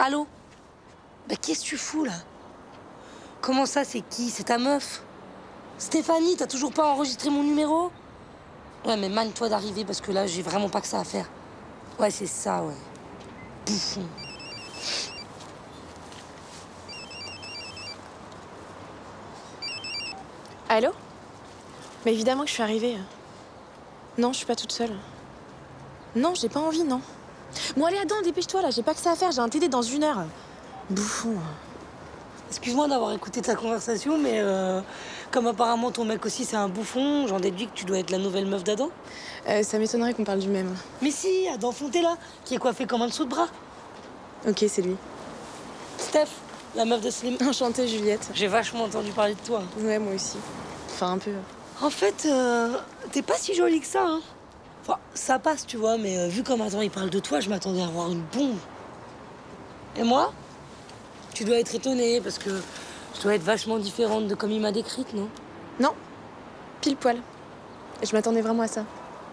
Allô? Bah qu'est-ce que tu fous là? Comment ça, c'est qui? C'est ta meuf? Stéphanie, t'as toujours pas enregistré mon numéro? Ouais, mais mane-toi d'arriver parce que là, j'ai vraiment pas que ça à faire. Ouais, c'est ça, ouais. Bouffon. Allô? Mais évidemment que je suis arrivée. Non, je suis pas toute seule. Non, j'ai pas envie, non. Bon, allez, Adam, dépêche-toi, là, j'ai pas que ça à faire, j'ai un TD dans 1 heure. Bouffon. Excuse-moi d'avoir écouté ta conversation, mais comme apparemment ton mec aussi c'est un bouffon, j'en déduis que tu dois être la nouvelle meuf d'Adam. Ça m'étonnerait qu'on parle du même. Mais si, Adam Fontella, qui est coiffé comme un dessous de bras. Ok, c'est lui. Steph, la meuf de Slim. Enchantée, Juliette. J'ai vachement entendu parler de toi. Ouais, moi aussi. Enfin, un peu. En fait, t'es pas si jolie que ça, hein. Enfin, ça passe, tu vois, mais vu comme Adam il parle de toi, je m'attendais à avoir une bombe. Et moi? Tu dois être étonnée parce que je dois être vachement différente de comme il m'a décrite, non? Non, pile poil. Et je m'attendais vraiment à ça.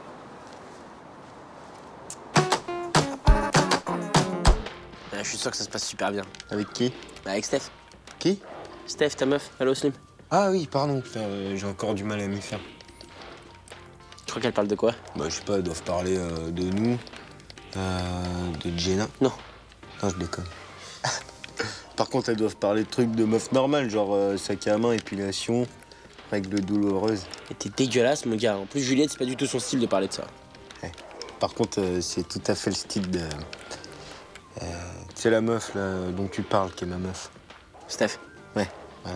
Je suis sûr que ça se passe super bien. Avec qui? Bah, avec Steph. Qui? Steph, ta meuf. Allô, Slim. Ah oui, pardon, putain, j'ai encore du mal à m'y faire. Tu crois qu'elle parle de quoi? Bah, je sais pas, elles doivent parler de nous, de Jenna. Non. Non, je déconne. Par contre, elles doivent parler de trucs de meufs normales, genre sac à main, épilation, règles douloureuses. Et t'es dégueulasse, mon gars. En plus, Juliette, c'est pas du tout son style de parler de ça. Ouais. Par contre, c'est tout à fait le style de... c'est la meuf, là, dont tu parles, qui est ma meuf. Steph. Ouais, voilà.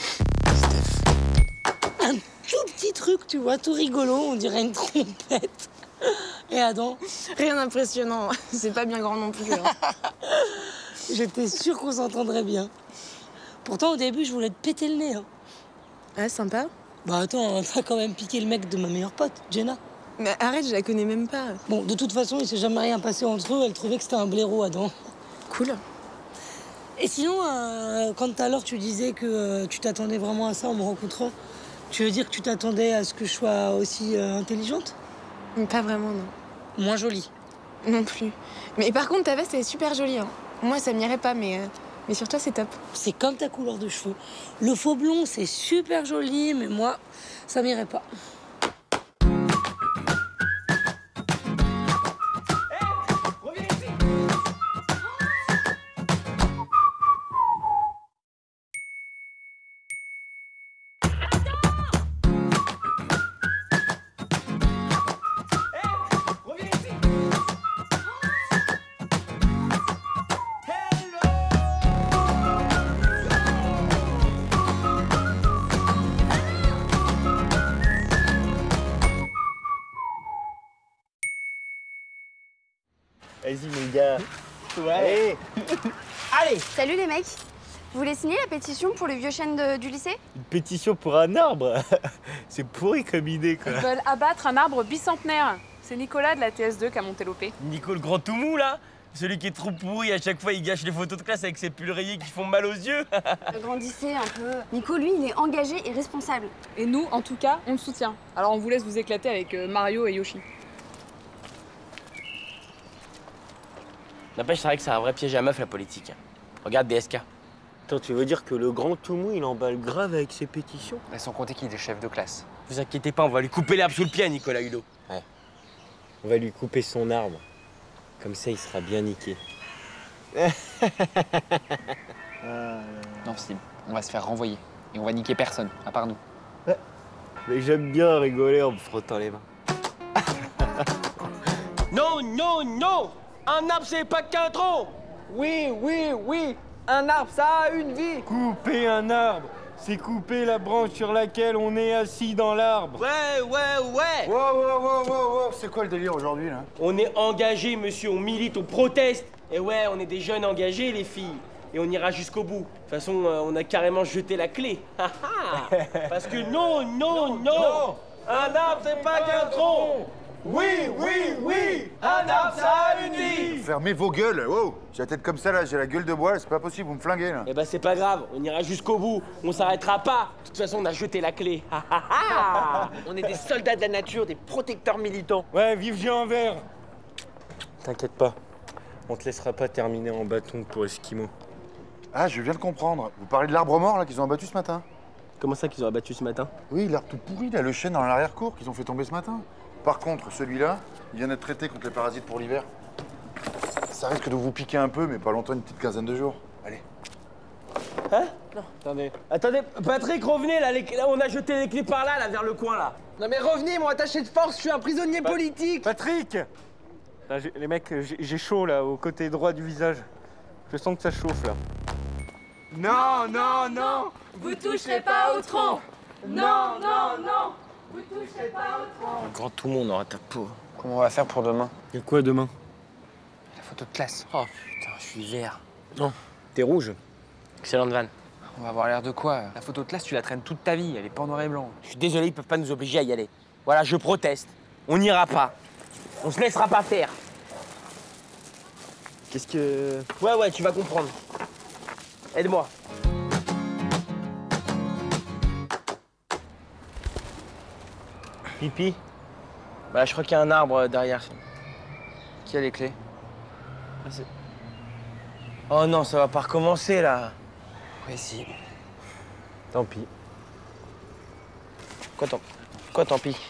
Un tout petit truc, tu vois, tout rigolo, on dirait une trompette. Et Adam? Rien d'impressionnant. C'est pas bien grand non plus. Hein. J'étais sûre qu'on s'entendrait bien. Pourtant, au début, je voulais te péter le nez. Hein. Ah, sympa. Bah attends, t'as quand même piqué le mec de ma meilleure pote, Jenna. Mais arrête, je la connais même pas. Bon, de toute façon, il s'est jamais rien passé entre eux. Elle trouvait que c'était un blaireau, Adam. Cool. Et sinon, quand tout à l'heure tu disais que tu t'attendais vraiment à ça en me rencontrant, tu veux dire que tu t'attendais à ce que je sois aussi intelligente? Pas vraiment, non. Moins jolie. Non plus. Mais par contre, ta veste, elle est super jolie. Hein. Moi, ça m'irait pas, mais sur toi, c'est top. C'est comme ta couleur de cheveux. Le faux blond, c'est super joli, mais moi, ça m'irait pas. Vas-y, mon gars. Ouais. Allez! Salut les mecs. Vous voulez signer la pétition pour les vieux chênes du lycée? Une pétition pour un arbre. C'est pourri comme idée, quoi. Ils veulent abattre un arbre bicentenaire. C'est Nicolas de la TS2 qui a monté l'OP. Nico le grand tout mou, là? Celui qui est trop pourri, à chaque fois il gâche les photos de classe avec ses pulls rayés qui font mal aux yeux. Grandissez un peu. Nico, lui, il est engagé et responsable. Et nous, en tout cas, on le soutient. Alors on vous laisse vous éclater avec Mario et Yoshi. N'empêche, c'est vrai que c'est un vrai piège à meuf, la politique. Regarde DSK. Attends, tu veux dire que le grand tout mou, il emballe grave avec ses pétitions? Mais sans compter qu'il est chef de classe. Vous inquiétez pas, on va lui couper l'herbe sous le pied, Nicolas Hulot. Ouais. On va lui couper son arbre. Comme ça, il sera bien niqué. Non, Steve, on va se faire renvoyer. Et on va niquer personne, à part nous. Mais j'aime bien rigoler en me frottant les mains. Non, non, non! Un arbre, c'est pas qu'un tronc! Oui, oui, oui. Un arbre, ça a une vie. Couper un arbre, c'est couper la branche sur laquelle on est assis dans l'arbre. Ouais, ouais, ouais! Wow. C'est quoi le délire aujourd'hui, là? On est engagés, monsieur, on milite, on proteste. Et ouais, on est des jeunes engagés, les filles. Et on ira jusqu'au bout. De toute façon, on a carrément jeté la clé. Parce que non, non, non! Un arbre, c'est pas qu'un tronc! Oui, oui, oui. Un arbre, ça a une vie! Fermez vos gueules. Wow. J'ai la tête comme ça, là. J'ai la gueule de bois. C'est pas possible, vous me flinguez, là. Eh ben, c'est pas grave, on ira jusqu'au bout. On s'arrêtera pas. De toute façon, on a jeté la clé. On est des soldats de la nature, des protecteurs militants. Ouais, vive Jean Vert. T'inquiète pas, On te laissera pas terminer en bâton pour Esquimau. Ah, je viens de comprendre. Vous parlez de l'arbre mort, là, qu'ils ont abattu ce matin? Comment ça qu'ils ont abattu ce matin? Oui, l'arbre tout pourri, là, le chêne dans l'arrière-cour qu'ils ont fait tomber ce matin. Par contre, celui-là, il vient d'être traité contre les parasites pour l'hiver. Ça risque de vous piquer un peu, mais pas longtemps, une petite quinzaine de jours. Allez. Hein? Non, attendez. Attendez, Patrick, revenez, là, là, on a jeté les clés par là, là, vers le coin, là. Non mais revenez, mon attaché de force, je suis un prisonnier politique. Patrick! Là, les mecs, j'ai chaud, là, au côté droit du visage. Je sens que ça chauffe, là. Non, non, non, vous toucherez pas au tronc. Non, non, non, vous toucherez pas au tronc. Quand tout le monde aura ta peau. Comment on va faire pour demain? Y a quoi demain? La photo de classe. Oh putain, je suis vert. Non, t'es rouge. Excellente vanne. On va avoir l'air de quoi? La photo de classe, tu la traînes toute ta vie, elle est pas en noir et blanc. Je suis désolé, ils peuvent pas nous obliger à y aller. Voilà, je proteste. On n'ira pas. On se laissera pas faire. Qu'est-ce que... Ouais, tu vas comprendre. Aide-moi. Pipi? Bah, je crois qu'il y a un arbre derrière. Qui a les clés? Oh non, ça va pas recommencer, là. Oui, si. Tant pis. Quoi tant pis?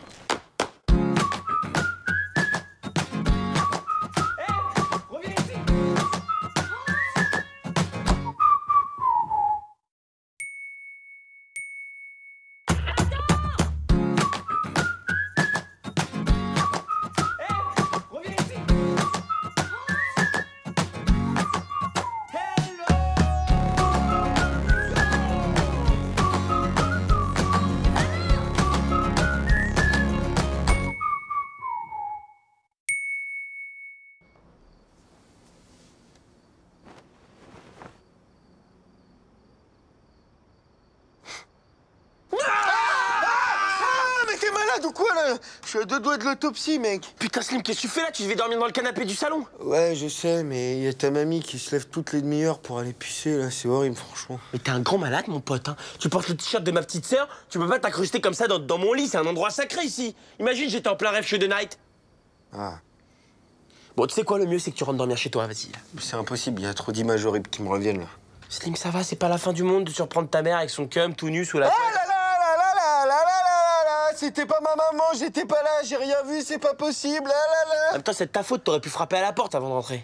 Ou quoi, là? Je suis à 2 doigts de l'autopsie, mec. Putain, Slim, qu'est-ce que tu fais là? Tu devais dormir dans le canapé du salon. Ouais, je sais, mais il y a ta mamie qui se lève toutes les demi-heures pour aller pisser, là. C'est horrible, franchement. Mais t'es un grand malade, mon pote. Hein. Tu portes le t-shirt de ma petite sœur, tu peux pas t'incruster comme ça dans mon lit. C'est un endroit sacré ici. Imagine, j'étais en plein rêve chez The Night. Ah. Bon, tu sais quoi, le mieux, c'est que tu rentres dormir chez toi, vas-y. C'est impossible, il y a trop d'images horribles qui me reviennent, là. Slim, ça va, c'est pas la fin du monde de surprendre ta mère avec son cum tout nu sous la... Ah là là! C'était pas ma maman, j'étais pas là, j'ai rien vu, c'est pas possible, ah là là. En même temps, c'est de ta faute, t'aurais pu frapper à la porte avant de rentrer.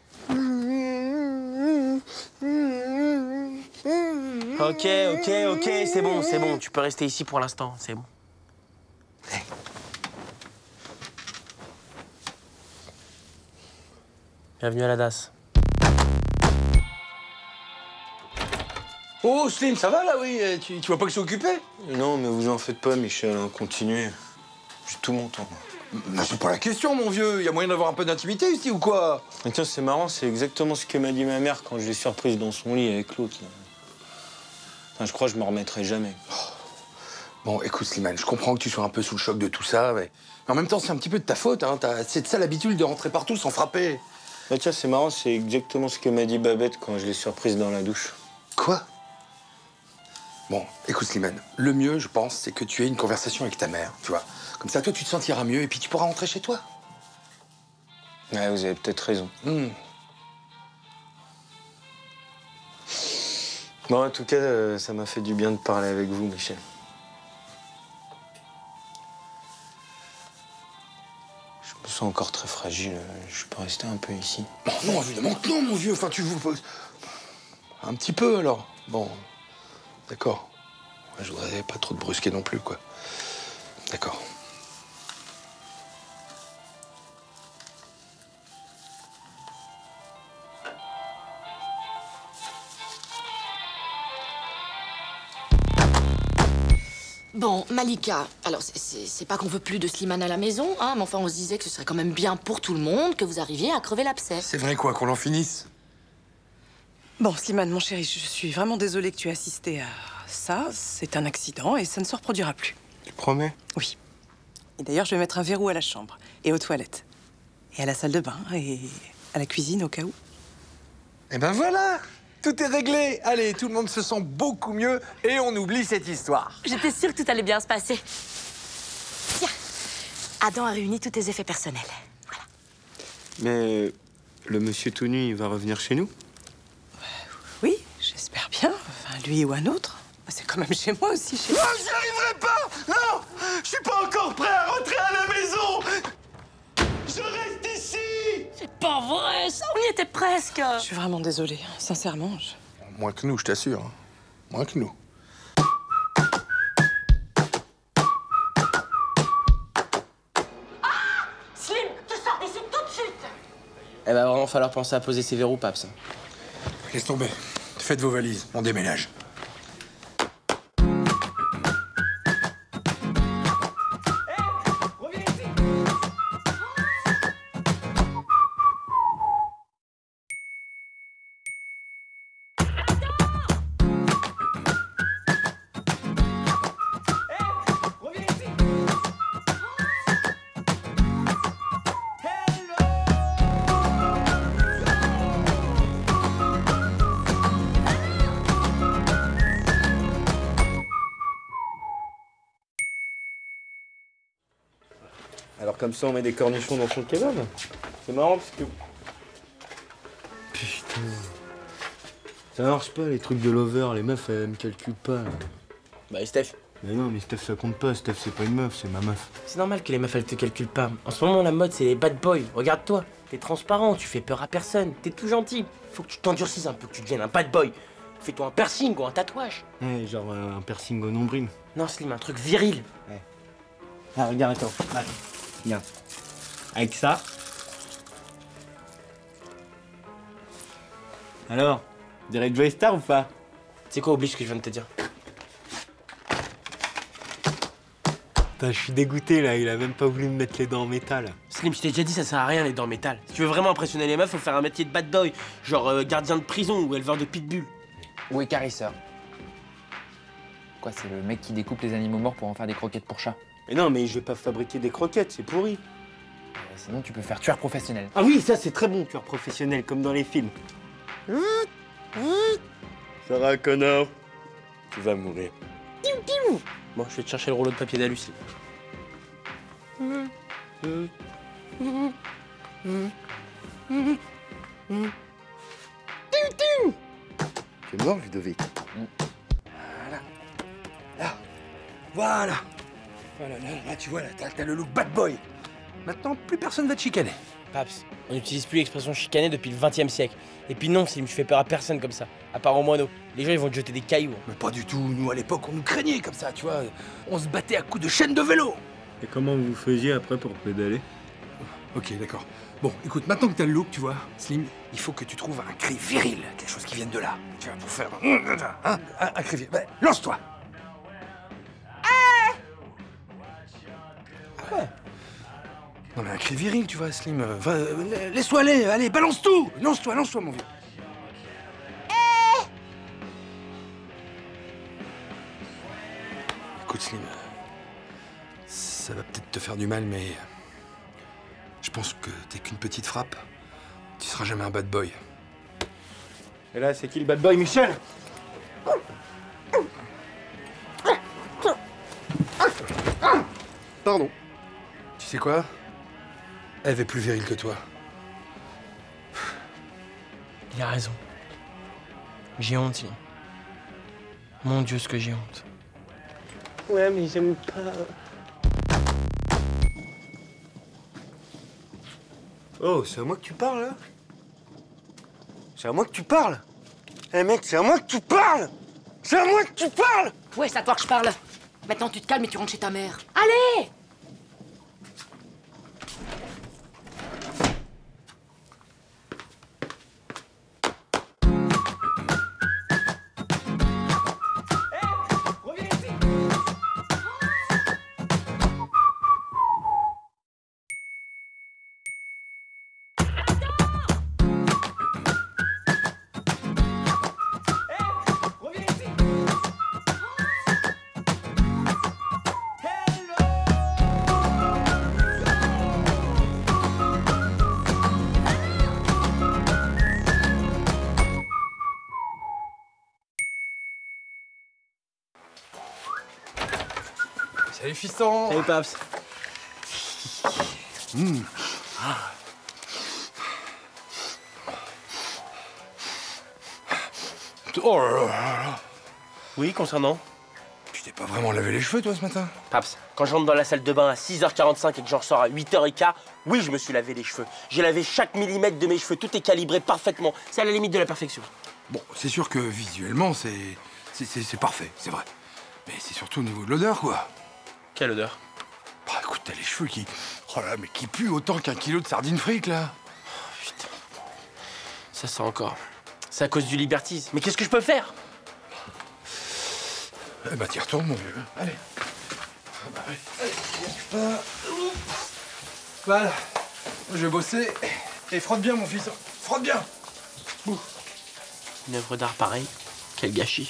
Ok, c'est bon, tu peux rester ici pour l'instant, c'est bon. Hey. Bienvenue à la DAS. Oh, Slim, ça va, là, oui? Tu vois pas que je suis occupé? Non, mais vous en faites pas, Michel, hein, continuez. J'ai tout mon temps. Mais c'est pas la question, mon vieux. Y a moyen d'avoir un peu d'intimité ici ou quoi? Mais tiens, c'est marrant, c'est exactement ce que m'a dit ma mère quand je l'ai surprise dans son lit avec l'autre. Enfin, je crois que je me remettrai jamais. Bon, écoute, Slimane, je comprends que tu sois un peu sous le choc de tout ça, mais en même temps, c'est un petit peu de ta faute, hein. T'as cette sale habitude de rentrer partout sans frapper. Bah tiens, c'est marrant, c'est exactement ce que m'a dit Babette quand je l'ai surprise dans la douche. Quoi? Bon, écoute, Slimane, le mieux, je pense, c'est que tu aies une conversation avec ta mère, tu vois. Comme ça, toi, tu te sentiras mieux et puis tu pourras rentrer chez toi. Ouais, vous avez peut-être raison. Bon, en tout cas, ça m'a fait du bien de parler avec vous, Michel. Je me sens encore très fragile. Je peux rester un peu ici. Non, évidemment que non, mon vieux. Enfin, tu vous... Un petit peu, alors. Bon, d'accord. Je voudrais pas trop te brusquer non plus, quoi. D'accord. Bon, Malika, alors c'est pas qu'on veut plus de Slimane à la maison, hein, mais enfin on se disait que ce serait quand même bien pour tout le monde que vous arriviez à crever l'abcès. C'est vrai quoi, qu'on en finisse? Bon, Slimane, mon chéri, je suis vraiment désolée que tu aies assisté à ça. C'est un accident et ça ne se reproduira plus. Tu promets? Oui. Et d'ailleurs, je vais mettre un verrou à la chambre et aux toilettes. Et à la salle de bain et à la cuisine au cas où. Eh ben voilà! Tout est réglé. Allez, tout le monde se sent beaucoup mieux et on oublie cette histoire. J'étais sûre que tout allait bien se passer. Tiens, Adam a réuni tous tes effets personnels. Voilà. Mais Le monsieur tout nu, il va revenir chez nous? Oui, j'espère bien. Enfin, lui ou un autre. C'est quand même chez moi aussi, chez moi. Non, j'y arriverai pas! Non! Je suis pas encore prêt à rentrer à la maison! Je reste ici! C'est pas vrai, ça, on y était presque. Je suis vraiment désolée, sincèrement. Moins que nous, je t'assure. Hein. Moins que nous. Slim, tu sors d'ici tout de suite. Eh va vraiment falloir penser à poser ses verrous, Paps. Laisse tomber. Faites vos valises, on déménage. Alors comme ça, on met des cornichons dans son kebab. C'est marrant parce que... Putain... Ça marche pas, les trucs de lover. Les meufs, elles me calculent pas. Bah, Steph. Mais non, mais Steph, ça compte pas. Steph, c'est pas une meuf, c'est ma meuf. C'est normal que les meufs, elles te calculent pas. En ce moment, la mode, c'est les bad boys. Regarde-toi. T'es transparent, tu fais peur à personne. T'es tout gentil. Faut que tu t'endurcisses un peu, que tu deviennes un bad boy. Fais-toi un piercing ou un tatouage. Ouais, genre un piercing au nombril. Non, Slim, un truc viril. Ouais. Ah, regarde, attends. Allez, regarde. Avec ça. Alors, tu dirais Joey Star ou pas? C'est quoi, oublie ce que je viens de te dire. Putain, je suis dégoûté là, il a même pas voulu me mettre les dents en métal. Slim, je t'ai déjà dit, ça sert à rien les dents en métal. Si tu veux vraiment impressionner les meufs, faut faire un métier de bad boy. Genre gardien de prison ou éleveur de pitbull. Ou écarisseur. Quoi, c'est le mec qui découpe les animaux morts pour en faire des croquettes pour chats. Mais non, mais je vais pas fabriquer des croquettes, c'est pourri. Sinon, tu peux faire tueur professionnel. Ah oui, ça c'est très bon, tueur professionnel, comme dans les films. Sarah Connor, tu vas mourir. Bon, je vais te chercher le rouleau de papier d'alu. Tu es mort, Ludovic. Voilà. Là. Voilà. Voilà, là, tu vois, là, t'as le look bad boy. Maintenant, plus personne va te chicaner. Paps, on n'utilise plus l'expression chicaner depuis le XXe siècle. Et puis non, Slim, je fais peur à personne comme ça, à part aux moineaux. Les gens, ils vont te jeter des cailloux. Mais pas du tout. Nous, à l'époque, on nous craignait comme ça, tu vois. On se battait à coups de chaîne de vélo. Et comment vous faisiez après pour pédaler? Ok, d'accord. Bon, écoute, maintenant que t'as le look, tu vois, Slim, il faut que tu trouves un cri viril, quelque chose qui vienne de là. Tu vois, pour faire un cri viril. Ouais, lance-toi. Ah ouais. Non mais un cri viril, tu vois, Slim. Laisse-toi aller, allez, balance tout. Lance-toi, mon vieux. Écoute, Slim, ça va peut-être te faire du mal, mais je pense que t'es qu'une petite frappe. Tu seras jamais un bad boy. Et là, c'est qui le bad boy, Michel? Pardon. Tu sais quoi? Eve est plus virile que toi. Il a raison. J'ai honte, Slim. Mon Dieu, ce que j'ai honte. Ouais, mais j'aime pas. Oh, c'est à moi que tu parles, là? C'est à moi que tu parles? Eh mec, c'est à moi que tu parles! C'est à moi que tu parles! Ouais, c'est à toi que je parle. Maintenant, tu te calmes et tu rentres chez ta mère. Allez! Salut fiston. Salut, Paps. Oh là là là. Oui, concernant? Tu t'es pas vraiment lavé les cheveux, toi, ce matin? Paps, quand je rentre dans la salle de bain à 6h45 et que j'en ressors à 8h15, oui, je me suis lavé les cheveux. J'ai lavé chaque millimètre de mes cheveux, tout est calibré parfaitement. C'est à la limite de la perfection. Bon, c'est sûr que visuellement, c'est parfait, c'est vrai. Mais c'est surtout au niveau de l'odeur, quoi. Quelle odeur? Bah écoute, t'as les cheveux qui... Oh là là, mais qui puent autant qu'un kilo de sardines frites, là. Oh, putain. Ça sent encore. C'est à cause du libertisme. Mais qu'est-ce que je peux faire? Eh bah t'y retournes, mon vieux. Allez. Bah, allez, pas. Voilà. Je vais bosser. Et frotte bien, mon fils. Frotte bien. Ouh. Une œuvre d'art pareille, quel gâchis.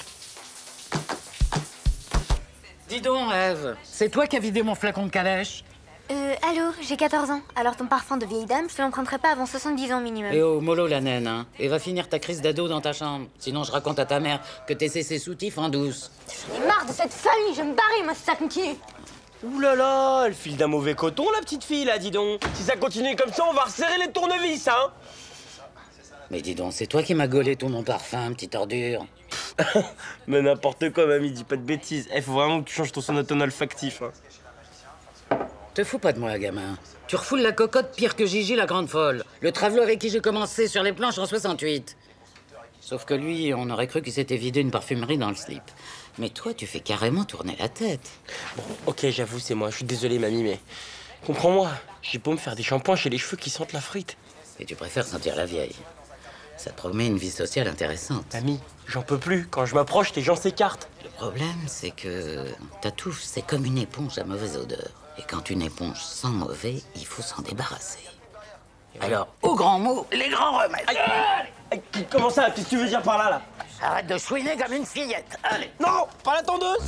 Dis donc, Ève, c'est toi qui as vidé mon flacon de calèche? Allô, j'ai 14 ans. Alors ton parfum de vieille dame, je te l'emprunterai pas avant 70 ans minimum. Eh oh, mollo la naine, hein. Et va finir ta crise d'ado dans ta chambre. Sinon, je raconte à ta mère que t'es cessé soutif en douce. J'en ai marre de cette famille, je vais me barrer, moi, ça me tue. Ouh là là, elle file d'un mauvais coton, la petite fille, là, dis donc. Si ça continue comme ça, on va resserrer les tournevis, hein. Mais dis donc, c'est toi qui m'as gaulé tout mon parfum, petite ordure. Mais n'importe quoi, mamie, dis pas de bêtises. Faut vraiment que tu changes ton sonotone olfactif, hein. Te fous pas de moi, gamin. Tu refoules la cocotte pire que Gigi la grande folle. Le travelot avec qui j'ai commencé sur les planches en 68. Sauf que lui, on aurait cru qu'il s'était vidé une parfumerie dans le slip. Mais toi, tu fais carrément tourner la tête. Bon, ok, j'avoue, c'est moi. Je suis désolé, mamie, mais... Comprends-moi, j'ai beau me faire des shampoings, j'ai les cheveux qui sentent la frite. Et tu préfères sentir la vieille. Ça te promet une vie sociale intéressante. Mamie, j'en peux plus. Quand je m'approche, les gens s'écartent. Le problème, c'est que ta touffe, c'est comme une éponge à mauvaise odeur. Et quand une éponge sent mauvais, il faut s'en débarrasser. Alors, au grand mot, les grands remèdes. Aïe, comment ça? Qu'est-ce que tu veux dire par là? Arrête de chouiner comme une fillette. Allez. Non, pas la tondeuse.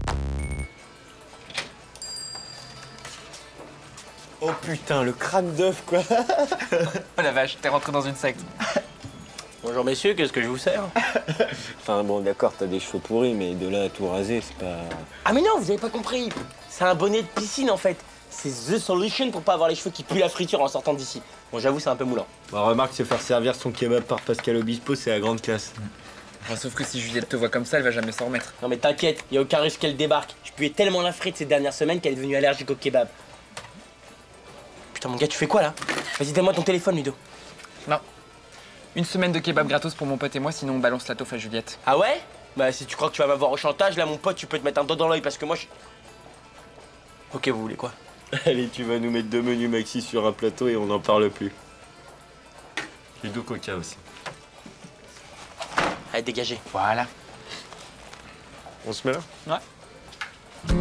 Oh putain, le crâne d'œuf, quoi. Oh la vache, t'es rentré dans une secte. Bonjour messieurs, qu'est-ce que je vous sers? Enfin bon, d'accord, t'as des cheveux pourris, mais de là à tout raser, c'est pas... Ah mais non, vous avez pas compris. C'est un bonnet de piscine en fait. C'est the solution pour pas avoir les cheveux qui puent la friture en sortant d'ici. Bon, j'avoue, c'est un peu moulant. Bah remarque, se faire servir son kebab par Pascal Obispo, c'est la grande classe. Enfin, sauf que si Juliette te voit comme ça, elle va jamais s'en remettre. Non mais t'inquiète, y a aucun risque qu'elle débarque. Je puais tellement la frite ces dernières semaines qu'elle est devenue allergique au kebab. Putain mon gars, tu fais quoi là? Vas-y, donne-moi ton téléphone, Ludo. Non. Une semaine de kebab gratos pour mon pote et moi, sinon on balance la taufe à Juliette. Ah ouais? Bah si tu crois que tu vas m'avoir au chantage, là mon pote, tu peux te mettre un doigt dans l'œil parce que moi je... Ok, vous voulez quoi? Allez, tu vas nous mettre 2 menus maxi sur un plateau et on n'en parle plus. Et 2 coca aussi. Allez, dégagez. Voilà. On se met là? Ouais.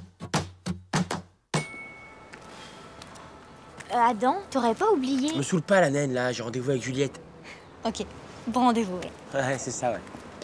Adam, t'aurais pas oublié? Me saoule pas la naine là, j'ai rendez-vous avec Juliette. Ok, bon rendez-vous, ouais. Ouais, c'est ça, ouais.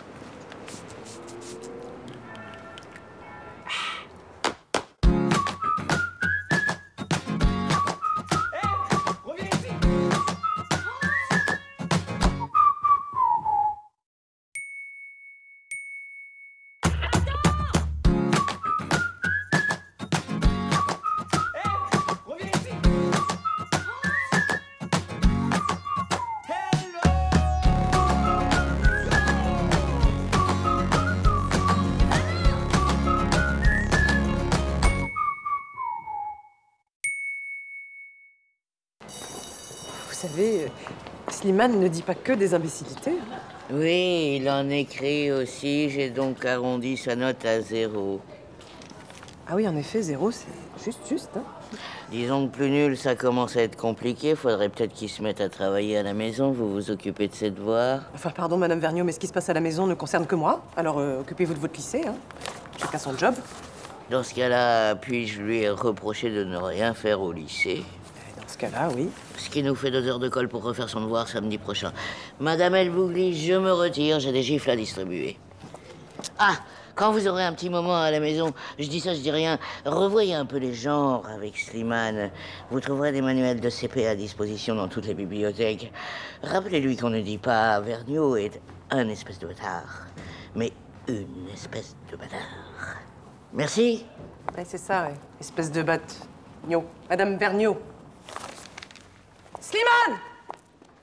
Vous savez, Slimane ne dit pas que des imbécilités. Oui, il en écrit aussi. J'ai donc arrondi sa note à 0. Ah oui, en effet, 0, c'est juste, hein. Disons que plus nul, ça commence à être compliqué. Faudrait peut-être qu'il se mette à travailler à la maison. Vous vous occupez de ses devoirs. Enfin, pardon, Madame Vergniaud, mais ce qui se passe à la maison ne concerne que moi. Alors, occupez-vous de votre lycée, hein. Chacun son job. Dans ce cas-là, puis-je lui reprocher de ne rien faire au lycée? Dans ce cas-là, oui. Ce qui nous fait 2 heures de colle pour refaire son devoir samedi prochain. Madame Elbougli, je me retire, j'ai des gifles à distribuer. Ah, quand vous aurez un petit moment à la maison, je dis ça, je dis rien, revoyez un peu les genres avec Slimane. Vous trouverez des manuels de CP à disposition dans toutes les bibliothèques. Rappelez-lui qu'on ne dit pas Vergniaud est un espèce de bâtard, mais une espèce de bâtard. Merci. Ouais, c'est ça, ouais. Espèce de Madame Vergniaud. Slimane!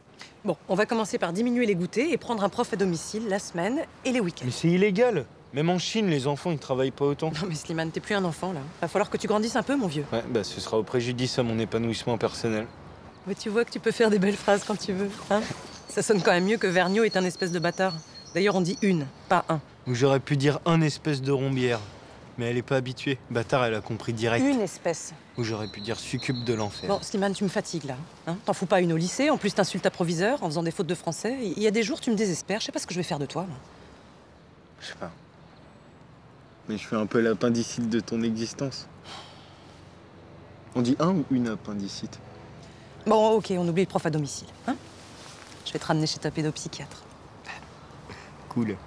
Bon, on va commencer par diminuer les goûters et prendre un prof à domicile la semaine et les week-ends. Mais c'est illégal. Même en Chine, les enfants, ils travaillent pas autant. Non mais Slimane, t'es plus un enfant là. Va falloir que tu grandisses un peu, mon vieux. Ouais, bah ce sera au préjudice à mon épanouissement personnel. Mais tu vois que tu peux faire des belles phrases quand tu veux, hein. Ça sonne quand même mieux que Vergniaud est un espèce de bâtard. D'ailleurs, on dit une, pas un. Ou j'aurais pu dire un espèce de rombière. Mais elle est pas habituée. Bâtard, elle a compris direct. Une espèce. Ou j'aurais pu dire succube de l'enfer. Bon, Slimane, tu me fatigues là. Hein. T'en fous pas une au lycée, en plus t'insultes ta proviseur en faisant des fautes de français. Il y a des jours, tu me désespères. Je sais pas ce que je vais faire de toi, moi. Je sais pas. Mais je suis un peu l'appendicite de ton existence. On dit un ou une appendicite? Bon, ok, on oublie le prof à domicile. Hein, je vais te ramener chez ta pédopsychiatre. Cool.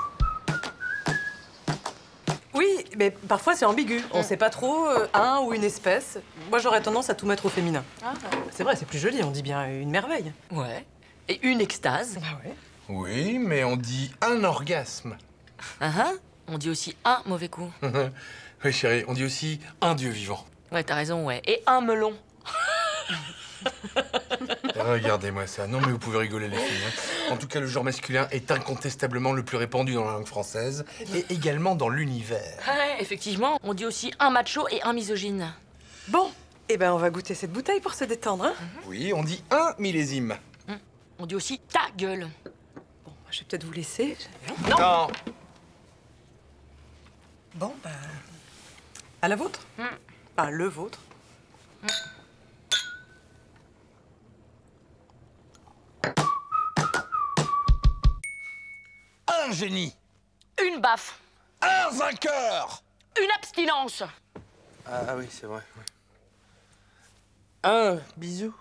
Oui, mais parfois c'est ambigu. On sait pas trop un ou une espèce. Moi, j'aurais tendance à tout mettre au féminin. Ah. C'est vrai, c'est plus joli, on dit bien une merveille. Ouais. Et une extase. Ah ouais. Oui, mais on dit un orgasme. On dit aussi un mauvais coup. Oui, chérie, on dit aussi un dieu vivant. Ouais, t'as raison, ouais. Et un melon. Regardez-moi ça. Non, mais vous pouvez rigoler, les filles. Hein. En tout cas, le genre masculin est incontestablement le plus répandu dans la langue française et également dans l'univers. Ouais, effectivement, on dit aussi un macho et un misogyne. Bon, eh ben on va goûter cette bouteille pour se détendre, hein. Oui, on dit un millésime. On dit aussi ta gueule. Bon, je vais peut-être vous laisser. Non. Bon, ben... à la vôtre. Enfin, le vôtre. Un génie. Une baffe. Un vainqueur. Une abstinence. Ah oui, c'est vrai. Ouais. Un bisou.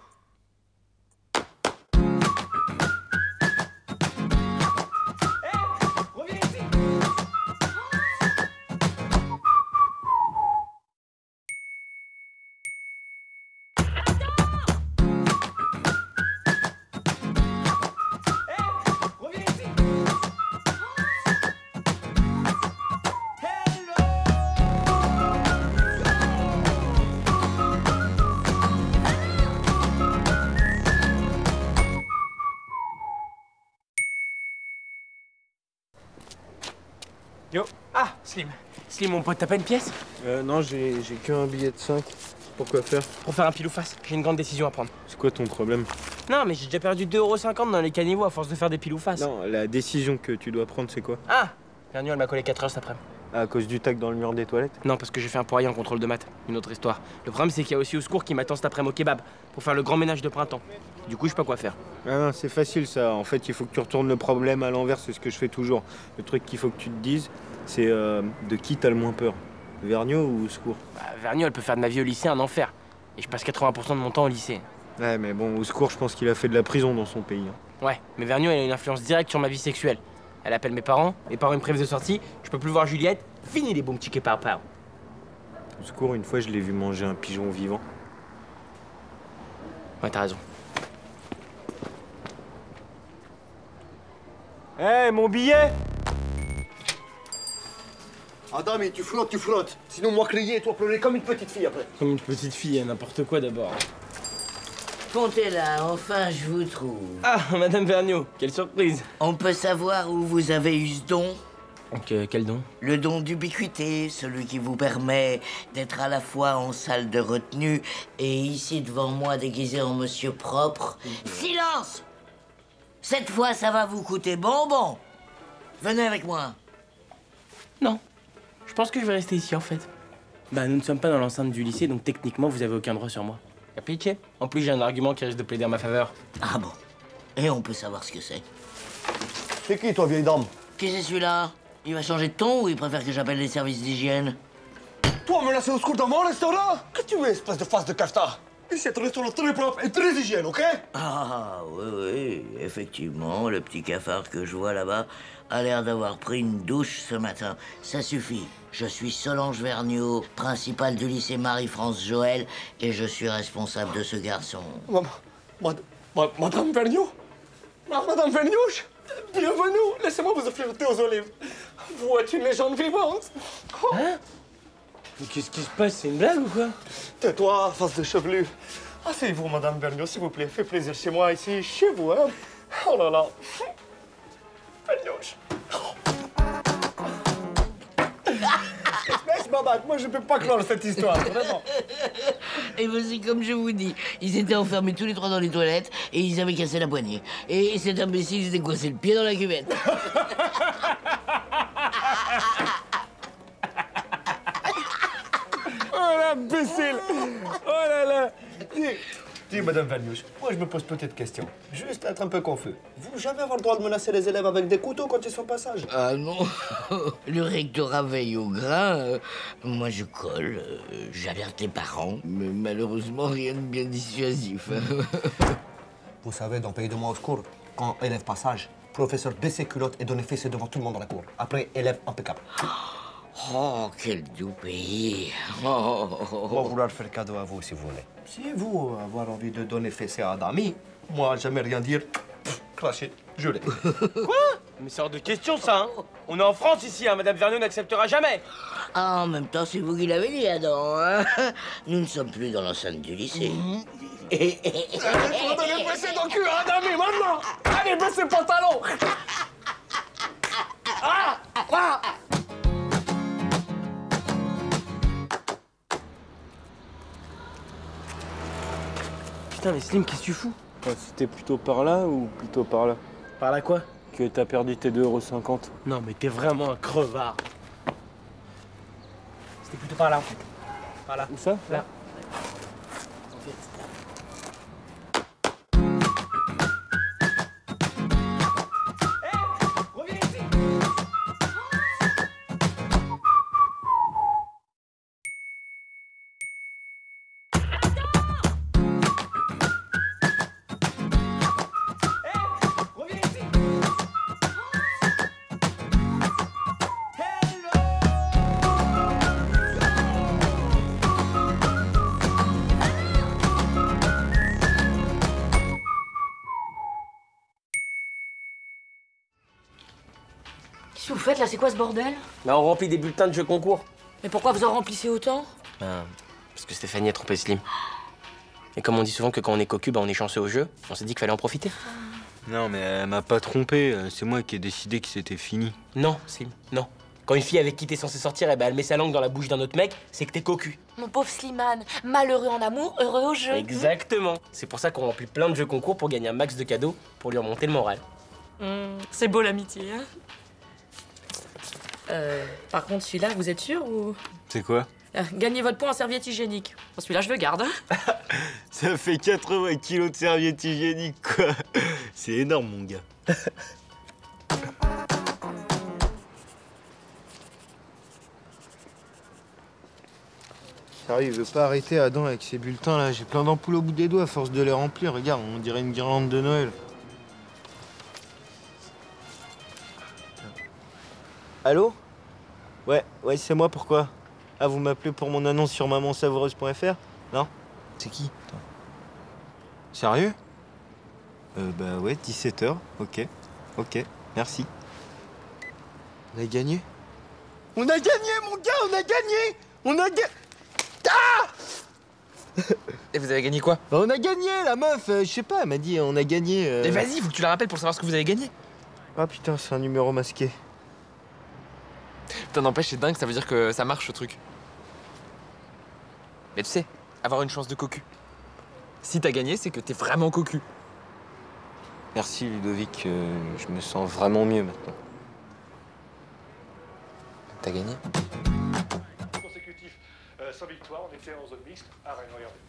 Yo. Ah, Slim. Slim, mon pote, t'as pas une pièce? Non, j'ai qu'un billet de 5. Pourquoi faire? Pour faire un pile ou face. J'ai une grande décision à prendre. C'est quoi ton problème? Non, mais j'ai déjà perdu 2,50 € dans les caniveaux à force de faire des piles ou face. Non, la décision que tu dois prendre, c'est quoi? Ah, Vergniaud, elle m'a collé 4 heures cet après-midi. À cause du tac dans le mur des toilettes? Non, parce que j'ai fait un poirier en contrôle de maths. Une autre histoire. Le problème, c'est qu'il y a aussi au secours qui m'attend cet après-midi au kebab pour faire le grand ménage de printemps. Du coup, je sais pas quoi faire. Ah non, c'est facile ça. En fait, il faut que tu retournes le problème à l'envers, c'est ce que je fais toujours. Le truc qu'il faut que tu te dises, c'est de qui t'as le moins peur? Vergniaud ou au secours? Bah, Vergniaud, elle peut faire de ma vie au lycée un enfer. Et je passe 80% de mon temps au lycée. Ouais, mais bon, au secours, je pense qu'il a fait de la prison dans son pays. Ouais, mais Vergniaud, elle a une influence directe sur ma vie sexuelle. Elle appelle mes parents me privent de sortie, je peux plus voir Juliette. Fini les bons petits képar-par. Au secours, une fois, je l'ai vu manger un pigeon vivant. Ouais, t'as raison. Hé, mon billet! Attends, mais tu flottes. Sinon, moi, crier et toi pleurer comme une petite fille après. Comme une petite fille, n'importe quoi d'abord. Comptez là, enfin je vous trouve. Ah, Madame Vergniaud, quelle surprise. On peut savoir où vous avez eu ce don? Donc, quel don? Le don d'ubiquité, celui qui vous permet d'être à la fois en salle de retenue et ici devant moi déguisé en monsieur propre. Silence! Cette fois, ça va vous coûter bonbon. Venez avec moi. Non. Je pense que je vais rester ici, en fait. Bah, nous ne sommes pas dans l'enceinte du lycée, donc techniquement, vous avez aucun droit sur moi. Capiche? En plus, j'ai un argument qui risque de plaider en ma faveur. Ah bon? Et on peut savoir ce que c'est. C'est qui, toi, vieille dame? Qui c'est celui-là? Il va changer de ton ou il préfère que j'appelle les services d'hygiène? Toi, me laisser au secours dans mon restaurant? Que tu es, espèce de face de cafetard? Ici, c'est un restaurant très propre et très hygiène, ok? Ah, oui, effectivement, le petit cafard que je vois là-bas a l'air d'avoir pris une douche ce matin. Ça suffit. Je suis Solange Vergniaud, principale du lycée Marie-France Joël, et je suis responsable de ce garçon. Madame Vergniaud? Madame Vergniaud? Bienvenue, laissez-moi vous offrir le thé aux olives. Vous êtes une légende vivante. Hein? Mais qu'est-ce qui se passe? C'est une blague ou quoi? Tais-toi, face de chevelu. Asseyez-vous, Madame Vergniaud, s'il vous plaît. Fait plaisir chez moi, ici, chez vous, hein. Oh là là. Vergniaud. Laisse ma bague, moi je peux pas croire cette histoire, vraiment. Et voici comme je vous dis, ils étaient enfermés tous les trois dans les toilettes et ils avaient cassé la poignée. Et cet imbécile s'était coincé le pied dans la cuvette. Oh l'imbécile. Oh là là. Dis, Madame Vergniaud, moi je me pose peut-être question. Juste être un peu confus. Vous jamais avoir le droit de menacer les élèves avec des couteaux quand ils sont au passage? Ah non, le rectorat veille au grain. Moi je colle, j'alerte les parents, mais malheureusement rien de bien dissuasif. Vous savez, dans Pays de Moi au secours, quand élève passage, professeur baisse ses culottes et donne fessée devant tout le monde dans la cour. Après, élève impeccable. Oh, quel doux pays. Oh. On va vouloir faire cadeau à vous si vous voulez. Si vous avoir envie de donner fessée à un ami, moi jamais rien dire, cracher, je l'ai. Quoi? Mais c'est hors de question ça, hein. On est en France ici, hein. Madame Vergniaud n'acceptera jamais. Ah, en même temps, c'est vous qui l'avez dit, Adam. Hein. Nous ne sommes plus dans l'enceinte du lycée. Il faut donner fessée dans le cul à un ami maintenant. Allez, baissez le pantalon. Putain, mais Slim, qu'est-ce que tu fous? C'était plutôt par là ou plutôt par là? Par là quoi? Que t'as perdu tes 2,50 €. Non, mais t'es vraiment un crevard. C'était plutôt par là, en fait. Par là. Où ça? Là. Qu'est-ce que vous faites là? C'est quoi ce bordel? Bah, on remplit des bulletins de jeux concours. Mais pourquoi vous en remplissez autant? Ben, parce que Stéphanie a trompé Slim. Et comme on dit souvent que quand on est cocu, bah, on est chanceux au jeu, on s'est dit qu'il fallait en profiter. Non, mais elle m'a pas trompé. C'est moi qui ai décidé que c'était fini. Non, Slim, non. Quand une fille avec qui t'es censé sortir, eh ben, elle met sa langue dans la bouche d'un autre mec, c'est que t'es cocu. Mon pauvre Slimane, malheureux en amour, heureux au jeu. Exactement. C'est pour ça qu'on remplit plein de jeux concours pour gagner un max de cadeaux pour lui remonter le moral. C'est beau l'amitié, hein. Par contre, celui-là, vous êtes sûr ou... C'est quoi? Gagnez votre point en serviette hygiénique. Bon, celui-là, je le garde. Ça fait 80 kilos de serviettes hygiéniques, quoi. C'est énorme, mon gars. Sérieux, il veut pas arrêter Adam avec ses bulletins là. J'ai plein d'ampoules au bout des doigts à force de les remplir. Regarde, on dirait une guirlande de Noël. Allô? Ouais, c'est moi, pourquoi? Ah, vous m'appelez pour mon annonce sur mamonsavoureuse.fr? Non? C'est qui? Attends. Sérieux? Bah ouais, 17 h, ok, merci. On a gagné? On a gagné, mon gars, on a gagné! On a gagné! Ah! Et vous avez gagné quoi? Bah on a gagné, la meuf, je sais pas, elle m'a dit on a gagné. Mais vas-y, faut que tu la rappelles pour savoir ce que vous avez gagné. Ah putain, c'est un numéro masqué. Putain, n'empêche, c'est dingue, ça veut dire que ça marche ce truc. Mais tu sais, avoir une chance de cocu. Si t'as gagné, c'est que t'es vraiment cocu. Merci Ludovic, je me sens vraiment mieux maintenant. T'as gagné? Consécutif, sans victoire, on était en zone mixte. Arrête, regardez.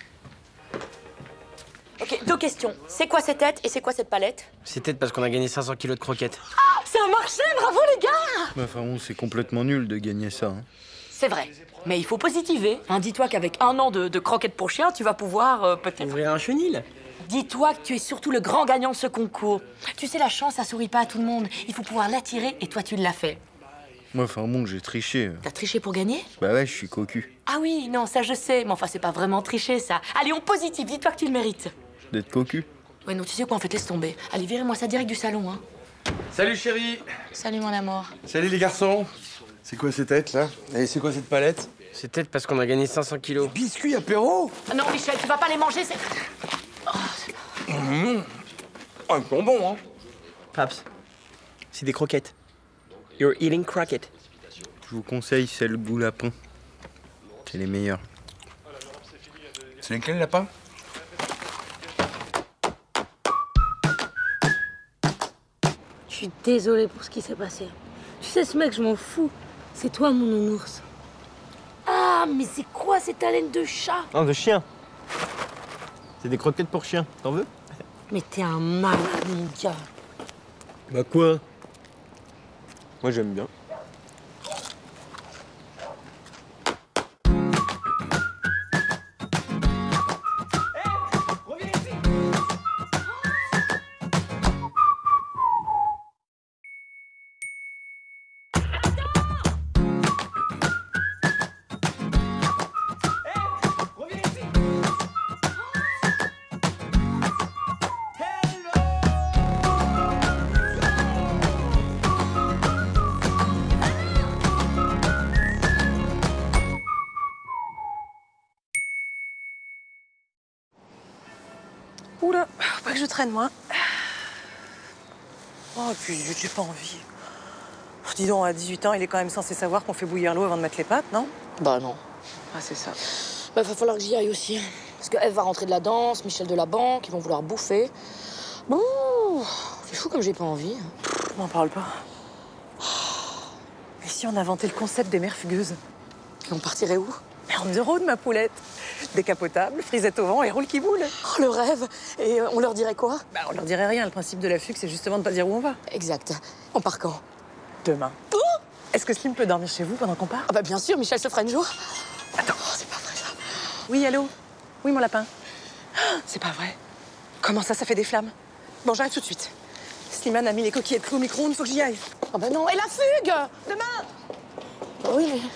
Ok, deux questions. C'est quoi ces têtes et c'est quoi cette palette? C'est peut-être parce qu'on a gagné 500 kilos de croquettes. Ah, ça a marché, bravo les gars! Bah, enfin bon, c'est complètement nul de gagner ça. Hein. C'est vrai, mais il faut positiver. Hein, dis-toi qu'avec 1 an de croquettes pour chien, tu vas pouvoir peut-être... Ouvrir un chenil. Dis-toi que tu es surtout le grand gagnant de ce concours. Tu sais, la chance, ça sourit pas à tout le monde. Il faut pouvoir l'attirer et toi, tu l'as fait. Moi, enfin bon, j'ai triché. T'as triché pour gagner? Bah ouais, je suis cocu. Ah oui, non, ça je sais. Mais enfin, c'est pas vraiment tricher, ça. Allez, on positive, dis-toi que tu le mérites. D'être cocu? Ouais, non, tu sais quoi, en fait, laisse tomber. Allez, virez-moi ça direct du salon, hein. Salut chérie. Salut, mon amour. Salut les garçons. C'est quoi ces têtes, là? Et c'est quoi cette palette? C'est peut-être parce qu'on a gagné 500 kilos. Biscuits apéro? Non, Michel, tu vas pas les manger, c'est... Ah, ils sont bons, hein? Paps, c'est des croquettes. You're eating croquettes. Je vous conseille celle goût lapin. C'est les meilleures. C'est lesquels, lapin? Je suis désolée pour ce qui s'est passé. Tu sais, ce mec, je m'en fous. C'est toi, mon nounours. Ah, mais c'est quoi cette haleine de chat? Non, de chien. C'est des croquettes pour chien. T'en veux? Mais t'es un malade, mon gars. Bah quoi? Moi, j'aime bien. Oula, pas que je traîne, moi. Oh, puis j'ai pas envie. Dis donc, à 18 ans, il est quand même censé savoir qu'on fait bouillir l'eau avant de mettre les pâtes, non? Bah non. Ah, c'est ça. Bah, va falloir que j'y aille aussi. Parce que Eve va rentrer de la danse, Michel de la banque, ils vont vouloir bouffer. Bon, c'est fou comme j'ai pas envie. M'en parle pas. Et si on inventait le concept des mères fugueuses? Et on partirait où? On the road, ma poulette. Décapotable, frisette au vent et roule qui boule. Oh, le rêve. Et on leur dirait quoi? Bah, on leur dirait rien. Le principe de la fugue, c'est justement de pas dire où on va. Exact. On part quand? Demain. Oh, est-ce que Slim peut dormir chez vous pendant qu'on part? Ah bah bien sûr, Michel se fera une jour. Attends. Oh, c'est pas vrai, ça. Oui, allô? Oui, mon lapin. Ah, c'est pas vrai. Comment ça fait des flammes? Bon, j'arrive tout de suite. Slimane a mis les coquillettes clous au micro-ondes, faut que j'y aille. Ah bah non, et la fugue? Demain! Oui, mais...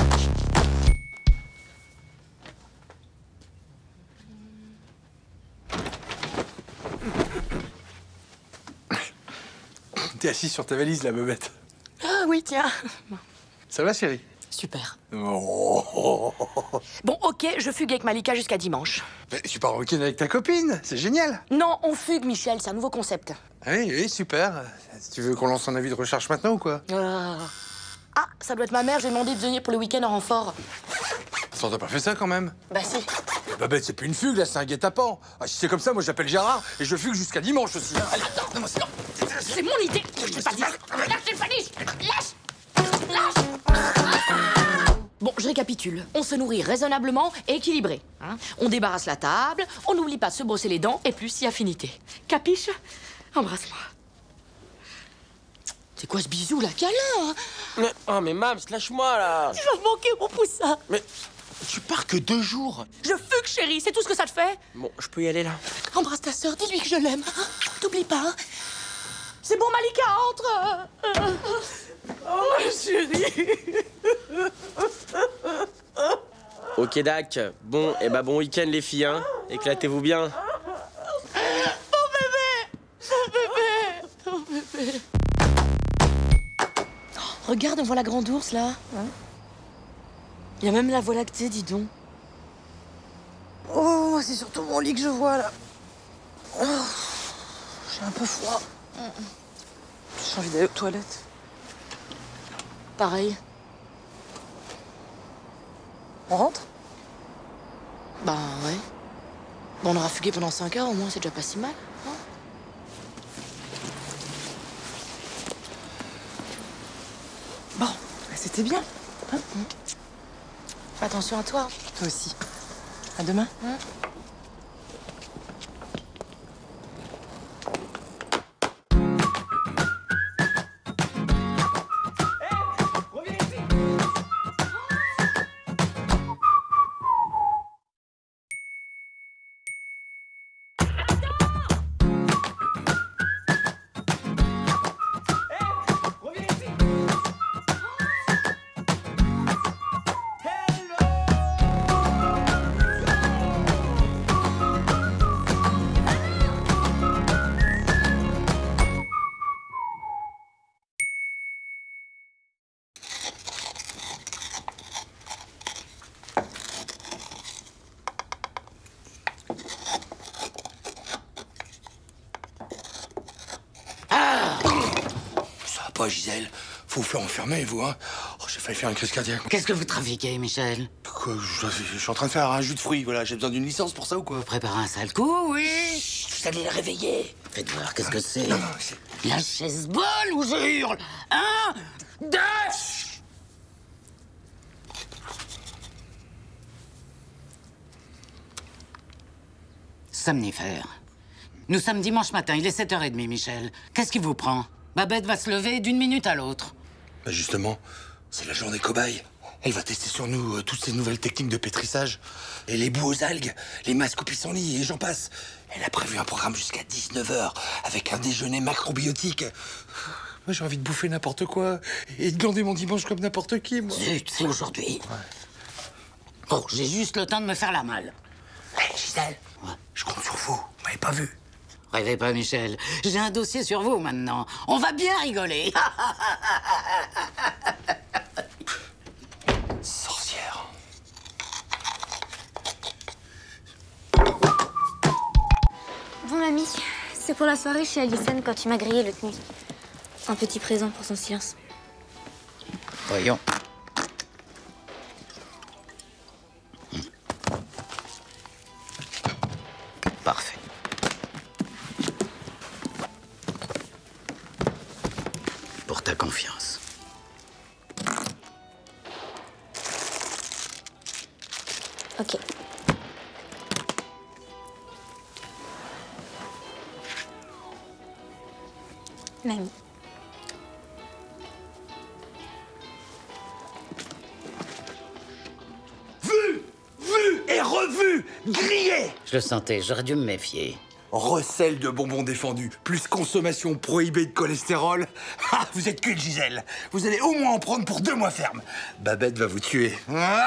T'es assise sur ta valise, la bebête. Ah oui, tiens. Ça va, chérie? Super. Oh. Bon, ok, je fugue avec Malika jusqu'à dimanche. Mais tu pars en week-end avec ta copine, c'est génial. Non, on fugue, Michel, c'est un nouveau concept. Oui, oui, super. Tu veux qu'on lance un avis de recherche maintenant ou quoi? Ah, ça doit être ma mère, j'ai demandé de venir pour le week-end en renfort. Attends, t'as pas fait ça quand même? Bah si. Babette, c'est plus une fugue, là, c'est un guet-apens. Ah, si c'est comme ça, moi j'appelle Gérard et je fugue jusqu'à dimanche aussi. Allez, attends, non, c'est mon idée. Je t'ai pas dit. Lâche, Fanny. Lâche. Bon, je récapitule. On se nourrit raisonnablement et équilibré. Hein, on débarrasse la table, on n'oublie pas de se brosser les dents et plus si affinité. Capiche? Embrasse-moi. C'est quoi ce bisou, là? Câlin, hein? Mais, oh, mais Mams, lâche-moi, là. Tu vas me manquer, mon poussin. Mais tu pars que 2 jours. Je fugue, chérie, c'est tout ce que ça te fait? Bon, je peux y aller, là. Embrasse ta sœur, dis-lui que je l'aime. Hein? T'oublies pas, hein? C'est bon, Malika, entre. Oh, chérie. Ok, Dac. Bon, et bah bon week-end, les filles, hein. Éclatez-vous bien. Mon bébé. Mon bébé. Oh, regarde, on voit la grande ours, là. Il y a même la Voie lactée, dis donc. Oh, c'est surtout mon lit que je vois, là. Oh, j'ai un peu froid. J'ai envie d'aller aux toilettes. Pareil. On rentre? Bah ouais. Bon, on aura fugué pendant 5 heures, au moins, c'est déjà pas si mal. Non? Bon, c'était bien. Hein? Fais attention à toi. Toi aussi. À demain. fois, Gisèle. Faut vous faire enfermer, vous, hein. Oh, j'ai failli faire une crise cardiaque. Qu'est-ce que vous trafiquez, Michel? Quoi, je suis en train de faire un jus de fruits, voilà. J'ai besoin d'une licence pour ça ou quoi? Vous préparez un sale coup, oui? Vous allez la réveiller. Faites voir, qu'est-ce que c'est? Non, c'est... Lâchez ce bol ou je hurle! 1, 2... Somnifère. Nous sommes dimanche matin, il est 7h30, Michel. Qu'est-ce qui vous prend? Babette va se lever d'une minute à l'autre. Bah justement, c'est la journée cobaye. Elle va tester sur nous toutes ces nouvelles techniques de pétrissage. Et les boues aux algues, les masques au pissenlit, et j'en passe. Elle a prévu un programme jusqu'à 19h, avec un déjeuner macrobiotique. Moi, j'ai envie de bouffer n'importe quoi, et de glander mon dimanche comme n'importe qui, moi. Zut, c'est aujourd'hui. Bon, j'ai juste le temps de me faire la malle. Hé, Gisèle, je compte sur vous. Vous m'avez pas vu. Rêvez pas, Michel. J'ai un dossier sur vous, maintenant. On va bien rigoler. Sorcière. Bon, mamie, c'est pour la soirée chez Alison quand tu m'as grillé l'autre nuit. Un petit présent pour son silence. Voyons. Parfait. Pour ta confiance. Ok. Mamie. Vu et revu, grillé. Je le sentais, j'aurais dû me méfier. Recel de bonbons défendus, plus consommation prohibée de cholestérol. Ah, vous êtes culte, Gisèle. Vous allez au moins en prendre pour 2 mois ferme. Babette va vous tuer.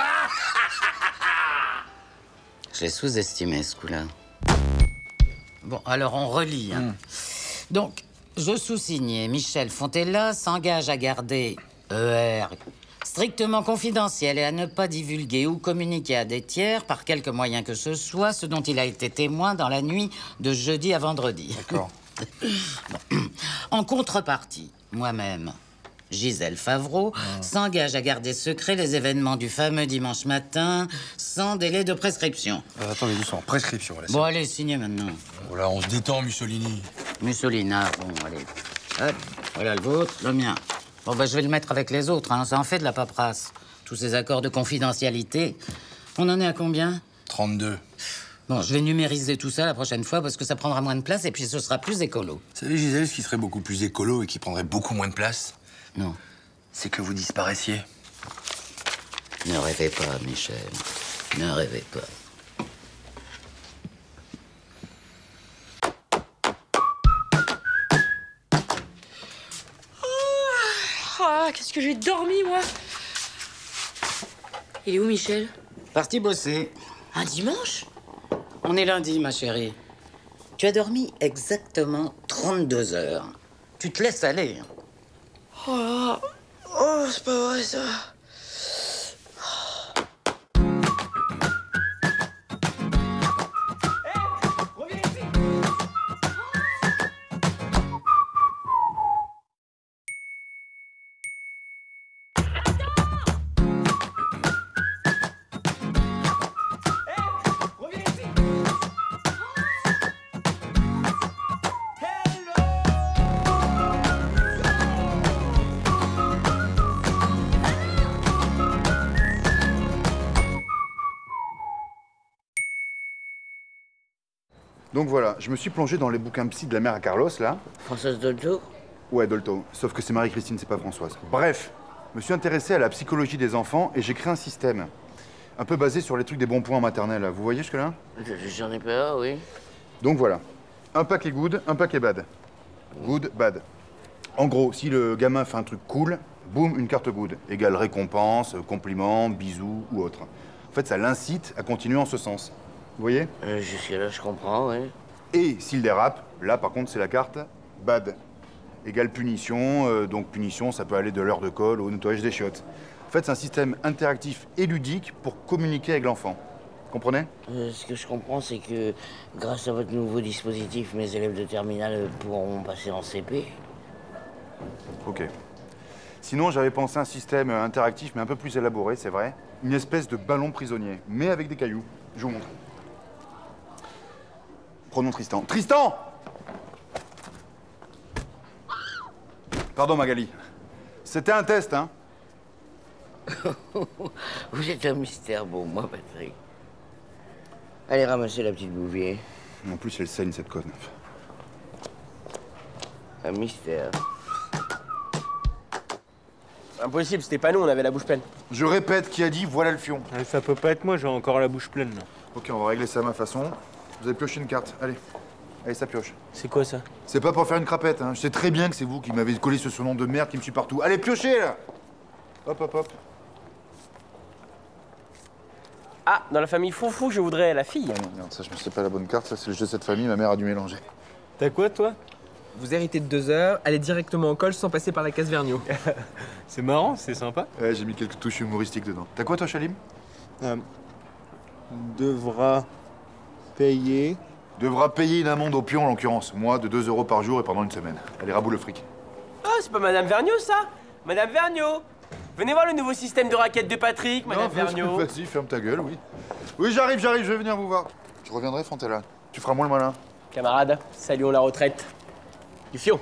Je l'ai sous-estimé, ce coup-là. Bon, alors on relit. Hein. Donc, je sous-signais, Michel Fontella s'engage à garder ER strictement confidentiel et à ne pas divulguer ou communiquer à des tiers, par quelque moyen que ce soit, ce dont il a été témoin dans la nuit de jeudi à vendredi. D'accord. En contrepartie, moi-même, Gisèle Favreau, s'engage à garder secret les événements du fameux dimanche matin, sans délai de prescription. Attendez, doucement, prescription, là. Bon, allez, signez maintenant. Oh là, on se détend, Mussolini. Mussolina, bon, allez. Hop, voilà le vôtre, le mien. Bon, ben, je vais le mettre avec les autres, hein. Ça en fait de la paperasse. Tous ces accords de confidentialité. On en est à combien? 32. Bon, je vais numériser tout ça la prochaine fois parce que ça prendra moins de place et puis ce sera plus écolo. Vous savez, Gisèle, ce qui serait beaucoup plus écolo et qui prendrait beaucoup moins de place? Non. C'est que vous disparaissiez. Ne rêvez pas, Michel. Ne rêvez pas. Ah, qu'est-ce que j'ai dormi, moi. Il est où, Michel? Parti bosser. Un dimanche? On est lundi, ma chérie. Tu as dormi exactement 32 heures. Tu te laisses aller. Oh là là. Oh, c'est pas vrai, ça. Donc voilà, je me suis plongé dans les bouquins psy de la mère à Carlos, là. Françoise Dolto? Ouais, Dolto. Sauf que c'est Marie-Christine, c'est pas Françoise. Bref, je me suis intéressé à la psychologie des enfants et j'ai créé un système. Un peu basé sur les trucs des bons points en maternelle. Vous voyez jusque-là? J'en ai peur, oui. Donc voilà. Un paquet good, un paquet bad. Good, bad. En gros, si le gamin fait un truc cool, boum, une carte good. Égale récompense, compliment, bisous ou autre. En fait, ça l'incite à continuer en ce sens. Vous voyez? Jusque-là, je comprends, oui. Et s'il dérape, là, par contre, c'est la carte bad. Égale punition, donc punition, ça peut aller de l'heure de colle au nettoyage des chiottes. En fait, c'est un système interactif et ludique pour communiquer avec l'enfant. Comprenez? Ce que je comprends, c'est que grâce à votre nouveau dispositif, mes élèves de terminale pourront passer en CP. Ok. Sinon, j'avais pensé à un système interactif, mais un peu plus élaboré, c'est vrai. Une espèce de ballon prisonnier, mais avec des cailloux. Je vous montre. Prenons Tristan. Tristan! Pardon, Magali. C'était un test, hein? Vous êtes un mystère, bon, moi, Patrick. Allez, ramassez la petite bouvier. En plus, elle saigne, cette conne. Un mystère. Impossible, c'était pas nous, on avait la bouche pleine. Je répète, qui a dit voilà le fion? Ça peut pas être moi, j'ai encore la bouche pleine, là. Ok, on va régler ça à ma façon. Vous avez pioché une carte, allez. Allez, ça pioche. C'est quoi ça? C'est pas pour faire une crapette, hein. Je sais très bien que c'est vous qui m'avez collé ce surnom de merde qui me suit partout. Allez, piochez, là! Hop, hop, hop. Ah, dans la famille Foufou, je voudrais la fille. Ah non, merde, ça, je me sais pas la bonne carte, ça, c'est le jeu de cette famille, ma mère a dû mélanger. T'as quoi, toi? Vous héritez de 2 heures, allez directement en colle sans passer par la case Vergniaud. C'est marrant, c'est sympa. Ouais, j'ai mis quelques touches humoristiques dedans. T'as quoi, toi, Chalim? Devra payer. Devra payer une amende au pion, en l'occurrence. Moi, de 2 € par jour et pendant une semaine. Allez, raboule le fric. Ah, c'est pas Madame Vergniaud, ça? Madame Vergniaud! Venez voir le nouveau système de raquettes de Patrick, Madame Vergniaud. Vas-y, ferme ta gueule, oui. Oui, j'arrive, je vais venir vous voir. Je reviendrai, Fantella. Tu feras moins le malin. Camarade, saluons la retraite. Du fion.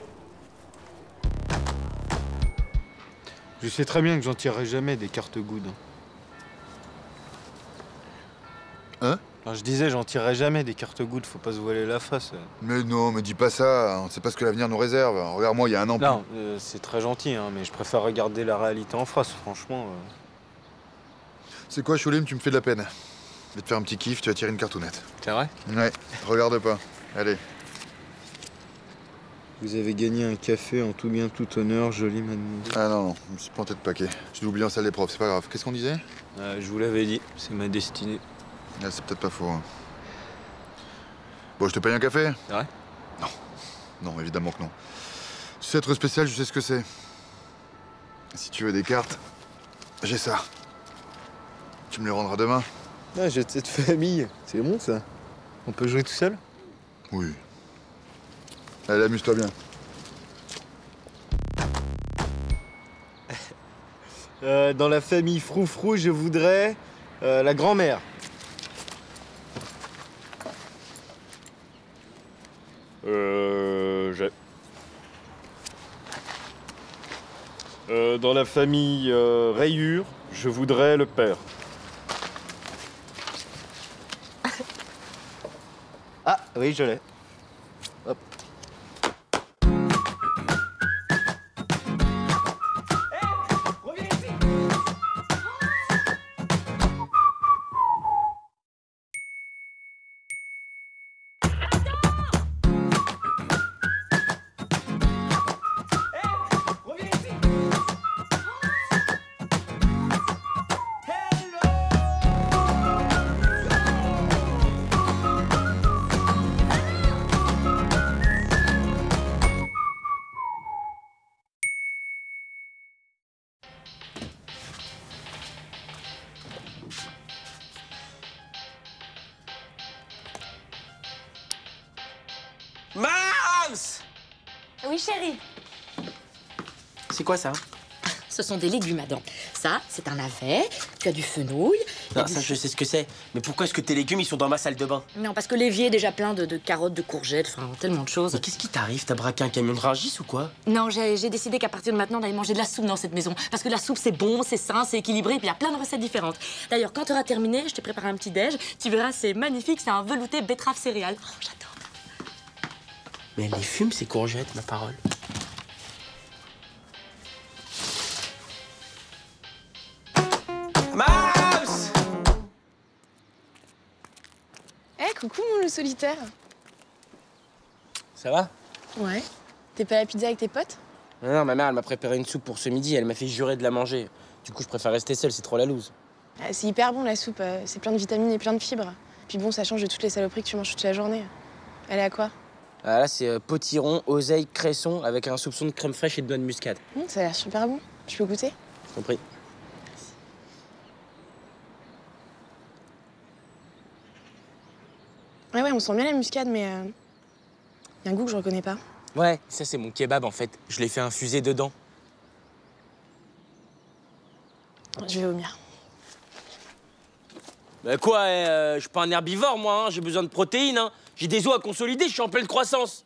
Je sais très bien que j'en tirerai jamais des cartes good. Hein? Je disais, j'en tirerai jamais des cartes good, faut pas se voiler la face. Mais non, me dis pas ça. On sait pas ce que l'avenir nous réserve. Regarde-moi, il y a un an. Non, c'est très gentil, hein, mais je préfère regarder la réalité en face, franchement. C'est quoi, Choulim, tu me fais de la peine. Je vais te faire un petit kiff, tu vas tirer une cartounette. C'est vrai? Ouais, regarde pas. Allez. Vous avez gagné un café en tout bien, tout honneur, jolie mademoiselle. Ah non, je me suis planté de paquet. Je l'ai oublié en salle des profs, c'est pas grave. Qu'est-ce qu'on disait? Je vous l'avais dit, c'est ma destinée. Ah, c'est peut-être pas faux. Hein. Bon, je te paye un café? C'est vrai? Non. Non, évidemment que non. Tu sais, être spécial, je sais ce que c'est. Si tu veux des cartes, j'ai ça. Tu me les rendras demain? Ah, j'ai cette famille. C'est bon, ça? On peut jouer tout seul? Oui. Allez, amuse-toi bien. Dans la famille Froufrou, je voudrais la grand-mère. Dans la famille Rayure, je voudrais le père. Ah, oui, je l'ai. Hop. Mams! Oui, chérie. C'est quoi ça? Ce sont des légumes, Adam. Ça, c'est un navet. Tu as du fenouil. Non, ça, je sais ce que c'est. Mais pourquoi est-ce que tes légumes, ils sont dans ma salle de bain? Non, parce que l'évier est déjà plein de carottes, de courgettes, enfin, tellement de choses. Mais qu'est-ce qui t'arrive? T'as braqué un camion de Rungis ou quoi? Non, j'ai décidé qu'à partir de maintenant, on allait manger de la soupe dans cette maison. Parce que la soupe, c'est bon, c'est sain, c'est équilibré, et puis il y a plein de recettes différentes. D'ailleurs, quand tu auras terminé, je t'ai préparé un petit déj. Tu verras, c'est magnifique, c'est un velouté betterave céréales. Oh, j'adore. Mais elle les fume, ces courgettes, ma parole. Mams! Coucou, mon loup solitaire. Ça va? Ouais. T'es pas à la pizza avec tes potes? Non, ma mère, elle m'a préparé une soupe pour ce midi. Elle m'a fait jurer de la manger. Du coup, je préfère rester seule, c'est trop la loose. C'est hyper bon, la soupe. C'est plein de vitamines et plein de fibres. Puis bon, ça change de toutes les saloperies que tu manges toute la journée. Elle est à quoi? Ah, là, c'est potiron, oseille, cresson, avec un soupçon de crème fraîche et de noix de muscade. Ça a l'air super bon. Je peux goûter? Compris. Ouais, on sent bien la muscade, mais y a un goût que je reconnais pas. Ouais, ça, c'est mon kebab, en fait. Je l'ai fait infuser dedans. je vais vomir. Bah quoi, je suis pas un herbivore, moi, hein. J'ai besoin de protéines, hein. J'ai des os à consolider, je suis en pleine croissance.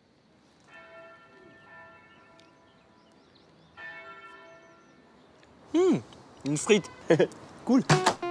Une frite. Cool.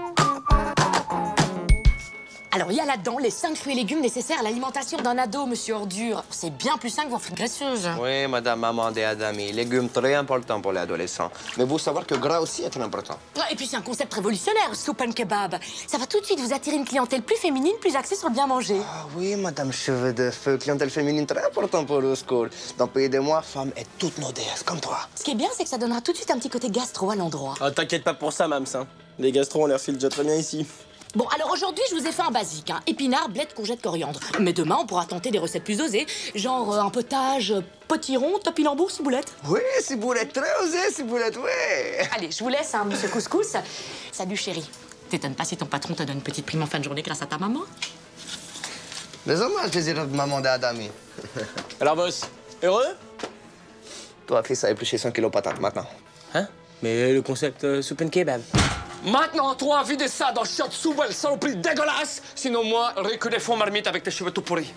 Alors, il y a là-dedans les 5 fruits et légumes nécessaires à l'alimentation d'un ado, monsieur Ordure. C'est bien plus sain que vos frites graisseuses. Oui, madame maman des Adami, légumes très importants pour les adolescents. Mais vous savoir que gras aussi est très important. Et puis, c'est un concept révolutionnaire, soupe and kebab. Ça va tout de suite vous attirer une clientèle plus féminine, plus axée sur le bien manger. Ah oui, madame Cheveux de Feu, clientèle féminine très importante pour le school. Dans le pays des mois, femmes et toutes nos déesses, comme toi. Ce qui est bien, c'est que ça donnera tout de suite un petit côté gastro à l'endroit. Ah, t'inquiète pas pour ça, Mams, hein. Les gastros, on les refile déjà très bien ici. Bon, alors aujourd'hui, je vous ai fait un basique, hein. Épinards, blettes, courgettes, coriandre. Mais demain, on pourra tenter des recettes plus osées, genre un potage potiron, topinambour, ciboulette. Oui, ciboulette, très osée, ciboulette, oui. Allez, je vous laisse, hein, monsieur Couscous. Salut, chérie. T'étonnes pas si ton patron te donne une petite prime en fin de journée grâce à ta maman? Les hommages, les erreurs de maman des Adami. Alors, boss, heureux? Toi, fils, a épluché 100 kilos patates, maintenant. Hein? Mais le concept soupe and kebab. Maintenant, toi, videz ça dans le chiotte souvelle, saloperie dégueulasse. Sinon, moi, reculez fond marmite avec tes cheveux tout pourris.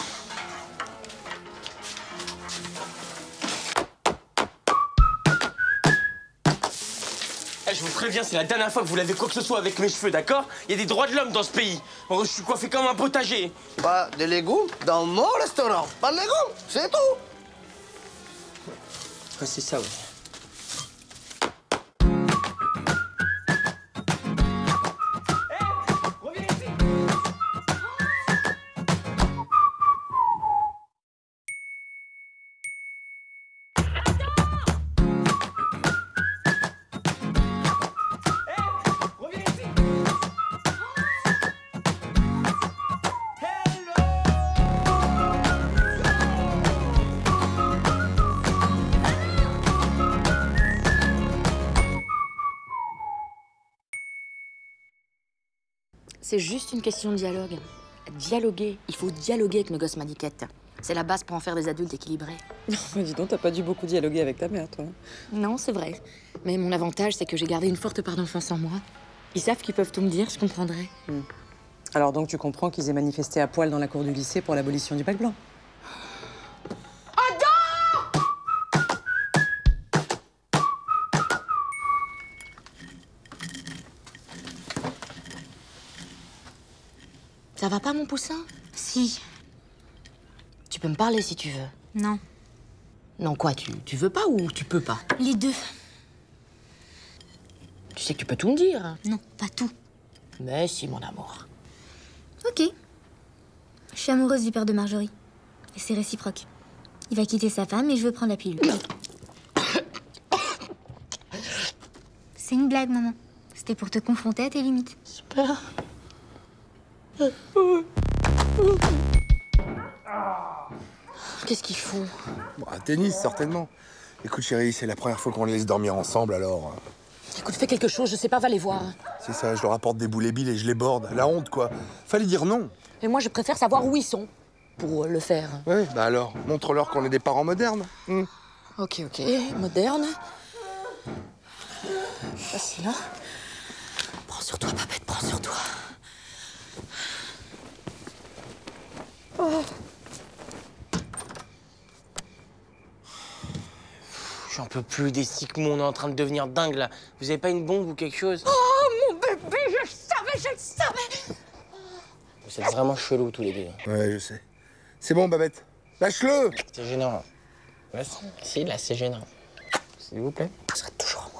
Je vous préviens, c'est la dernière fois que vous lavez quoi que ce soit avec mes cheveux, d'accord? Il y a des droits de l'homme dans ce pays. Je suis coiffé comme un potager. Pas de légumes dans mon restaurant. Pas de légumes, c'est tout. Ouais, c'est ça, ouais. C'est juste une question de dialogue. Dialoguer. Il faut dialoguer avec nos gosses maniquettes. C'est la base pour en faire des adultes équilibrés. Bah dis donc, t'as pas dû beaucoup dialoguer avec ta mère, toi. Non, c'est vrai. Mais mon avantage, c'est que j'ai gardé une forte part d'enfance en moi. Ils savent qu'ils peuvent tout me dire, je comprendrai. Alors donc, tu comprends qu'ils aient manifesté à poil dans la cour du lycée pour l'abolition du bac blanc? Ça va pas, mon poussin? Si. Tu peux me parler si tu veux. Non. Non, quoi, tu veux pas ou tu peux pas? Les deux. Tu sais que tu peux tout me dire. Non, pas tout. Mais si, mon amour. Ok. Je suis amoureuse du père de Marjorie. Et c'est réciproque. Il va quitter sa femme et je veux prendre la pilule. C'est une blague, maman. C'était pour te confronter à tes limites. Super. Qu'est-ce qu'ils font? Bon, un tennis, certainement. Écoute, chérie, c'est la première fois qu'on les laisse dormir ensemble, alors... Écoute, fais quelque chose, je sais pas, va les voir. C'est ça, je leur apporte des boules et billes et je les borde. La honte, quoi. Fallait dire non. Et moi, je préfère savoir où ils sont pour le faire. Ouais, bah alors, montre-leur qu'on est des parents modernes. Ok, moderne. Facile, hein? Prends sur toi, papette, prends sur toi. Oh. J'en peux plus des cycles, on est en train de devenir dingue là. Vous avez pas une bombe ou quelque chose? Oh mon bébé, je le savais! Vous êtes vraiment chelous tous les deux. Ouais, je sais. C'est bon, Babette. Lâche-le! C'est gênant. Ouais, si, là, c'est gênant. S'il vous plaît. Ça serait toujours à moi.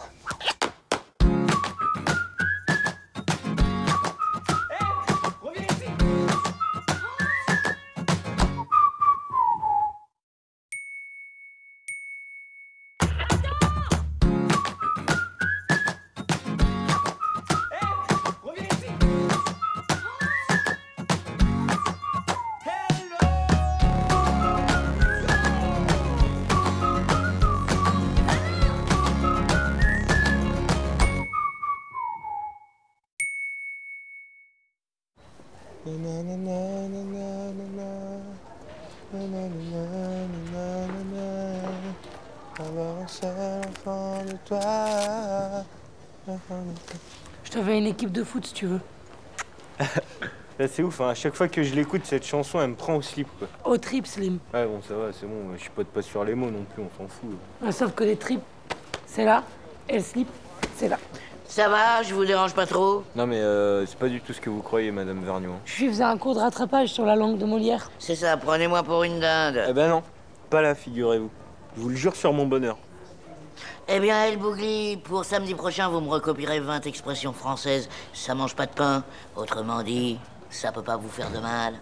Avoir un seul enfant de toi. Je te fais une équipe de foot si tu veux. Là, c'est ouf, hein. À chaque fois que je l'écoute, cette chanson, elle me prend au slip, quoi. Au trip, Slim. Ouais, bon, ça va, c'est bon. Je suis pas sur les mots non plus, on s'en fout. Ouais, sauf que les tripes, c'est là, et le slip, c'est là. Ça va, je vous dérange pas trop? Non, mais c'est pas du tout ce que vous croyez, Madame Vergniaud. Je lui faisais un cours de rattrapage sur la langue de Molière. C'est ça, prenez-moi pour une dinde. Eh ben non, pas là, figurez-vous. Je vous le jure sur mon bonheur. Eh bien, El Bougli, pour samedi prochain, vous me recopierez 20 expressions françaises. Ça mange pas de pain. Autrement dit, ça peut pas vous faire de mal.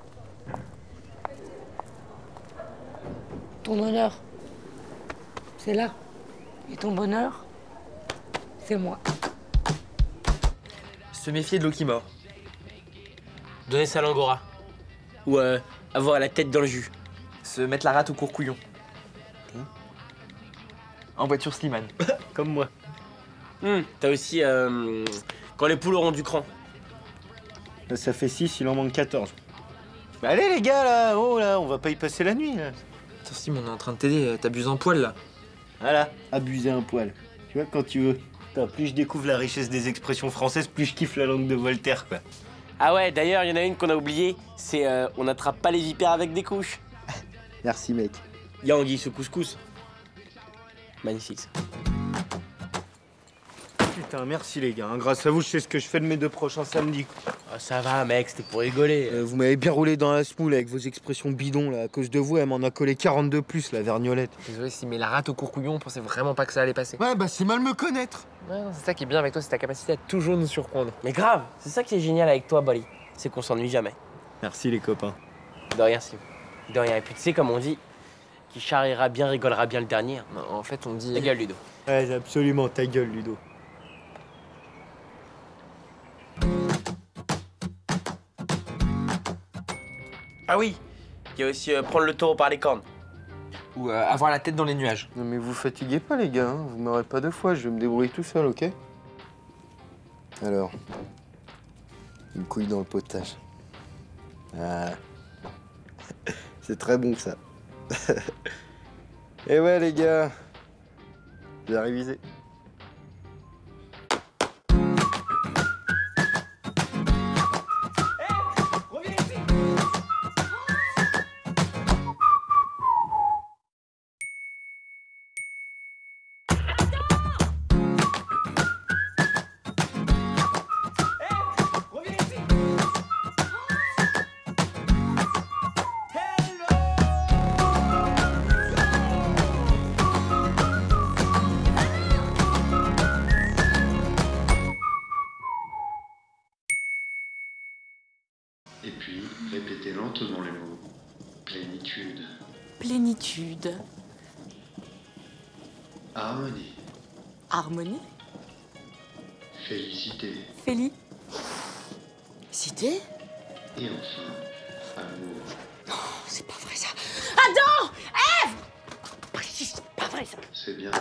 Ton honneur, c'est là. Et ton bonheur, c'est moi. Se méfier de l'eau qui mord. Donner sa langue au rat. Ou avoir la tête dans le jus. Se mettre la rate au court-couillon. En voiture Slimane. Comme moi. T'as aussi quand les poules auront du cran. Là, ça fait 6, il en manque 14. Bah allez les gars, là, oh là, on va pas y passer la nuit, là. Attends, Slim, on est en train de t'aider, t'abuses un poil, là. Voilà, abuser un poil. Tu vois, quand tu veux. Putain, plus je découvre la richesse des expressions françaises, plus je kiffe la langue de Voltaire, quoi. Ah ouais, d'ailleurs, il y en a une qu'on a oubliée, c'est on n'attrape pas les vipères avec des couches. Merci, mec. Y'a anguille ce couscous. Magnifique. Putain, merci les gars. Grâce à vous, je sais ce que je fais de mes 2 prochains samedis. Oh, ça va, mec, c'était pour rigoler. Vous m'avez bien roulé dans la semoule avec vos expressions bidons, là. À cause de vous, elle m'en a collé 42 plus, la Vergnolette. Désolé, si mais la rate au court-couillon, on pensait vraiment pas que ça allait passer. Ouais, bah c'est mal me connaître. Ouais, non, c'est ça qui est bien avec toi, c'est ta capacité à toujours nous surprendre. Mais grave, c'est ça qui est génial avec toi, Bolly. C'est qu'on s'ennuie jamais. Merci les copains. De rien, Sim. De rien. Et puis tu sais, comme on dit, qui charriera bien rigolera bien le dernier. Non, en fait, on dit... Ta gueule, Ludo. Ouais, absolument, ta gueule, Ludo. Ah oui, il y a aussi prendre le taureau par les cornes. Ou avoir la tête dans les nuages. Non mais vous fatiguez pas les gars, hein. Vous m'aurez pas 2 fois, je vais me débrouiller tout seul, ok? Alors, une couille dans le potage. Ah. C'est très bon ça. Et ouais les gars, j'ai révisé. Et puis, répétez lentement les mots. Plénitude. Plénitude. Harmonie. Harmonie. Félicité. Cité. Et enfin, amour. Non, c'est pas vrai ça. Adam! Ève! C'est pas vrai ça. C'est bien.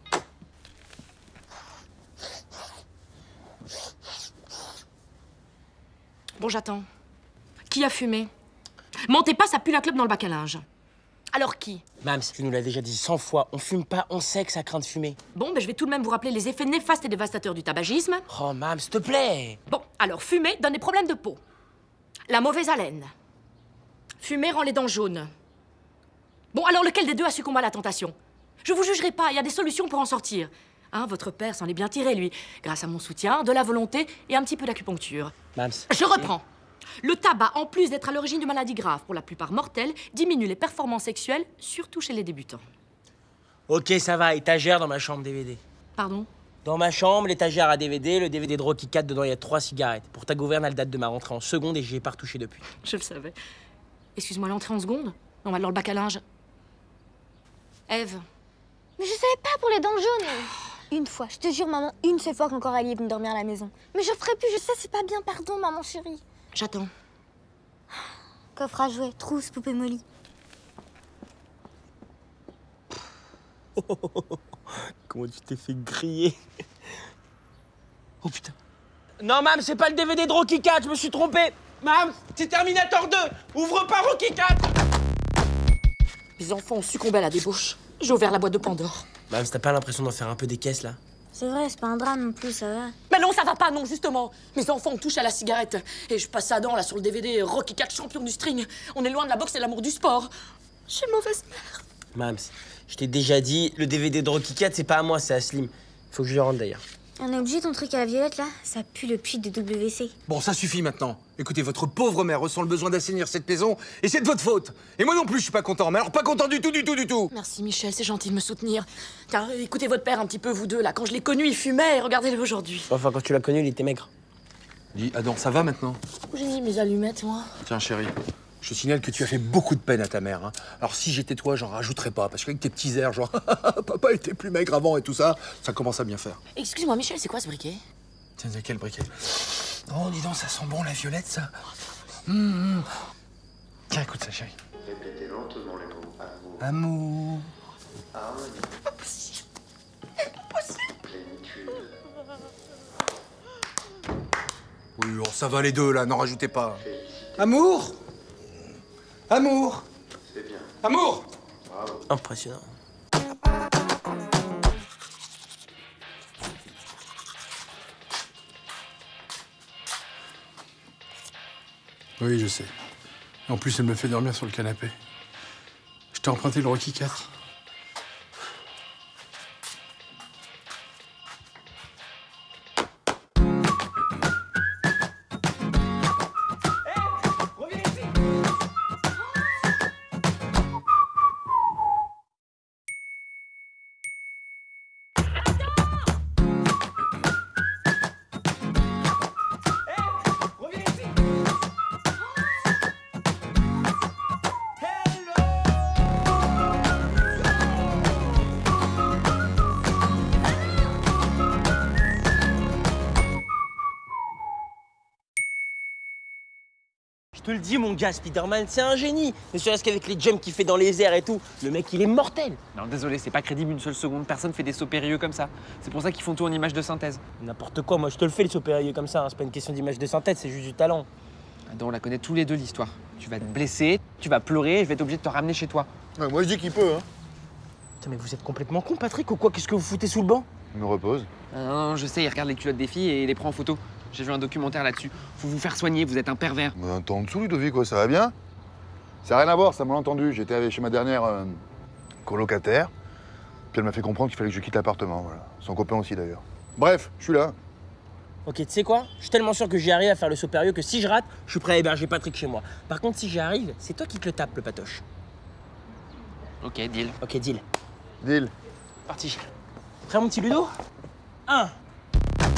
Bon, j'attends. Qui a fumé? Mentez pas, ça pue la clope dans le bac à linge. Alors qui? Mams, tu nous l'as déjà dit 100 fois, on fume pas, on sait que ça craint de fumer. Bon, ben je vais tout de même vous rappeler les effets néfastes et dévastateurs du tabagisme. Oh, Mams, s'il te plaît. Bon, alors fumer donne des problèmes de peau. La mauvaise haleine. Fumer rend les dents jaunes. Bon, alors lequel des deux a succombé à la tentation? Je vous jugerai pas, il y a des solutions pour en sortir. Hein, votre père s'en est bien tiré, lui, grâce à mon soutien, de la volonté et un petit peu d'acupuncture. Mams. Je reprends. Le tabac, en plus d'être à l'origine de maladies graves, pour la plupart mortelles, diminue les performances sexuelles, surtout chez les débutants. Ok, ça va, étagère dans ma chambre DVD. Pardon? Dans ma chambre, l'étagère à DVD, le DVD de Rocky 4, dedans il y a 3 cigarettes. Pour ta gouverne, elle date de ma rentrée en seconde et j'y ai pas retouché depuis. Je le savais. Excuse-moi, l'entrée en seconde? Non, bah, dans le bac à linge. Ève. Mais je savais pas pour les dents jaunes. Une fois, je te jure, maman, une seule fois qu'encore Ali est venu dormir à la maison. Mais je ferai plus, je sais, c'est pas bien, pardon, maman chérie. J'attends. Coffre à jouets, trousse, poupée Molly. Comment tu t'es fait griller? Oh putain. Non, Mams, c'est pas le DVD de Rocky 4, je me suis trompé. Mams, c'est Terminator 2. Ouvre pas Rocky 4. Les enfants ont succombé à la débauche. J'ai ouvert la boîte de Pandore. Mams, t'as pas l'impression d'en faire un peu des caisses, là? C'est vrai, c'est pas un drame non plus, ça va. Mais non, ça va pas, non, justement. Mes enfants touchent à la cigarette. Et je passe Adam, là, sur le DVD Rocky IV, champion du string. On est loin de la boxe et de l'amour du sport. Je suis mauvaise mère. Mams, je t'ai déjà dit, le DVD de Rocky IV, c'est pas à moi, c'est à Slim. Faut que je le rende d'ailleurs. On est obligé ton truc à la violette, là? Ça pue le puits de WC. Bon, ça suffit maintenant. Écoutez, votre pauvre mère ressent le besoin d'assainir cette maison, et c'est de votre faute. Et moi non plus, je suis pas content. Mais alors, pas content du tout, du tout, du tout. Merci, Michel, c'est gentil de me soutenir. Car écoutez votre père un petit peu, vous deux, là. Quand je l'ai connu, il fumait, et regardez-le aujourd'hui. Enfin, quand tu l'as connu, il était maigre. Dis, Adam, ça va maintenant? Où j'ai mis mes allumettes, moi? Tiens, chérie, je te signale que tu as fait beaucoup de peine à ta mère. Hein. Alors, si j'étais toi, j'en rajouterais pas. Parce qu'avec tes petits airs, genre, papa était plus maigre avant et tout ça, ça commence à bien faire. Excuse-moi, Michel, c'est quoi ce briquet? Tiens, c'est quel briquet? Oh, dis donc, ça sent bon, la violette, ça. Tiens, écoute ça, chérie. Répétez lentement les mots amour. Amour. Harmonie. Plénitude. Oui, oh, ça va les deux, là, n'en rajoutez pas. Amour. Amour. C'est bien. Amour. Bravo. Impressionnant. Oui, je sais. En plus, elle me fait dormir sur le canapé. Je t'ai emprunté le Rocky IV. Je te le dis, mon gars, Spider-Man, c'est un génie. Ne serait-ce qu'avec les jumps qu'il fait dans les airs et tout. Le mec, il est mortel. Non, désolé, c'est pas crédible une seule seconde. Personne fait des sauts périlleux comme ça. C'est pour ça qu'ils font tout en images de synthèse. N'importe quoi, moi je te le fais, le saut périlleux comme ça. Hein. C'est pas une question d'image de synthèse, c'est juste du talent. Adam, on la connaît tous les deux, l'histoire. Tu vas te blesser, tu vas pleurer et je vais être obligé de te ramener chez toi. Ouais, moi je dis qu'il peut, hein. Putain, mais vous êtes complètement con, Patrick, ou quoi? Qu'est-ce que vous foutez sous le banc? Je me repose. Non, je sais, il regarde les culottes des filles et il les prend en photo. J'ai vu un documentaire là-dessus. Faut vous faire soigner, vous êtes un pervers. T'es en dessous, Ludovic, quoi, ça va bien? Ça n'a rien à voir, ça m'a entendu. J'étais chez ma dernière colocataire, puis elle m'a fait comprendre qu'il fallait que je quitte l'appartement, voilà. Son copain aussi, d'ailleurs. Bref, je suis là. Ok, tu sais quoi? Je suis tellement sûr que j'y arrive à faire le saut périlleux que si je rate, je suis prêt à héberger Patrick chez moi. Par contre, si j'y arrive, c'est toi qui te le tapes, le patoche. Ok, deal. Ok, deal. Deal. Parti. Prêt, mon petit Ludo? 1, 2...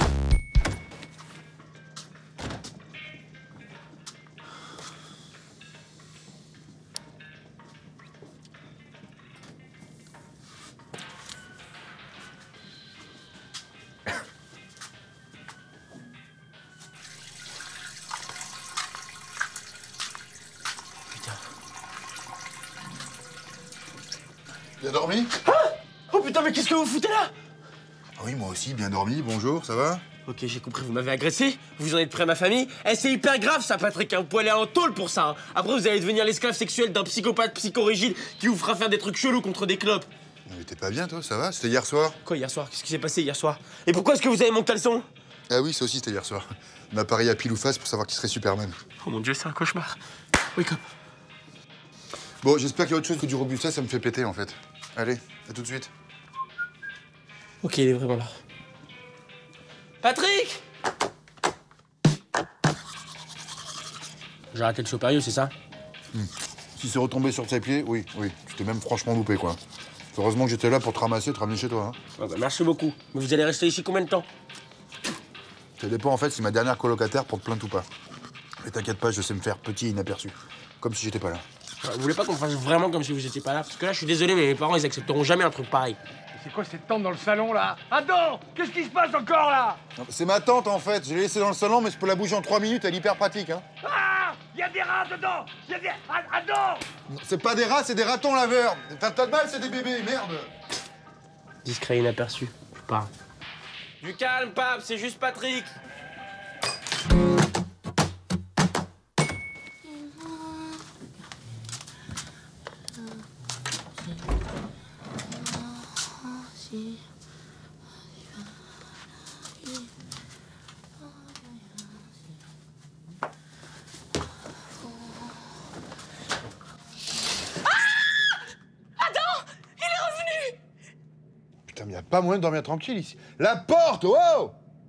Bien dormi? Ah! Oh putain, mais qu'est-ce que vous foutez là? Ah oui, moi aussi, bien dormi, bonjour, ça va? Ok, j'ai compris, vous m'avez agressé, vous en êtes près à ma famille. Eh, c'est hyper grave ça, Patrick, hein. Vous pouvez aller en tôle pour ça. Hein. Après, vous allez devenir l'esclave sexuel d'un psychopathe psychorigide qui vous fera faire des trucs chelous contre des clopes. Mais t'es pas bien, toi, ça va? C'était hier soir? Quoi, hier soir? Qu'est-ce qui s'est passé hier soir? Et pourquoi est-ce que vous avez mon caleçon? Ah oui, ça aussi, c'était hier soir. On a parié à pile ou face pour savoir qui serait Superman. Oh mon dieu, c'est un cauchemar. Wake up. Bon, j'espère qu'il y a autre chose que du robusta, ça me fait péter, en fait. Allez, à tout de suite. Ok, il est vraiment là. Patrick! J'ai raté le saut périlleux, c'est ça? Si c'est retombé sur tes pieds, oui, oui. Tu t'es même franchement loupé, quoi. Heureusement que j'étais là pour te ramasser, te ramener chez toi. Hein. Ah bah, merci beaucoup. Mais vous allez rester ici combien de temps? Ça dépend, en fait, si ma dernière colocataire porte plainte ou pas. Mais t'inquiète pas, je sais me faire petit et inaperçu. Comme si j'étais pas là. Vous voulez pas qu'on fasse vraiment comme si vous étiez pas là? Parce que là, je suis désolé, mais mes parents, ils accepteront jamais un truc pareil. C'est quoi cette tente dans le salon, là? Adam! Qu'est-ce qui se passe encore, là? C'est ma tante, en fait. Je l'ai laissée dans le salon, mais je peux la bouger en 3 minutes. Elle est hyper pratique, hein. Ah! Il y a des rats dedans! Il y a des... Adam! C'est pas des rats, c'est des ratons laveurs. T'as de mal, c'est des bébés, merde. Discret, inaperçu. Je pars. Du calme, Pape, c'est juste Patrick. pas moyen de dormir tranquille ici. La porte, wow!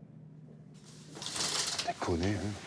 Déconner, hein.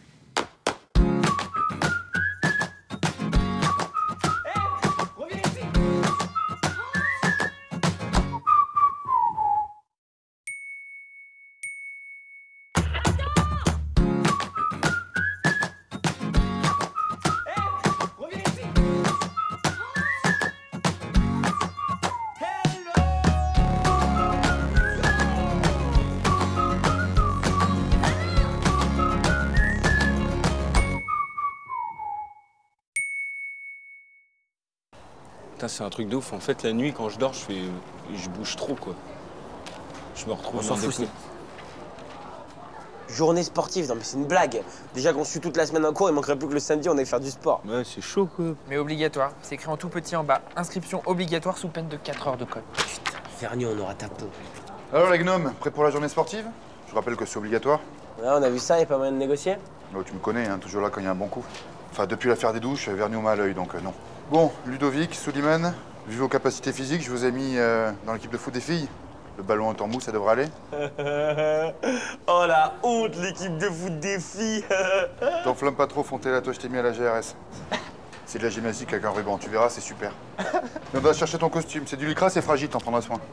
Putain, c'est un truc de ouf. En fait, la nuit, quand je dors, je bouge trop, quoi. Je me retrouve On s'en dans fout, des Steve. Journée sportive, non mais c'est une blague. Déjà qu'on suit toute la semaine en cours, il manquerait plus que le samedi, on aille faire du sport. Ouais, c'est chaud, quoi. Mais obligatoire. C'est écrit en tout petit en bas. Inscription obligatoire sous peine de 4 heures de colle. Putain, Vernier, on aura ta peau. Alors les gnomes, prêts pour la journée sportive? Je rappelle que c'est obligatoire. Ouais, on a vu ça, y'a pas moyen de négocier? Oh, tu me connais, hein, toujours là quand il y a un bon coup. Enfin, depuis l'affaire des douches, Vernier m'a à l'œil, donc non. Bon, Ludovic, Souliman, vu vos capacités physiques, je vous ai mis dans l'équipe de foot des filles. Le ballon est en mou, ça devrait aller. Oh la honte, l'équipe de foot des filles. T'enflamme pas trop, Fontella, toi je t'ai mis à la GRS. C'est de la gymnastique avec un ruban, tu verras, c'est super. Mais on va chercher ton costume, c'est du lycra, c'est fragile, t'en prendras soin.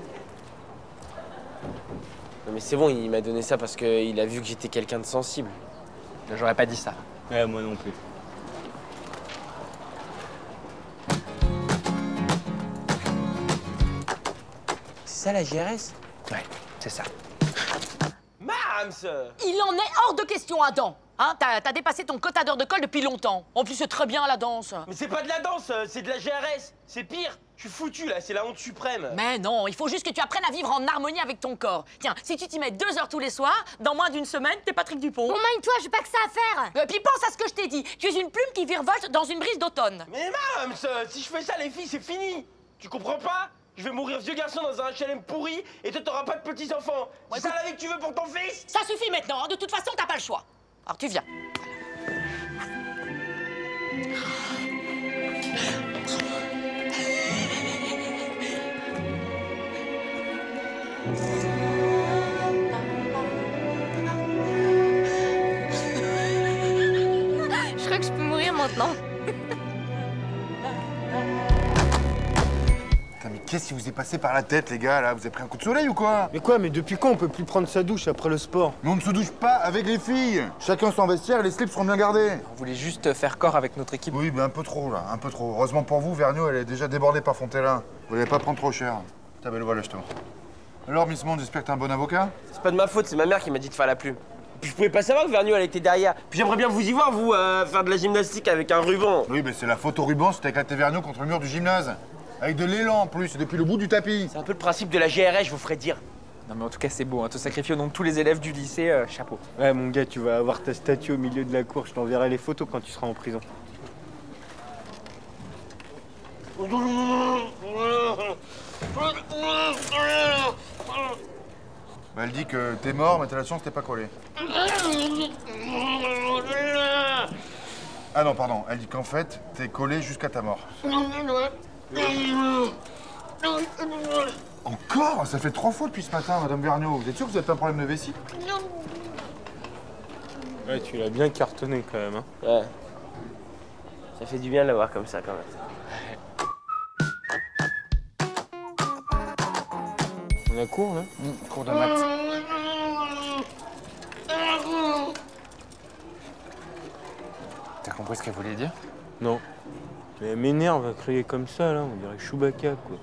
Non mais c'est bon, il m'a donné ça parce qu'il a vu que j'étais quelqu'un de sensible. J'aurais pas dit ça. Ouais, moi non plus. C'est ça la GRS? Ouais, c'est ça. Mams! Il en est hors de question, Adam. Hein, t'as dépassé ton quota d'heures de colle depuis longtemps. En plus, c'est très bien la danse. Mais c'est pas de la danse, c'est de la GRS. C'est pire. Je suis foutu là, c'est la honte suprême. Mais non, il faut juste que tu apprennes à vivre en harmonie avec ton corps. Tiens, si tu t'y mets 2 heures tous les soirs, dans moins d'une semaine, t'es Patrick Dupont. Bon, mind-toi, j'ai pas que ça à faire. Et puis pense à ce que je t'ai dit. Tu es une plume qui virevolte dans une brise d'automne. Mais Mams, si je fais ça, les filles, c'est fini. Tu comprends pas? Je vais mourir vieux garçon dans un HLM pourri et toi t'auras pas de petits-enfants. C'est ça la vie que tu veux pour ton fils? Ça suffit maintenant, hein. De toute façon, t'as pas le choix. Alors tu viens. Je crois que je peux mourir maintenant. Putain, mais qu'est-ce qui vous est passé par la tête, les gars, là? Vous avez pris un coup de soleil ou quoi? Mais quoi, mais depuis quand on peut plus prendre sa douche après le sport? Mais on ne se douche pas avec les filles. Chacun son vestiaire et les slips seront bien gardés. On voulait juste faire corps avec notre équipe. Oui, mais un peu trop, là, un peu trop. Heureusement pour vous, Vergniaud, elle est déjà débordée par Fontella. Vous n'allez pas prendre trop cher. T'as belle voilà, justement. Alors, Miss Monde, j'espère que t'es un bon avocat? C'est pas de ma faute, c'est ma mère qui m'a dit de faire la plume. Puis je pouvais pas savoir que Vergniaud, elle était derrière. Puis j'aimerais bien vous y voir, vous, faire de la gymnastique avec un ruban. Oui, mais c'est la photo ruban, c'était éclaté Vergniaud contre le mur du gymnase. Avec de l'élan en plus, et depuis le bout du tapis. C'est un peu le principe de la GRS, je vous ferai dire. Non mais en tout cas c'est beau, hein. Te sacrifier au nom de tous les élèves du lycée, chapeau. Ouais, mon gars, tu vas avoir ta statue au milieu de la cour. Je t'enverrai les photos quand tu seras en prison. Bah, elle dit que t'es mort, mais t'as la chance, t'es pas collé. Ah non, pardon, elle dit qu'en fait, t'es collé jusqu'à ta mort. Encore? Ça fait 3 fois depuis ce matin, Madame Vergniaud. Vous êtes sûr que vous avez pas un problème de vessie? Ouais, tu l'as bien cartonné quand même, hein. Ouais. Ça fait du bien de l'avoir comme ça, quand même. On a cours, là? Cours de maths. T'as compris ce qu'elle voulait dire? Non. Mais elle m'énerve à crier comme ça, là. On dirait Chewbacca, quoi.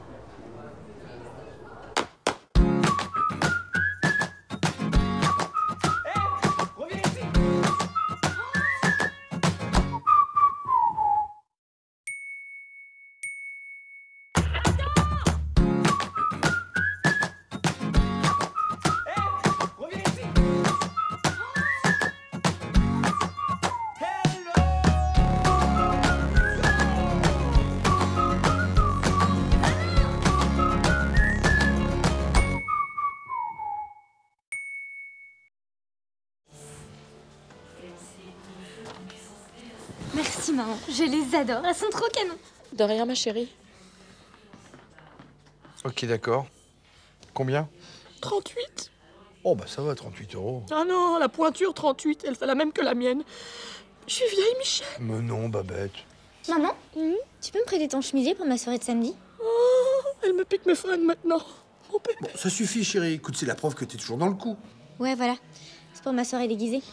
Merci maman, je les adore, elles sont trop canons. De rien, ma chérie. Ok, d'accord. Combien? 38. Oh, bah ça va, 38 €. Ah non, la pointure 38, elle fait la même que la mienne. Je suis vieille, Michel. Mais non, Babette. Maman, tu peux me prêter ton chemisier pour ma soirée de samedi? Oh, elle me pique mes fringues maintenant. Mon pépé. Bon, ça suffit, chérie. Écoute, c'est la preuve que t'es toujours dans le coup. Ouais, voilà. C'est pour ma soirée déguisée.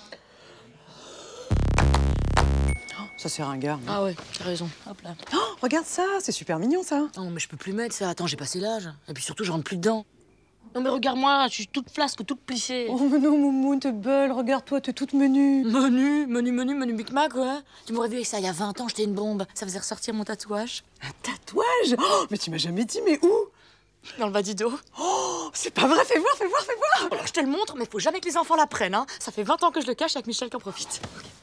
Ça, c'est ringard. Ah ouais, t'as raison. Hop là. Oh, regarde ça, c'est super mignon, ça. Non, mais je peux plus mettre ça. Attends, j'ai passé l'âge. Et puis surtout, je rentre plus dedans. Non, mais regarde-moi, je suis toute flasque, toute plissée. Oh, mais non, Moumou, t'es belle. Regarde-toi, t'es toute menue. Menu Big Mac, ouais. Tu m'aurais vu avec ça il y a 20 ans, j'étais une bombe. Ça faisait ressortir mon tatouage. Un tatouage? Oh, mais tu m'as jamais dit, mais où? Dans le bas du dos. Oh, c'est pas vrai, fais voir, fais voir, fais voir. Alors, je te le montre, mais faut jamais que les enfants l'apprennent, hein. Ça fait 20 ans que je le cache avec Michel qui en profite.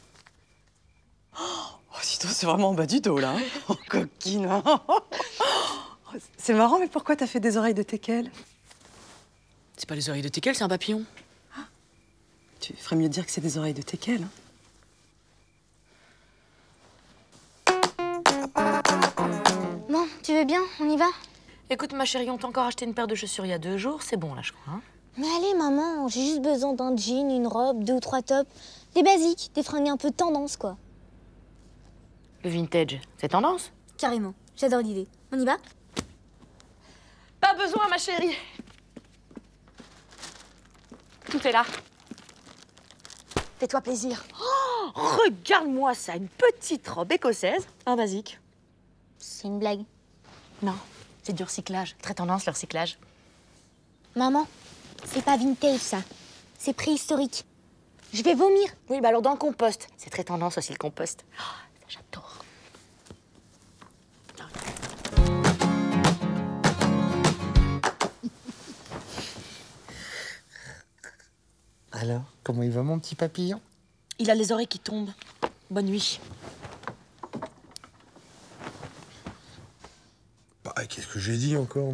Oh, dis donc, c'est vraiment en bas du dos, là. Hein. Oh, coquine. C'est marrant, mais pourquoi t'as fait des oreilles de teckel? C'est pas les oreilles de teckel, c'est un papillon. Tu ferais mieux de dire que c'est des oreilles de teckel. Bon, tu veux bien? On y va? Écoute, ma chérie, on t'a encore acheté une paire de chaussures il y a 2 jours. C'est bon, là, je crois. Hein. Mais allez, maman, j'ai juste besoin d'un jean, une robe, 2 ou 3 tops. Des basiques, des fringues un peu tendance, quoi. Le vintage, c'est tendance? Carrément, j'adore l'idée. On y va? Pas besoin, ma chérie. Tout est là. Fais-toi plaisir. Oh, regarde-moi ça, une petite robe écossaise, un basique. C'est une blague. Non, c'est du recyclage. Très tendance, le recyclage. Maman, c'est pas vintage, ça. C'est préhistorique. Je vais vomir. Oui, bah alors dans le compost. C'est très tendance aussi, le compost. Oh, ça, j'adore. Alors, comment il va, mon petit papillon? Il a les oreilles qui tombent. Bonne nuit. Bah, qu'est-ce que j'ai dit encore?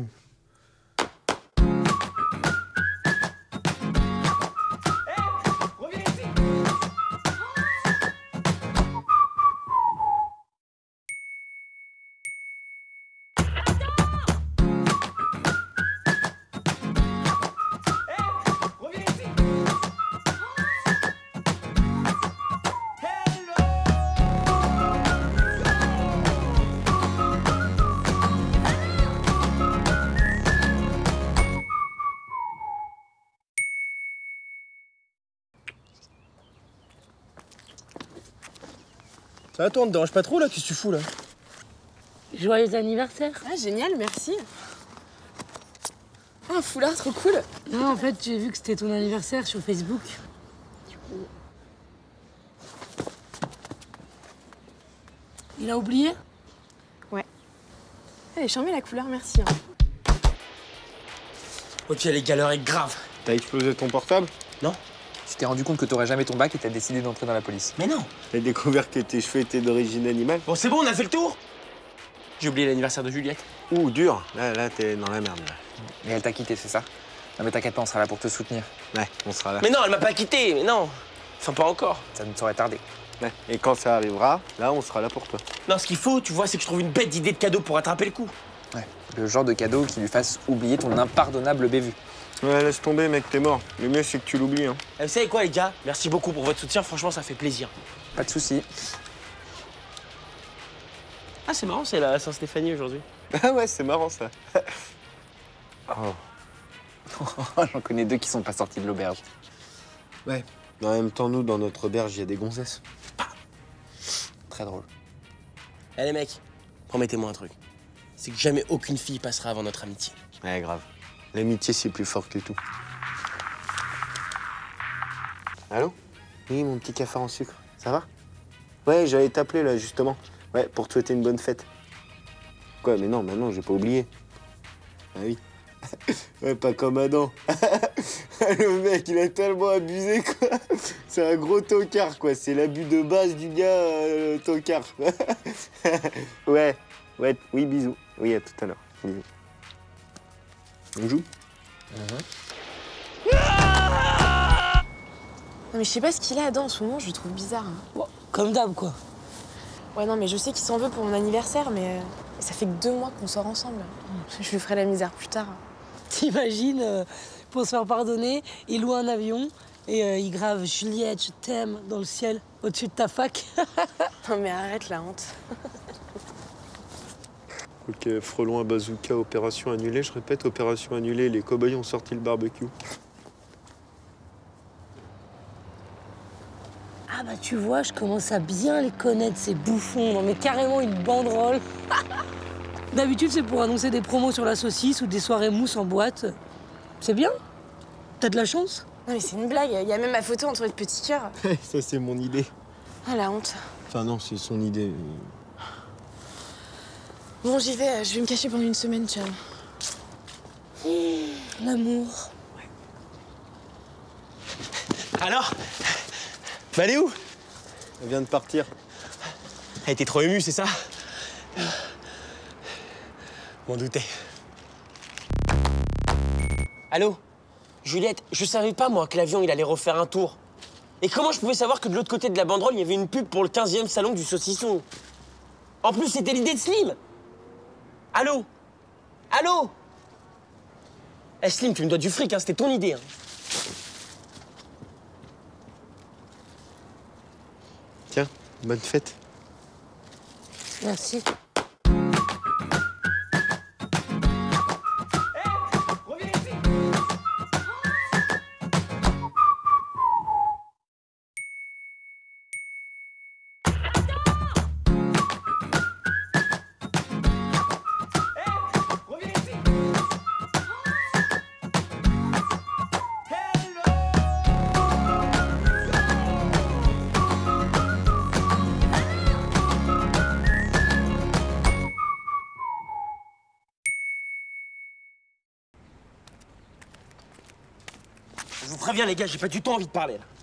Ça va, toi, on te dérange pas trop, là? Qu'est-ce que tu fous, là? Joyeux anniversaire. Ah, génial, merci. Ah, un foulard trop cool. Non, en fait, j'ai vu que c'était ton anniversaire sur Facebook. Il a oublié? Ouais. Elle est charmée, la couleur, merci. Hein. Ok, les gars, l'heure est grave. T'as explosé ton portable? Non. Tu t'es rendu compte que t'aurais jamais ton bac et t'as décidé d'entrer dans la police. Mais non. T'as découvert que tes cheveux étaient d'origine animale? Bon, c'est bon, on a fait le tour. J'ai oublié l'anniversaire de Juliette. Ouh, dur. Là, t'es dans la merde, là. Mais elle t'a quitté, c'est ça? Non mais t'inquiète pas, on sera là pour te soutenir. Ouais, on sera là. Mais non, elle m'a pas quitté, mais non. Enfin, pas encore. Ça ne saurait tarder. Ouais. Et quand ça arrivera, là, on sera là pour toi. Non, ce qu'il faut, tu vois, c'est que je trouve une bête d'idée de cadeau pour attraper le coup. Ouais, le genre de cadeau qui lui fasse oublier ton impardonnable bévue. Ouais, laisse tomber, mec, t'es mort. Le mieux, c'est que tu l'oublies, hein. Vous savez quoi, les gars? Merci beaucoup pour votre soutien, franchement, ça fait plaisir. Pas de soucis. Ah, c'est marrant, c'est la Saint-Stéphanie aujourd'hui. Ah ouais, c'est marrant, ça. Oh. J'en connais 2 qui sont pas sortis de l'auberge. Ouais. Mais en même temps, nous, dans notre auberge, il y a des gonzesses. Très drôle. Eh les mecs, promettez-moi un truc. C'est que jamais aucune fille passera avant notre amitié. Ouais, grave. L'amitié, c'est plus fort que tout. Allô? Oui, mon petit cafard en sucre. Ça va? Ouais, j'allais t'appeler, là, justement. Ouais, pour te souhaiter une bonne fête. Quoi? Mais non, maintenant, j'ai pas oublié. Ah oui. Ouais, pas comme Adam. Le mec, il a tellement abusé, quoi. C'est un gros tocard, quoi. C'est l'abus de base du gars, tocard. Ouais, oui, bisous. Oui, à tout à l'heure. Bisous. On joue? Non, mais je sais pas ce qu'il a, Adam, en ce moment, je le trouve bizarre. Hein. Bon, comme d'hab, quoi. Ouais, non, mais je sais qu'il s'en veut pour mon anniversaire, mais ça fait que 2 mois qu'on sort ensemble. Je lui ferai la misère plus tard. T'imagines, pour se faire pardonner, il loue un avion et il grave Juliette, je t'aime dans le ciel, au-dessus de ta fac. Non mais arrête la honte. Ok, frelon à bazooka, opération annulée. Je répète, opération annulée. Les cow-boys ont sorti le barbecue. Ah bah tu vois, je commence à bien les connaître, ces bouffons. Non mais carrément une banderole. D'habitude, c'est pour annoncer des promos sur la saucisse ou des soirées mousse en boîte. C'est bien. T'as de la chance. Non mais c'est une blague, il y a même ma photo entourée de petits cœurs. Ça, c'est mon idée. Ah la honte. Enfin non, c'est son idée. Bon, j'y vais, je vais me cacher pendant une semaine, ciao. L'amour. Alors, bah elle est où? Elle vient de partir. Elle était trop émue, c'est ça? M'en doutais. Allô? Juliette, je savais pas, moi, que l'avion, il allait refaire un tour. Et comment je pouvais savoir que de l'autre côté de la banderole, il y avait une pub pour le 15e salon du saucisson? En plus, c'était l'idée de Slim. Allô? Allô? Eh, Slim, tu me dois du fric, hein, c'était ton idée. Hein. Tiens, bonne fête. Merci. Je vous préviens, les gars, j'ai pas du tout envie de parler, là.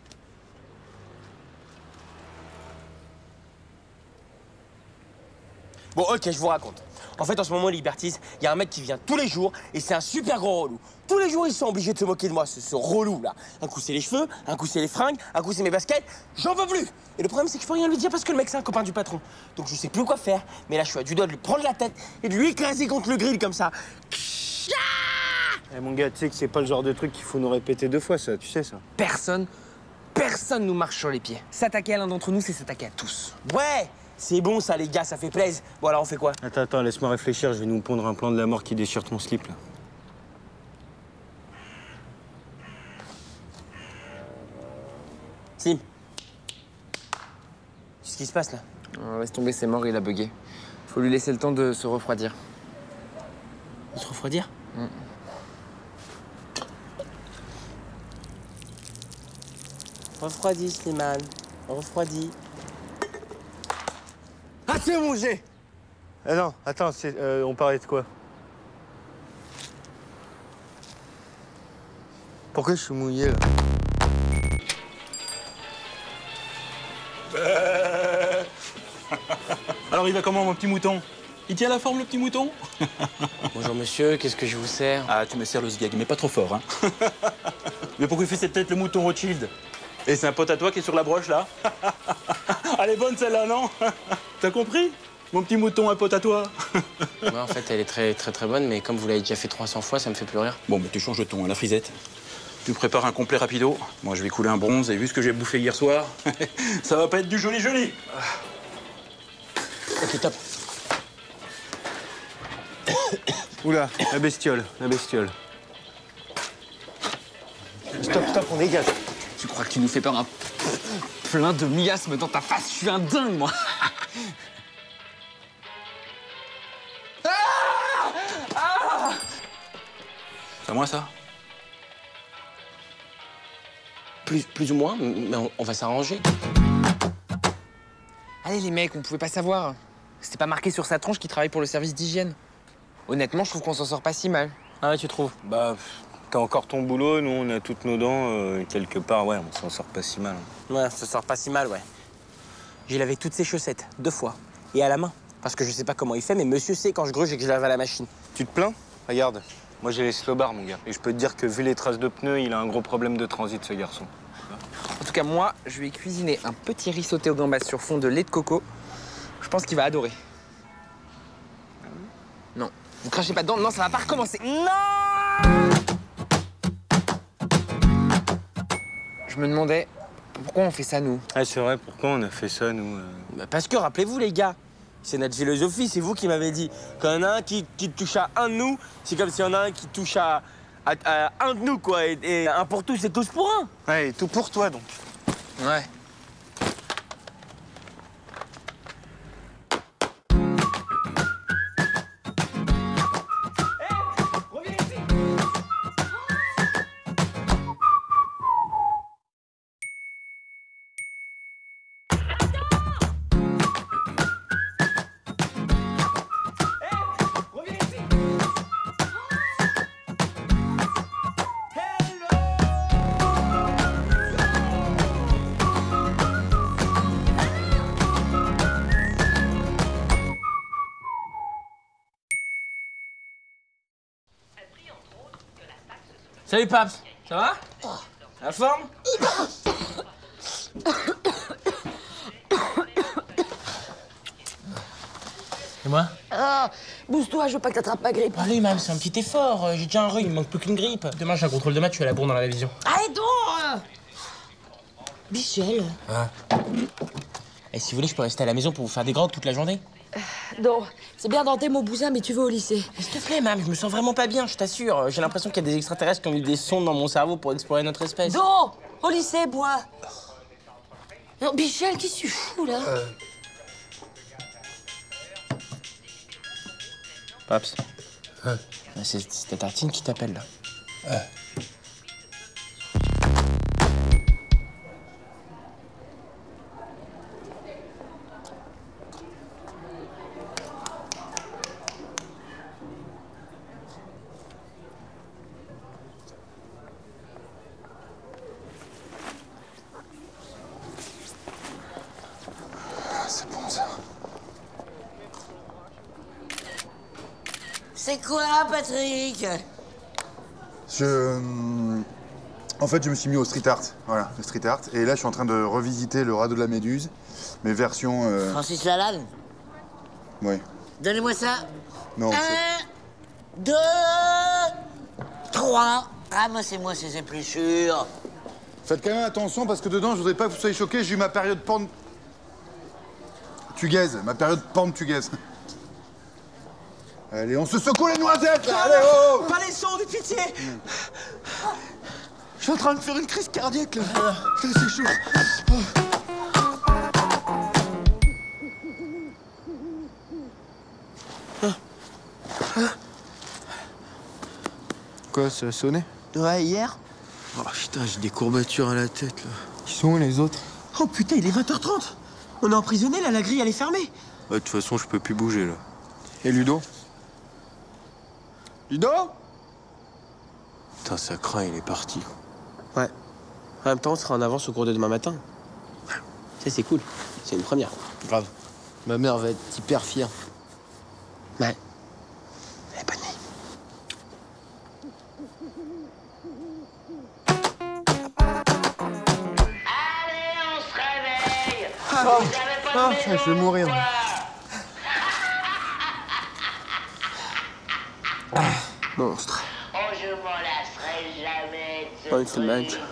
Bon, ok, je vous raconte. En fait, en ce moment, Liberties, il y a un mec qui vient tous les jours et c'est un super gros relou. Tous les jours, ils sont obligés de se moquer de moi, ce relou, là. Un coup, c'est les cheveux, un coup, c'est les fringues, un coup, c'est mes baskets. J'en veux plus! Et le problème, c'est que je peux rien lui dire parce que le mec, c'est un copain du patron. Donc, je sais plus quoi faire. Mais là, je suis à du doigt de lui prendre la tête et de lui écraser contre le grill comme ça. Eh mon gars, tu sais que c'est pas le genre de truc qu'il faut nous répéter 2 fois, ça, tu sais ça. Personne nous marche sur les pieds. S'attaquer à l'un d'entre nous, c'est s'attaquer à tous. Ouais! C'est bon, ça, les gars, ça fait plaisir. Bon, alors, on fait quoi? Attends, laisse-moi réfléchir, je vais nous pondre un plan de la mort qui déchire ton slip, là. Sim. Qu'est-ce qui se passe, là? Laisse tomber, c'est mort, il a bugué. Faut lui laisser le temps de se refroidir. De se refroidir? Refroidis, Slimane. Refroidis. Ah, c'est bon, j'ai. Ah non, attends, on parlait de quoi? Pourquoi je suis mouillé, là? Alors, il va comment, mon petit mouton? Il tient la forme, le petit mouton? Bonjour, monsieur, qu'est-ce que je vous sers? Ah, tu me sers le sgeg, mais pas trop fort, hein. Mais pourquoi il fait cette tête, le mouton Rothschild? Et c'est un pote à toi qui est sur la broche, là? Elle est bonne, celle-là, non? T'as compris? Mon petit mouton, un pote à toi. Ouais, en fait, elle est très bonne, mais comme vous l'avez déjà fait 300 fois, ça me fait plus rire. Bon, tu changes de ton, à la frisette. Tu me prépares un complet rapido. Moi, je vais couler un bronze, et vu ce que j'ai bouffé hier soir, ça va pas être du joli. Ok, top. Oula, la bestiole. Stop, on dégage. Tu crois que tu nous fais peur un plein de miasmes dans ta face? Je suis un dingue, moi. C'est à moi, ça? Plus ou moins, mais on va s'arranger. Allez, les mecs, on pouvait pas savoir. C'était pas marqué sur sa tronche qu'il travaille pour le service d'hygiène. Honnêtement, je trouve qu'on s'en sort pas si mal. Ah ouais, tu trouves? Bah, t'as encore ton boulot, nous, on a toutes nos dents. Quelque part, ouais, on s'en sort pas si mal. Ouais, ça sort pas si mal, ouais. J'ai lavé toutes ses chaussettes, 2 fois. Et à la main. Parce que je sais pas comment il fait, mais monsieur sait quand je gruge et que je lave à la machine. Tu te plains? Regarde, moi j'ai les slow bars, mon gars. Et je peux te dire que vu les traces de pneus, il a un gros problème de transit, ce garçon. En tout cas, moi, je lui ai cuisiné un petit riz sauté aux gambas sur fond de lait de coco. Je pense qu'il va adorer. Non. Vous crachez pas dedans? Non, ça va pas recommencer. Non! me demandais pourquoi on fait ça, nous. Ah, c'est vrai, pourquoi on a fait ça, nous Bah parce que, rappelez-vous, les gars, c'est notre philosophie, c'est vous qui m'avez dit. Quand il y en a un qui touche à un de nous, c'est comme s'il y en a un qui touche à un de nous, quoi. Et un pour tous, c'est tous pour un. Ouais, et tout pour toi, donc. Ouais. Salut, Paps. Ça va? La forme? Et moi? Ah, bouge-toi, je veux pas que t'attrapes ma grippe. Allez, mam, c'est un petit effort. J'ai déjà un rhume, il manque plus qu'une grippe. Demain, j'ai un contrôle de match, je suis à la bourre dans la vision. Arrête donc Michel. Ah. Et si vous voulez, je peux rester à la maison pour vous faire des grottes toute la journée? Non, c'est bien dans tes mots bousins, mais tu vas au lycée. S'il te plaît, mam, je me sens vraiment pas bien, je t'assure. J'ai l'impression qu'il y a des extraterrestres qui ont mis des sondes dans mon cerveau pour explorer notre espèce. Non, au lycée, bois. Non, Michel, qu'est-ce que tu fous, là Paps. C'est ta tartine qui t'appelle, là. C'est bon, ça. C'est quoi, Patrick? En fait, je me suis mis au street art. Voilà, le street art. Et là, je suis en train de revisiter le radeau de la Méduse, mais version... Francis Lalanne? Oui. Donnez-moi ça. Non, 1, 2, 3. Ah, moi, c'est plus sûr. Faites quand même attention, parce que dedans, je voudrais pas que vous soyez choqués, j'ai eu ma période portugaise. Ma période portugaise. Allez, on se secoue les noisettes, là. Allez, oh! Pas les sons, de pitié. Je suis en train de faire une crise cardiaque, là. Putain, c'est chaud. Quoi, ça a sonné? Ouais, hier? Oh putain, j'ai des courbatures à la tête, là. Ils sont où, les autres? Oh putain, il est 20h30. On est emprisonné, là, la grille, elle est fermée. Ouais, de toute façon, je peux plus bouger, là. Et Ludo? Ludo? Putain, ça craint, il est parti. Ouais. En même temps, on sera en avance au cours de demain matin. Ça, c'est cool. C'est une première. Grave. Ma mère va être hyper fière. Ouais. Allez, bonne nuit. Je vais mourir. Monstre. Oh, je m'en lasserai jamais de ce Ouais, c'est match. truc.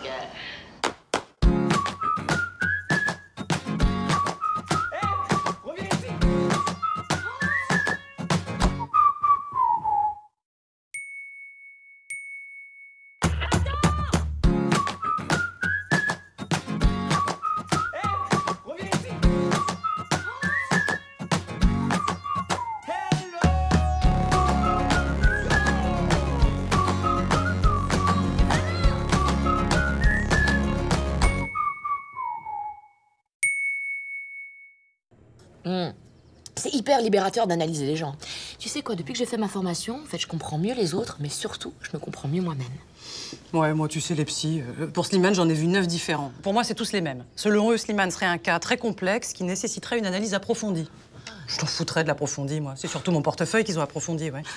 C'est hyper libérateur d'analyser les gens. Tu sais quoi, depuis que j'ai fait ma formation, en fait, je comprends mieux les autres, mais surtout, je me comprends mieux moi-même. Ouais, moi, tu sais, les psys, pour Slimane, j'en ai vu 9 différents. Pour moi, c'est tous les mêmes. Selon eux, Slimane serait un cas très complexe qui nécessiterait une analyse approfondie. Je t'en foutrais de l'approfondie, moi. C'est surtout mon portefeuille qu'ils ont approfondi, ouais.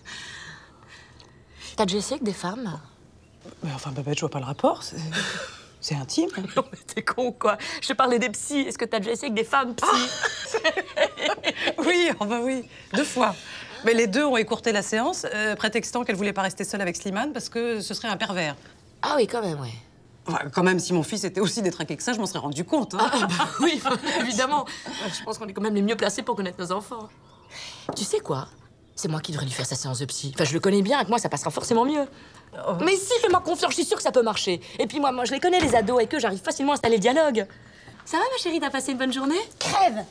T'as déjà essayé avec des femmes? Mais enfin, Babette, je vois pas le rapport. C'est intime. Non, mais t'es con, quoi. Je te parlais des psys. Est-ce que t'as déjà essayé avec des femmes psys? Oui, enfin oui, 2 fois. Mais les 2 ont écourté la séance, prétextant qu'elles voulaient pas rester seules avec Slimane parce que ce serait un pervers. Ah oui, quand même, ouais. Enfin, quand même, si mon fils était aussi détraqué que ça, je m'en serais rendu compte. Hein. Oui, évidemment. Je pense qu'on est quand même les mieux placés pour connaître nos enfants. Tu sais quoi? C'est moi qui devrais lui faire sa séance de psy. Enfin, je le connais bien, avec moi, ça passera forcément mieux. Mais si, fais-moi confiance, je suis sûre que ça peut marcher. Et puis moi, je les connais, les ados, avec eux, j'arrive facilement à installer le dialogue. Ça va, ma chérie, t'as passé une bonne journée? Crève!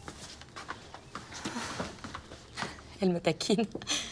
Elle me taquine.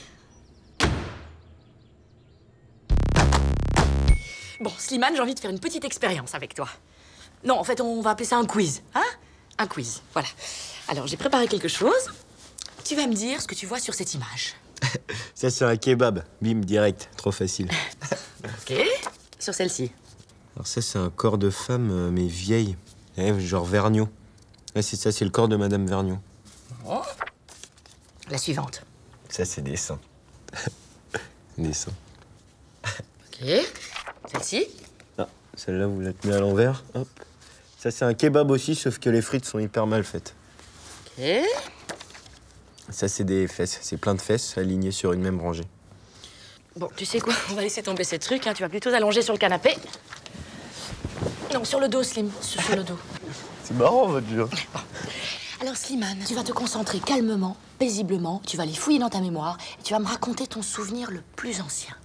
Bon, Slimane, j'ai envie de faire une petite expérience avec toi. Non, en fait, on va appeler ça un quiz, hein? Un quiz, voilà. Alors, j'ai préparé quelque chose. Tu vas me dire ce que tu vois sur cette image. Ça, c'est un kebab. Bim, direct. Trop facile. Ok. Sur celle-ci. Alors ça, c'est un corps de femme, mais vieille. Genre Vergniaud. Ouais, c'est ça, c'est le corps de Madame Vergniaud. Oh. La suivante. Ça, c'est des seins. Des seins. Ok. Celle-ci. Ah, celle-là, vous la tenez à l'envers. Hop. Ça, c'est un kebab aussi, sauf que les frites sont hyper mal faites. Ok. Ça, c'est des fesses. C'est plein de fesses alignées sur une même rangée. Bon, tu sais quoi? On va laisser tomber ces trucs, hein. Tu vas plutôt t'allonger sur le canapé. Non, sur le dos, Slim. Sur le dos. C'est marrant, votre jeu. Bon. Alors, Slimane, tu vas te concentrer calmement, paisiblement. Tu vas les fouiller dans ta mémoire et tu vas me raconter ton souvenir le plus ancien.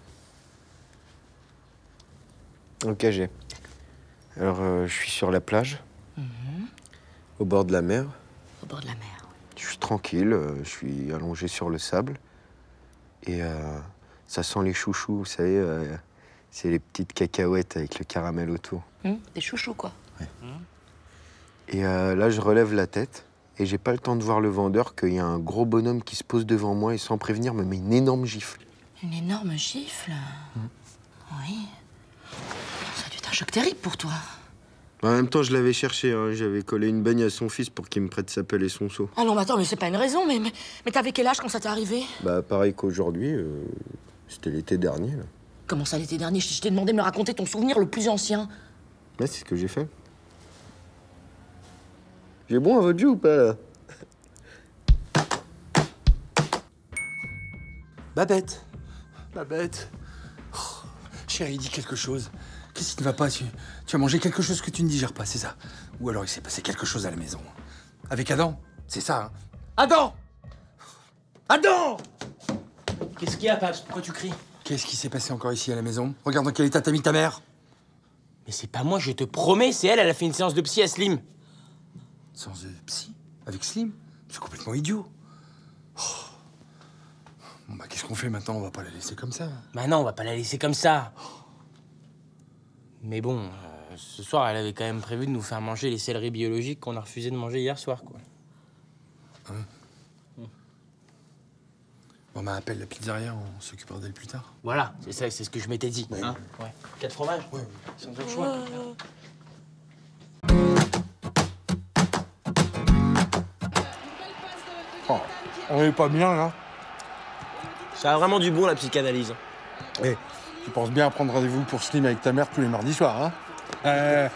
Ok, j'ai. Alors, je suis sur la plage, au bord de la mer. Au bord de la mer. Je suis tranquille, je suis allongé sur le sable. Et ça sent les chouchous, vous savez, c'est les petites cacahuètes avec le caramel autour. Des chouchous, quoi. Ouais. Et là, je relève la tête et j'ai pas le temps de voir le vendeur qu'il y a un gros bonhomme qui se pose devant moi et sans prévenir me met une énorme gifle. Une énorme gifle? Oui. Ça a dû être un choc terrible pour toi. En même temps, je l'avais cherché, hein. J'avais collé une baigne à son fils pour qu'il me prête sa pelle et son seau. Ah non, mais attends, mais c'est pas une raison, mais t'avais quel âge quand ça t'est arrivé? Bah, pareil qu'aujourd'hui, c'était l'été dernier, là. Comment ça, l'été dernier? Je t'ai demandé de me raconter ton souvenir le plus ancien. Ouais, c'est ce que j'ai fait. J'ai bon à votre jeu ou pas, là? Babette. Babette. Oh, chérie, dis quelque chose. Qu'est-ce qui ne va pas? Tu as mangé quelque chose que tu ne digères pas, c'est ça? Ou alors il s'est passé quelque chose à la maison. Avec Adam? C'est ça, hein? Adam! Adam! Qu'est-ce qu'il y a, Paps? Pourquoi tu cries? Qu'est-ce qui s'est passé encore ici à la maison? Regarde dans quel état t'as mis ta mère. Mais c'est pas moi, je te promets, c'est elle, elle a fait une séance de psy à Slim. Séance de psy? Avec Slim? C'est complètement idiot. Oh. Bon bah qu'est-ce qu'on fait maintenant? On va pas la laisser comme ça. Bah non, on va pas la laisser comme ça. Mais bon, ce soir, elle avait quand même prévu de nous faire manger les céleris biologiques qu'on a refusé de manger hier soir, quoi. Bon bah appelle la pizzeria, on s'occupera d'elle plus tard. Voilà, c'est ça, c'est ce que je m'étais dit. Hein, ouais. 4 fromages? Ouais. Sans autre choix. Oh, on est pas bien, là. Ça a vraiment du bon, la psychanalyse. Eh, tu penses bien à prendre rendez-vous pour Slim avec ta mère tous les mardis soirs, hein?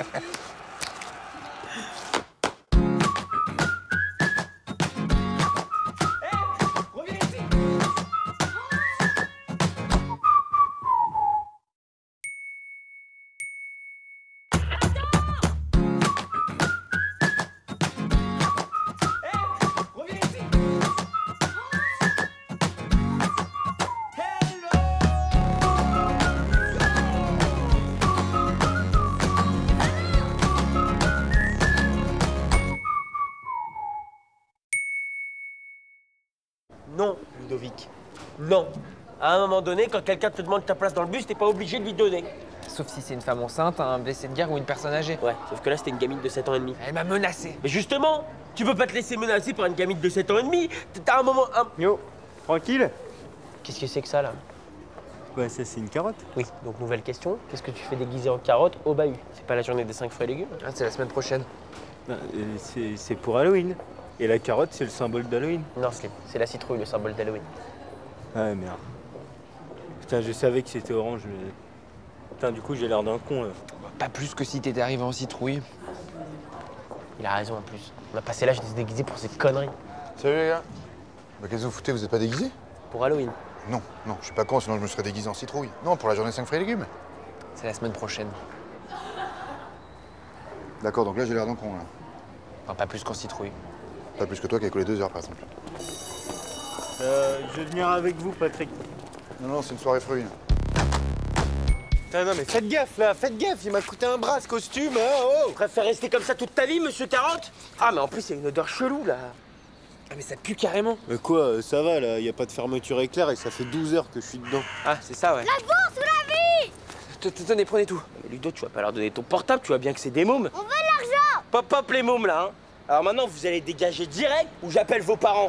Non, Ludovic. Non. À un moment donné, quand quelqu'un te demande ta place dans le bus, t'es pas obligé de lui donner. Sauf si c'est une femme enceinte, un blessé de guerre ou une personne âgée. Ouais, sauf que là, c'était une gamine de 7 ans et demi. Elle m'a menacé. Mais justement, tu peux pas te laisser menacer par une gamine de 7 ans et demi. T'as un moment... Yo, tranquille. Qu'est-ce que c'est que ça, là? Bah, ça, c'est une carotte. Oui, donc nouvelle question. Qu'est-ce que tu fais déguisé en carotte au bahut? C'est pas la journée des 5 fruits et légumes? Ah, c'est la semaine prochaine. Bah, c'est pour Halloween. Et la carotte, c'est le symbole d'Halloween. Non, Slim, c'est la citrouille, le symbole d'Halloween. Ah, merde. Putain, je savais que c'était orange, mais... Putain, du coup, j'ai l'air d'un con, là. Pas plus que si t'étais arrivé en citrouille. Il a raison, en plus. On a passé l'âge de se déguiser pour ces conneries. Salut, les gars. Bah, qu'est-ce que vous foutez? Vous êtes pas déguisés? Pour Halloween. Non, je suis pas con, sinon je me serais déguisé en citrouille. Non, pour la journée 5 fruits et légumes. C'est la semaine prochaine. D'accord, donc là j'ai l'air d'un con là. Enfin, pas plus qu'on citrouille. Pas plus que toi qui as collé 2 heures par exemple. Je vais venir avec vous, Patrick. Non, c'est une soirée fruit. Putain, non, mais faites gaffe, il m'a coûté un bras ce costume, hein, oh. Tu préfères rester comme ça toute ta vie, monsieur Carotte? Ah, mais en plus, il y a une odeur chelou, là. Ah, mais ça pue carrément. Mais quoi, ça va, là, y a pas de fermeture éclair et ça fait 12 heures que je suis dedans. Ah, c'est ça, ouais. La bourse ou la vie? Tenez, prenez tout. Mais Ludo, tu vas pas leur donner ton portable, tu vois bien que c'est des mômes. On veut de l'argent! Pop, pop les mômes, là, hein. Alors maintenant, vous allez dégager direct ou j'appelle vos parents.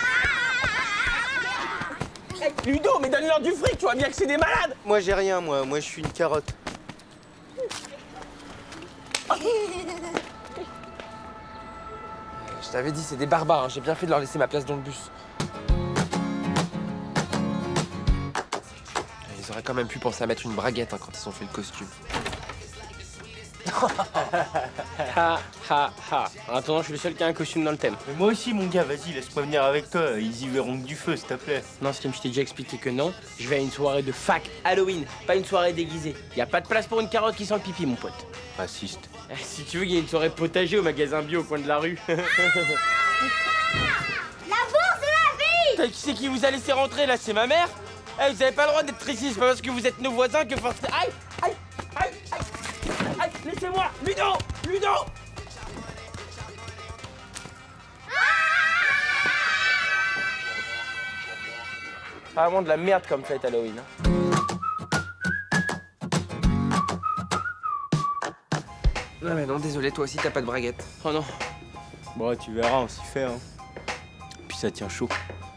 Hey, Ludo, mais donne-leur du fric, tu vois bien que c'est des malades. Moi, j'ai rien, moi je suis une carotte. Je t'avais dit, c'est des barbares, hein. J'ai bien fait de leur laisser ma place dans le bus. Ils auraient quand même pu penser à mettre une braguette hein, quand ils ont fait le costume. Ha, ha, ha. En attendant, je suis le seul qui a un costume dans le thème. Mais moi aussi, mon gars, vas-y, laisse-moi venir avec toi. Ils y verront que du feu, s'il te plaît. Non, Slim, je t'ai déjà expliqué que non. Je vais à une soirée de fac Halloween, pas une soirée déguisée. Y a pas de place pour une carotte qui sent le pipi, mon pote. Raciste. Si tu veux, il y a une soirée potager au magasin bio au coin de la rue. La bourse ou la vie? Qui c'est qui vous a laissé rentrer, là? C'est ma mère? Eh, vous avez pas le droit d'être ici, c'est pas parce que vous êtes nos voisins que forcément... Aïe, aïe, aïe, aïe, aïe, laissez-moi! Ludo! Ludo! C'est vraiment de la merde comme fête Halloween. Hein. Non mais non, désolé, toi aussi t'as pas de braguette. Oh non. Bon, tu verras, on s'y fait, hein. Puis ça tient chaud.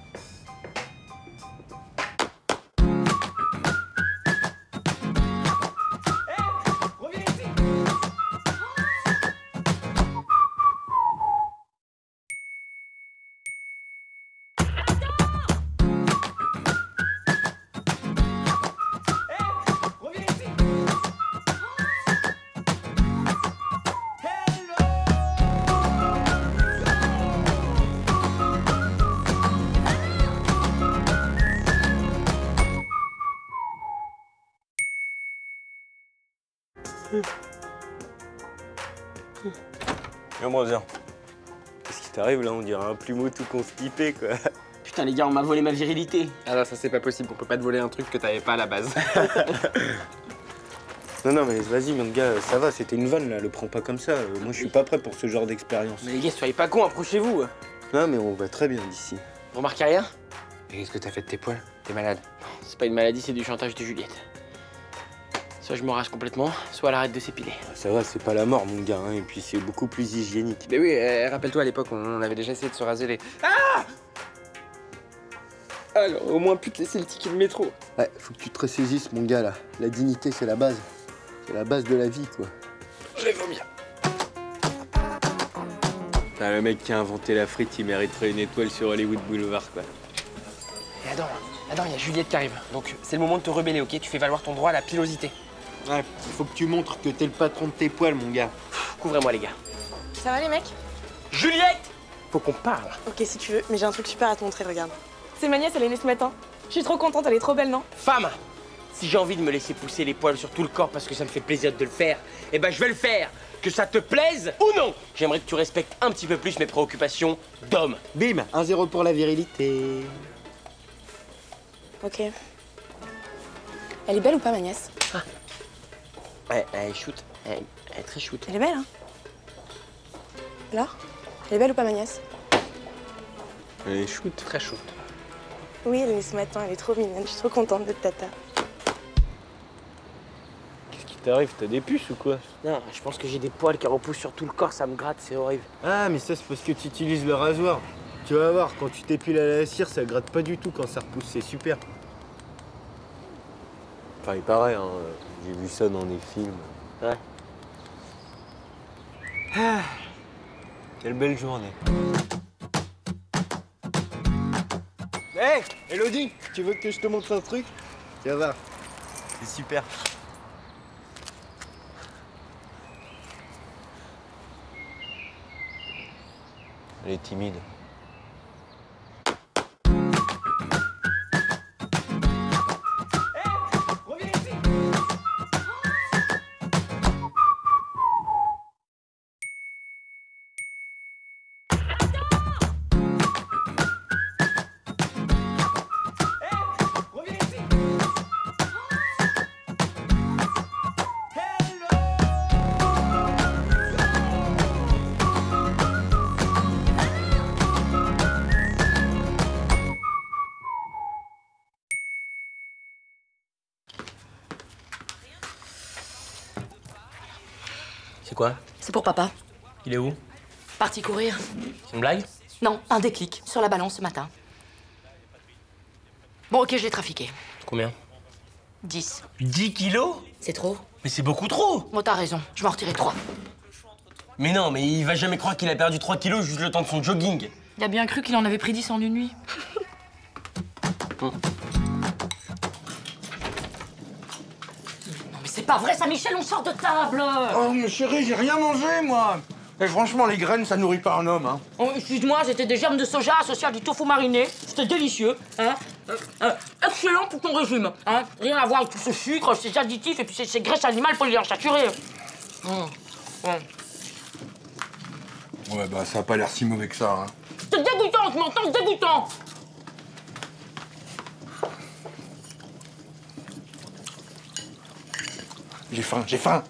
Viens, viens. Qu'est-ce qui t'arrive là? On dirait un plumeau tout constipé, quoi. Putain, les gars, on m'a volé ma virilité. Ah non, ça c'est pas possible, on peut pas te voler un truc que t'avais pas à la base. Non, mais vas-y, mon gars, ça va, c'était une vanne là, le prends pas comme ça. Moi, je suis pas prêt pour ce genre d'expérience. Mais les gars, soyez pas cons, approchez-vous. Non, mais on va très bien d'ici. Vous remarquez rien? Et qu'est-ce que t'as fait de tes poils? T'es malade? C'est pas une maladie, c'est du chantage de Juliette. Soit je me rase complètement, soit elle arrête de s'épiler. Ça va, c'est pas la mort, mon gars, hein, et puis c'est beaucoup plus hygiénique. Mais oui, rappelle-toi, à l'époque, on avait déjà essayé de se raser les... Ah! Alors, au moins, plus te laisser le ticket de métro. Ouais, faut que tu te ressaisisses, mon gars, là. La dignité, c'est la base. C'est la base de la vie, quoi. Je vais vomir. Putain, le mec qui a inventé la frite, il mériterait une étoile sur Hollywood Boulevard, quoi. Et attends, il y a Juliette qui arrive. Donc, c'est le moment de te rebeller, ok? Tu fais valoir ton droit à la pilosité. Ouais, faut que tu montres que t'es le patron de tes poils, mon gars. Couvrez-moi, les gars. Ça va les mecs? Juliette! Faut qu'on parle. Ok, si tu veux, mais j'ai un truc super à te montrer, regarde. C'est ma nièce, elle est née ce matin. Je suis trop contente, elle est trop belle, non? Femme! Si j'ai envie de me laisser pousser les poils sur tout le corps parce que ça me fait plaisir de le faire, eh ben je vais le faire! Que ça te plaise ou non! J'aimerais que tu respectes un petit peu plus mes préoccupations d'homme. Bim, 1-0 pour la virilité. Ok. Elle est belle ou pas, ma nièce? Elle est shoot. Elle est très shoot. Elle est belle, hein? Alors? Elle est belle ou pas, ma nièce? Elle est shoot. Très shoot. Oui, elle est née ce matin, elle est trop mignonne. Je suis trop contente d'être tata. Qu'est-ce qui t'arrive? T'as des puces ou quoi? Non, je pense que j'ai des poils qui repoussent sur tout le corps, ça me gratte, c'est horrible. Ah, mais ça, c'est parce que tu utilises le rasoir. Tu vas voir, quand tu t'épiles à la cire, ça gratte pas du tout quand ça repousse, c'est super. Enfin, il paraît, hein. J'ai vu ça dans des films. Ouais. Ah, quelle belle journée. Hé, Elodie, tu veux que je te montre un truc? Viens voir. C'est super. Elle est timide. C'est quoi? C'est pour papa. Il est où? Parti courir. C'est une blague? Non, un déclic sur la balance ce matin. Bon, ok, je l'ai trafiqué. Combien? 10. 10 kilos? C'est trop? Mais c'est beaucoup trop! Bon, t'as raison, je m'en retirais 3. Mais non, mais il va jamais croire qu'il a perdu 3 kilos juste le temps de son jogging. Il a bien cru qu'il en avait pris 10 en une nuit. Non mais c'est pas vrai ça, Michel, on sort de table! Oh, mais chérie, j'ai rien mangé, moi. Et franchement, les graines, ça nourrit pas un homme, hein. Oh, excuse-moi, c'était des germes de soja associés à du tofu mariné. C'était délicieux, hein. Excellent pour ton régime, hein. Rien à voir avec tout ce sucre, ces additifs et puis ces graisses animales polyinsaturées. Ouais, bah, ça a pas l'air si mauvais que ça, hein. C'est dégoûtant, tu m'entends? Dégoûtant! J'ai faim, j'ai faim.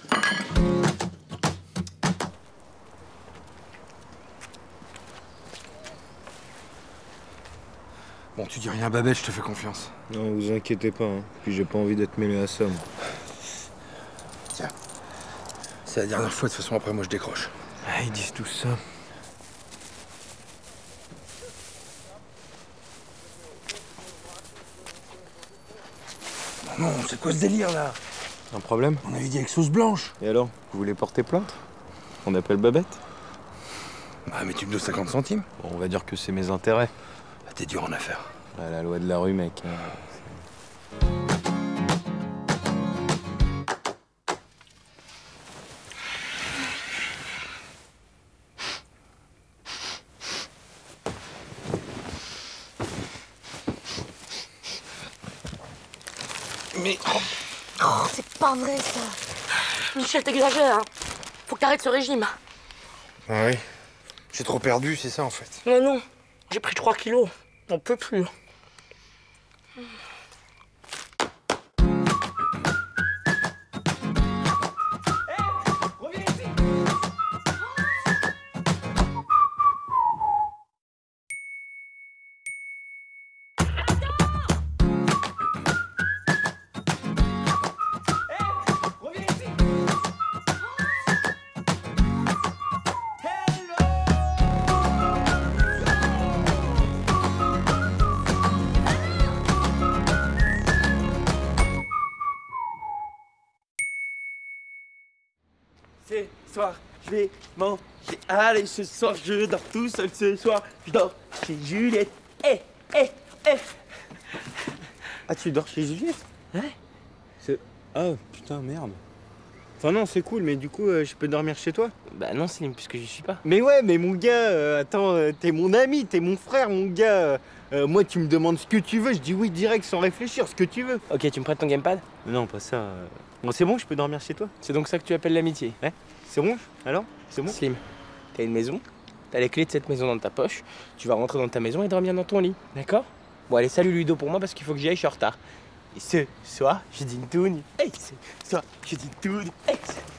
Bon, tu dis rien à Babette, je te fais confiance. Non, vous inquiétez pas, hein. Puis j'ai pas envie d'être mêlé à ça, moi. Tiens, c'est la dernière fois, de toute façon, après moi je décroche. Ah, ils disent tout ça. Non, c'est quoi ce délire, là? Un problème? On avait dit avec sauce blanche. Et alors? Vous voulez porter plainte? On appelle Babette? Ah, mais tu me dois 50 centimes. Bon, on va dire que c'est mes intérêts. Ah, t'es dur en affaires. Ah, la loi de la rue, mec. Mais... Oh, c'est pas vrai, ça. Michel, t'exagères, hein. Faut que t'arrêtes ce régime. Ah oui. J'ai trop perdu, c'est ça, en fait. Mais non, j'ai pris 3 kilos. On peut plus. Ce soir, je vais manger. Allez, ce soir, je dors tout seul. Ce soir, je dors chez Juliette. Ah, tu dors chez Juliette? Ouais. Ah, putain, merde. Enfin non, c'est cool, mais du coup, je peux dormir chez toi? Bah non, Slim, puisque j'y suis pas. Mais ouais, mais mon gars, attends, t'es mon ami, t'es mon frère, mon gars. Moi, tu me demandes ce que tu veux, je dis oui direct sans réfléchir, ce que tu veux. Ok, tu me prêtes ton gamepad? Non, pas ça. Bon, c'est bon, je peux dormir chez toi? C'est donc ça que tu appelles l'amitié? Ouais. C'est bon? Alors? C'est bon? Slim, t'as une maison, t'as les clés de cette maison dans ta poche, tu vas rentrer dans ta maison et dormir dans ton lit, d'accord? Bon, allez, salut Ludo pour moi parce qu'il faut que j'y aille, je suis en retard. Et ce soir, je dis une toune. Hey, ce soir, je dis une toune. Hey,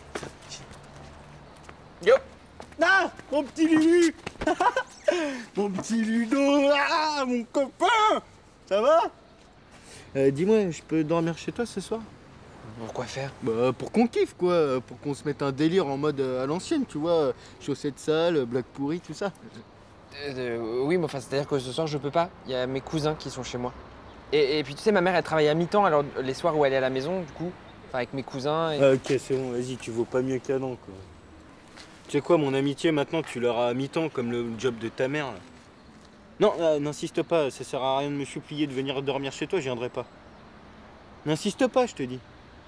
Yo! Ah! Mon petit Lulu! Mon petit Ludo! Ah! Mon copain! Ça va? Dis-moi, je peux dormir chez toi ce soir? Pourquoi faire? Bah, pour qu'on kiffe, quoi. Pour qu'on se mette un délire en mode à l'ancienne, tu vois. Chaussettes sales, blagues pourries, tout ça. Oui, mais enfin, c'est-à-dire que ce soir, je peux pas. Il y a mes cousins qui sont chez moi. Et puis, tu sais, ma mère, elle travaille à mi-temps, alors les soirs où elle est à la maison, du coup, enfin, avec mes cousins. Et... Ok, c'est bon, vas-y, tu vaux pas mieux qu'Adam, quoi. Tu sais quoi, mon amitié, maintenant, tu l'auras à mi-temps, comme le job de ta mère, là. Non, n'insiste pas, ça sert à rien de me supplier de venir dormir chez toi, je viendrai pas. N'insiste pas, je te dis.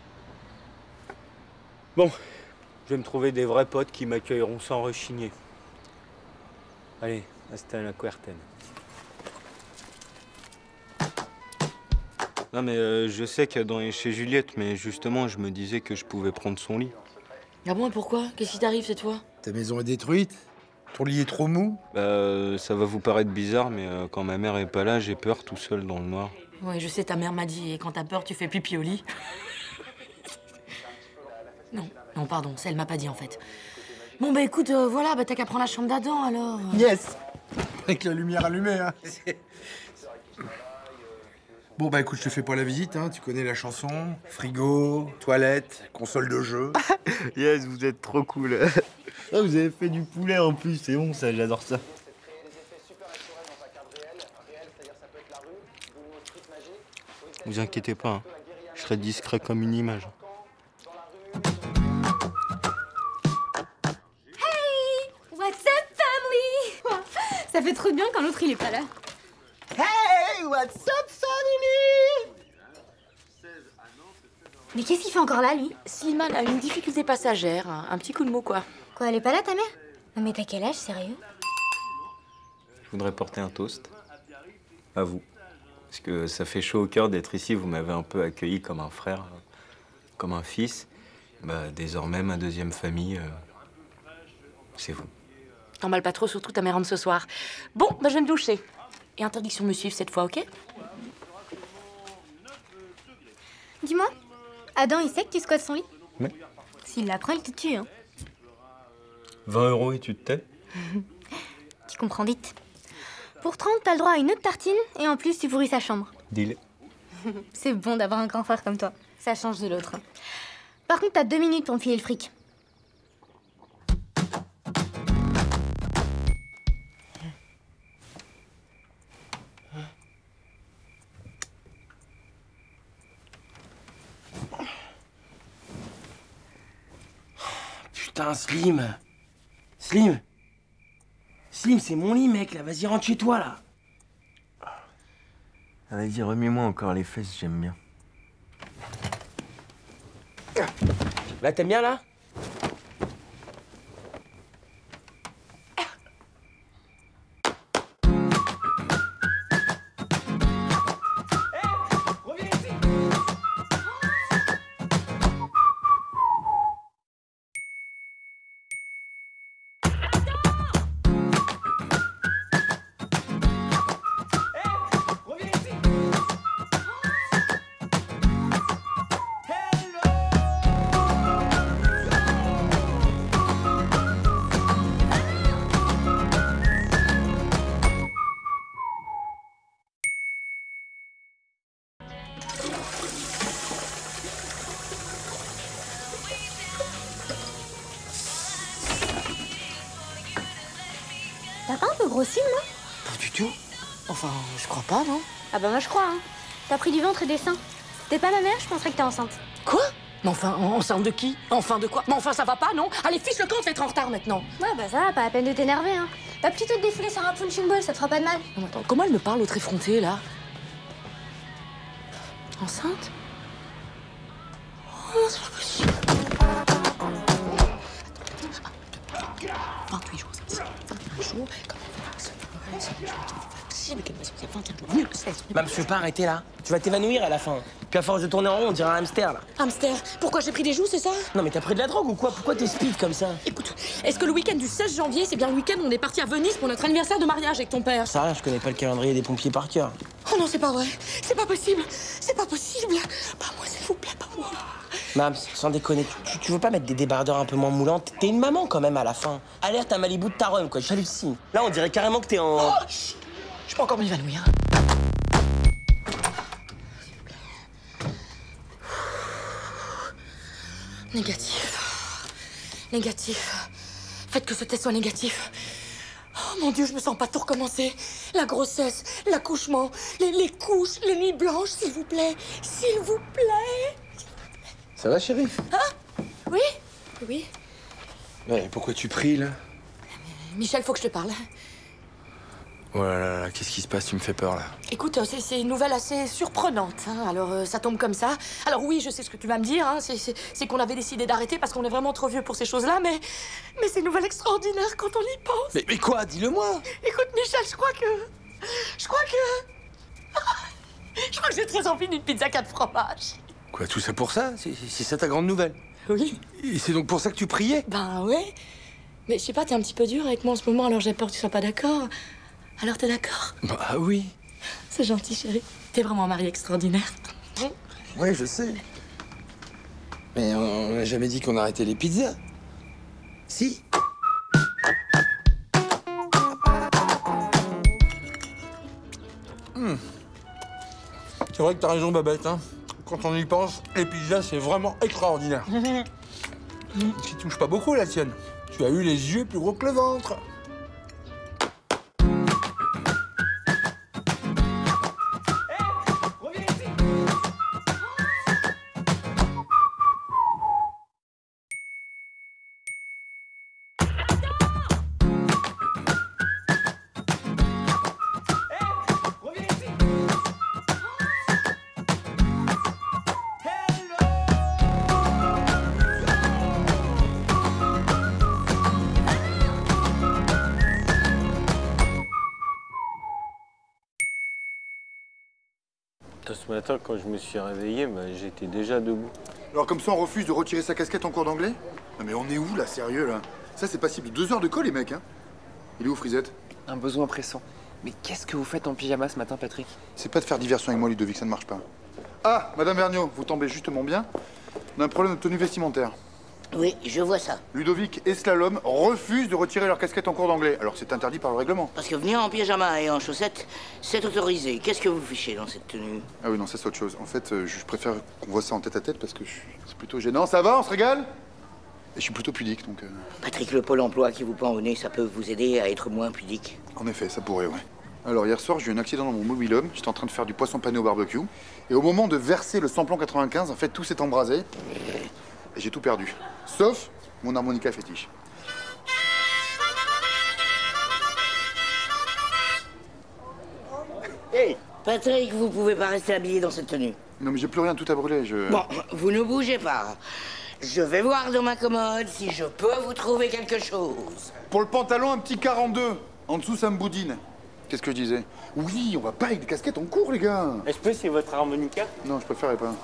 Bon, je vais me trouver des vrais potes qui m'accueilleront sans rechigner. Allez, hasta la cuarten. Non mais je sais qu'il y a chez Juliette, mais justement, je me disais que je pouvais prendre son lit. Ah bon, et pourquoi? Qu'est-ce qui t'arrive, c'est toi? Ta maison est détruite? Ton lit est trop mou? Bah, ça va vous paraître bizarre, mais quand ma mère est pas là, j'ai peur tout seul dans le noir. Ouais, je sais, ta mère m'a dit, et quand t'as peur, tu fais pipi au lit. Non, pardon, ça, elle m'a pas dit, en fait. Bon, bah écoute, voilà, bah t'as qu'à prendre la chambre d'Adam, alors. Yes! Avec la lumière allumée, hein. Bon, bah écoute, je te fais pas la visite, hein. Tu connais la chanson. Frigo, toilette, console de jeu. Yes, vous êtes trop cool. Ah, vous avez fait du poulet en plus, c'est bon ça, j'adore ça. Vous inquiétez pas, hein. Je serai discret comme une image. Hey! What's up, family? Ça fait trop bien quand l'autre il est pas là. Hey! What's up, family? Mais qu'est-ce qu'il fait encore là, lui? Slimane a une difficulté passagère, un petit coup de mot, quoi. Quoi, elle est pas là, ta mère? Non mais t'as quel âge, sérieux? Je voudrais porter un toast. À vous. Parce que ça fait chaud au cœur d'être ici. Vous m'avez un peu accueilli comme un frère, comme un fils. Bah, désormais, ma deuxième famille, c'est vous. T'emballes pas trop, surtout ta mère rentre ce soir. Bon, bah je vais me doucher. Et interdiction de me suivre cette fois, ok? Dis-moi, Adam, il sait que tu squattes son lit? Oui. S'il l'apprend, il te tue, hein. 20 € et tu te tais? Tu comprends vite. Pour 30, t'as le droit à une autre tartine, et en plus, tu pourris sa chambre. Deal. C'est bon d'avoir un grand frère comme toi. Ça change de l'autre. Par contre, t'as 2 minutes pour me filer le fric. Putain, Slim. Slim. Slim, c'est mon lit, mec, là. Vas-y, rentre chez toi, là. Vas-y, remets-moi encore les fesses, j'aime bien. Là, t'aimes bien, là? T'as pas un peu grossi, moi? Pas du tout. Enfin, je crois pas, non? Ah bah moi je crois, hein. T'as pris du ventre et des seins. Si t'es pas ma mère, je penserais que t'es enceinte. Quoi? Mais enfin, enceinte de qui? Enfin de quoi? Mais enfin, ça va pas, non? Allez, fiche le camp, on va être en retard maintenant. Ouais, bah ça va, pas la peine de t'énerver, hein. Va plutôt te défouler sur un punching ball, ça te fera pas de mal. Non, attends, comment elle me parle, l'autre effrontée, là? Enceinte? Oh, c'est pas possible. 28 jours, ça 21 jours, comment c'est possible qu'elle me fasse 21 jours, mieux que 16. Mam, je peux pas arrêter, là. Tu vas t'évanouir à la fin. Puis à force de tourner en rond, on dirait un hamster, là. Hamster, pourquoi j'ai pris des joues, c'est ça? Non, mais t'as pris de la drogue ou quoi? Pourquoi t'es speed comme ça? Écoute, est-ce que le week-end du 16 janvier, c'est bien le week-end où on est parti à Venise pour notre anniversaire de mariage avec ton père? Ça, je connais pas le calendrier des pompiers par cœur. Oh non, c'est pas vrai. C'est pas possible. C'est pas possible. Pas moi, s'il vous plaît, pas moi. Mams, sans déconner, tu veux pas mettre des débardeurs un peu moins moulantes? T'es une maman quand même à la fin. Alerte à Malibu de ta Rome, quoi, j'hallucine. Là, on dirait carrément que t'es en... Oh, chut. Je peux encore m'évanouir. Négatif. Négatif. Faites que ce test soit négatif. Oh mon Dieu, je me sens pas tout recommencer. La grossesse, l'accouchement, les couches, les nuits blanches, s'il vous plaît. S'il vous plaît. Ça va, chérie? Hein? Oui? Oui. Ouais, pourquoi tu pries, là? Michel, faut que je te parle. Oh là là, qu'est-ce qui se passe? Tu me fais peur, là. Écoute, c'est une nouvelle assez surprenante. Hein. Alors, ça tombe comme ça. Alors oui, je sais ce que tu vas me dire. Hein. C'est qu'on avait décidé d'arrêter parce qu'on est vraiment trop vieux pour ces choses-là. Mais c'est une nouvelle extraordinaire quand on y pense. Mais quoi? Dis-le-moi! Écoute, Michel, je crois que j'ai très envie d'une pizza 4 fromages. Quoi, tout ça pour ça? C'est ça ta grande nouvelle? Oui. Et c'est donc pour ça que tu priais? Ben ouais. Mais je sais pas, t'es un petit peu dur avec moi en ce moment, alors j'ai peur que tu sois pas d'accord. Alors t'es d'accord? Bah oui. C'est gentil, chérie. T'es vraiment un mari extraordinaire. Ouais, je sais. Mais on n'a jamais dit qu'on arrêtait les pizzas. Si? vrai que t'as raison, Babette. Hein. Quand on y pense, les pizzas, c'est vraiment extraordinaire. Tu touches pas beaucoup, la tienne. Tu as eu les yeux plus gros que le ventre. Ce matin, quand je me suis réveillé, j'étais déjà debout. Alors comme ça, on refuse de retirer sa casquette en cours d'anglais? Non mais on est où là, sérieux là? Ça c'est passible de 2 heures de colle les mecs, hein. Il est où Frisette? Un besoin pressant. Mais qu'est-ce que vous faites en pyjama ce matin, Patrick? C'est pas de faire diversion avec moi, Ludovic, ça ne marche pas. Ah, Madame Vergniaud, vous tombez justement bien. On a un problème de tenue vestimentaire. Oui, je vois ça. Ludovic et Slalom refusent de retirer leur casquette en cours d'anglais, alors c'est interdit par le règlement. Parce que venir en pyjama et en chaussettes, c'est autorisé. Qu'est-ce que vous fichez dans cette tenue? Ah oui, non, ça c'est autre chose. En fait, je préfère qu'on voit ça en tête à tête parce que c'est plutôt gênant. Ça va, on se régale? Et je suis plutôt pudique, donc... Patrick, le pôle emploi qui vous pend au nez, ça peut vous aider à être moins pudique. En effet, ça pourrait, ouais. Alors, hier soir, j'ai eu un accident dans mon mobil-home. J'étais en train de faire du poisson pané au barbecue. Et au moment de verser le samplon 95, en fait, tout s'est embrasé. Et j'ai tout perdu. Sauf mon harmonica fétiche. Hey, Patrick, vous pouvez pas rester habillé dans cette tenue. Non, mais j'ai plus rien, tout a brûlé, Bon, vous ne bougez pas. Je vais voir dans ma commode si je peux vous trouver quelque chose. Pour le pantalon, un petit 42. En dessous, ça me boudine. Qu'est-ce que je disais? Oui, on va pas avec des casquettes en cours, les gars. Est-ce que c'est votre harmonica? Non, je préférerais pas.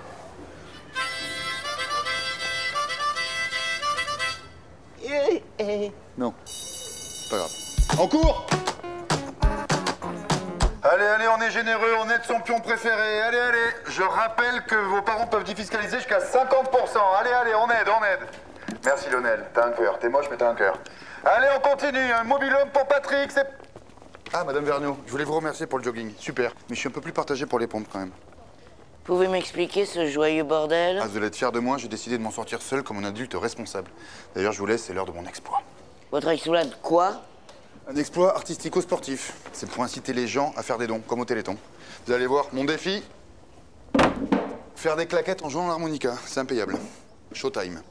Non. Pas grave. En cours! Allez, allez, on est généreux, on est de son pion préféré. Allez, allez. Je rappelle que vos parents peuvent défiscaliser jusqu'à 50%. Allez, allez, on aide, on aide. Merci Lionel, t'as un cœur. T'es moche, mais t'as un cœur. Allez, on continue. Un mobil-home pour Patrick, c'est... Ah, Madame Vergniaud, je voulais vous remercier pour le jogging. Super. Mais je suis un peu plus partagé pour les pompes, quand même. Pouvez m'expliquer ce joyeux bordel? Ah, vous allez être fiers de moi, j'ai décidé de m'en sortir seul comme un adulte responsable. D'ailleurs, je vous laisse, c'est l'heure de mon exploit. Votre exploit de quoi? Un exploit artistico-sportif. C'est pour inciter les gens à faire des dons, comme au Téléthon. Vous allez voir, mon défi... Faire des claquettes en jouant l'harmonica. C'est impayable. Showtime.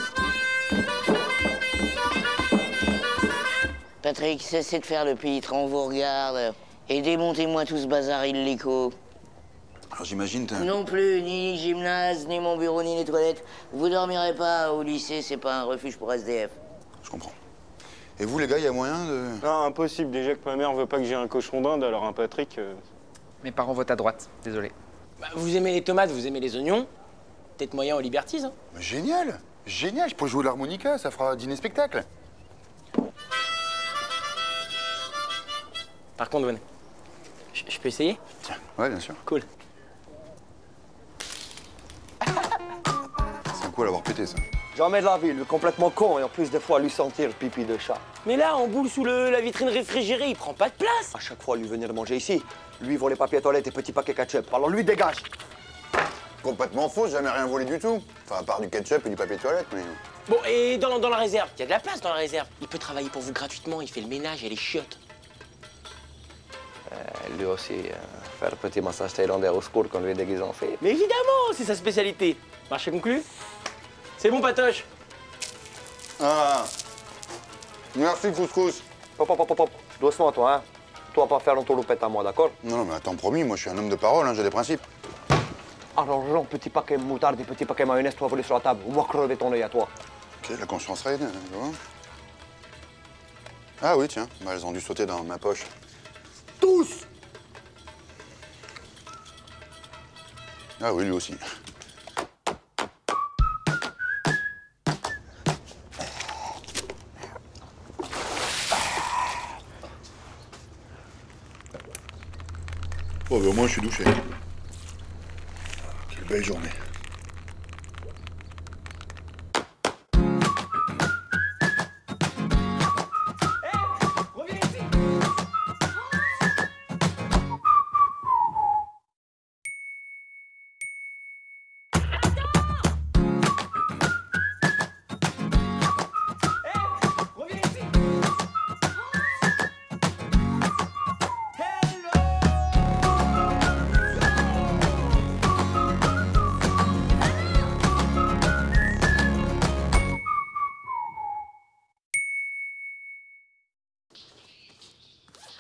Patrick, cessez de faire le pitre, on vous regarde. Et démontez-moi tout ce bazar illico. Alors j'imagine... Non plus, ni gymnase, ni mon bureau, ni les toilettes. Vous dormirez pas au lycée, c'est pas un refuge pour SDF. Je comprends. Et vous, les gars, il y a moyen de... Non, impossible. Déjà que ma mère veut pas que j'ai un cochon d'Inde, alors un Patrick... Mes parents votent à droite, désolé. Bah, vous aimez les tomates, vous aimez les oignons. Peut-être moyen aux liberties, hein. Génial! Génial, je pourrais jouer l'harmonica, ça fera dîner-spectacle. Par contre, Gwen, je peux essayer? Tiens. Ouais, bien sûr. Cool. C'est quoi l'avoir pété, ça? Jamais de la vie, lui complètement con et en plus des fois lui sentir le pipi de chat. Mais là, en boule sous la vitrine réfrigérée, il prend pas de place. À chaque fois, lui venir manger ici, lui voler papier toilette et petits paquets ketchup. Alors lui dégage. Complètement faux, j'ai jamais rien volé du tout. Enfin, à part du ketchup et du papier toilette, mais... Bon, et dans la réserve, il y a de la place dans la réserve. Il peut travailler pour vous gratuitement, il fait le ménage et les chiottes. Lui aussi, faire le petit massage thaïlandais au secours qu'on lui est déguisé en fille. Mais évidemment, c'est sa spécialité. Marché conclu? C'est bon, Patoche? Ah. Merci, couscous. Hop, hop, hop, hop. Doucement, toi, hein. Toi, pas faire l'entourloupette à moi, d'accord? Non, non, mais attends, promis, moi, je suis un homme de parole, hein, j'ai des principes. Alors, genre, petit paquet moutarde et petit paquet mayonnaise, toi, voler sur la table. On va crever ton œil à toi. Ok, la conscience raide, tu vois. Ah oui, tiens, bah, elles ont dû sauter dans ma poche. Tous! Ah oui, lui aussi. Bon, bah, au moins, je suis douché. Quelle belle journée.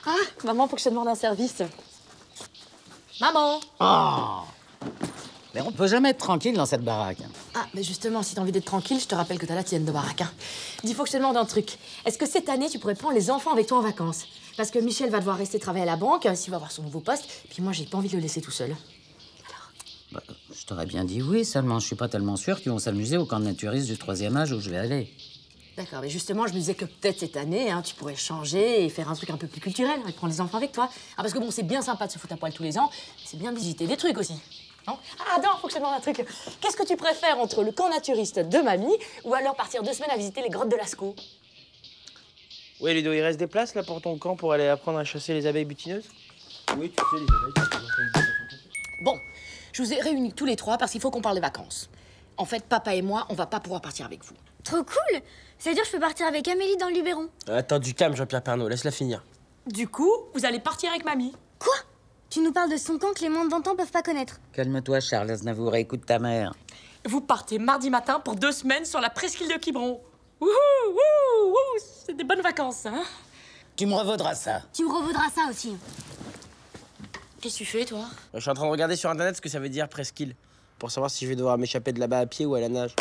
Ah, maman, faut que je te demande un service. Maman! Oh! Mais on peut jamais être tranquille dans cette baraque. Ah, mais justement, si t'as envie d'être tranquille, je te rappelle que t'as la tienne de baraque. Hein. Dis, faut que je te demande un truc. Est-ce que cette année, tu pourrais prendre les enfants avec toi en vacances? Parce que Michel va devoir rester travailler à la banque, s'il va avoir son nouveau poste, puis moi, j'ai pas envie de le laisser tout seul. Bah, je t'aurais bien dit oui, seulement je suis pas tellement sûre qu'ils vont s'amuser au camp de naturistes du 3e âge où je vais aller. D'accord, mais justement, je me disais que peut-être cette année, hein, tu pourrais changer et faire un truc un peu plus culturel, et prendre les enfants avec toi. Ah, parce que bon, c'est bien sympa de se foutre à poil tous les ans, mais c'est bien de visiter des trucs aussi. Non? Ah non, faut que je te demande un truc. Qu'est-ce que tu préfères entre le camp naturiste de mamie ou alors partir 2 semaines à visiter les grottes de Lascaux? Ouais, Ludo, il reste des places là pour ton camp pour aller apprendre à chasser les abeilles butineuses? Oui, tu sais, les abeilles. Bon, je vous ai réunis tous les 3 parce qu'il faut qu'on parle des vacances. En fait, papa et moi, on va pas pouvoir partir avec vous. Trop cool! C'est-à-dire que je peux partir avec Amélie dans le Luberon. Attends, du calme, Jean-Pierre Pernaut, laisse-la finir. Du coup, vous allez partir avec mamie. Quoi? Tu nous parles de son camp que les moins de 20 ans peuvent pas connaître. Calme-toi, Charles Aznavour, écoute ta mère. Vous partez mardi matin pour 2 semaines sur la presqu'île de Quiberon. Wouhou, wouhou, wouhou, c'est des bonnes vacances, hein? Tu me revaudras ça. Tu me revaudras ça aussi. Qu'est-ce que tu fais, toi? Je suis en train de regarder sur internet ce que ça veut dire presqu'île, pour savoir si je vais devoir m'échapper de là-bas à pied ou à la nage.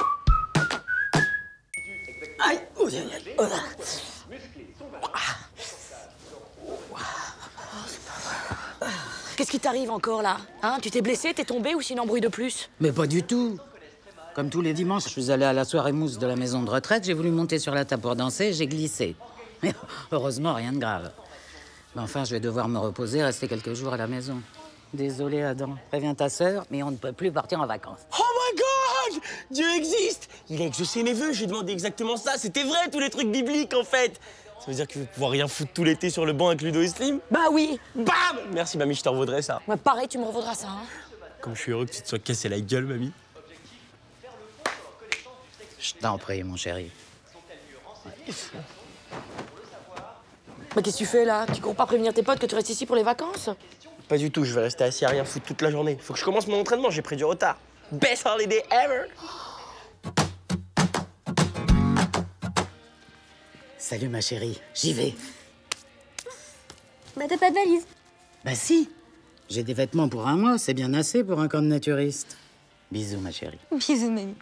Aïe! Qu'est-ce qui t'arrive encore, là? Hein? Tu t'es blessé, t'es tombé ou c'est une embrouille de plus? Mais pas du tout. Comme tous les dimanches, je suis allée à la soirée mousse de la maison de retraite, j'ai voulu monter sur la table pour danser, j'ai glissé. Mais heureusement, rien de grave. Mais enfin, je vais devoir me reposer, rester quelques jours à la maison. Désolée, Adam. Préviens ta sœur, mais on ne peut plus partir en vacances. Oh my God! Dieu existe! Il a exaucé mes vœux, j'ai demandé exactement ça. C'était vrai, tous les trucs bibliques, en fait. Ça veut dire que je vais pouvoir rien foutre tout l'été sur le banc avec Ludo et Slim? Bah oui! Bam! Merci, mamie, je t'en revaudrai ça. Ouais, pareil, tu me revaudras ça, hein? Comme je suis heureux que tu te sois cassé la gueule, mamie. Je t'en prie, mon chéri. Bah qu'est-ce que tu fais, là? Tu cours pas prévenir tes potes que tu restes ici pour les vacances? Pas du tout, je vais rester assis à rien foutre toute la journée. Faut que je commence mon entraînement, j'ai pris du retard. Best holiday ever! Salut, ma chérie. J'y vais. Bah t'as pas de valise. Bah si. J'ai des vêtements pour un mois, c'est bien assez pour un camp de naturiste. Bisous, ma chérie. Bisous, mamie.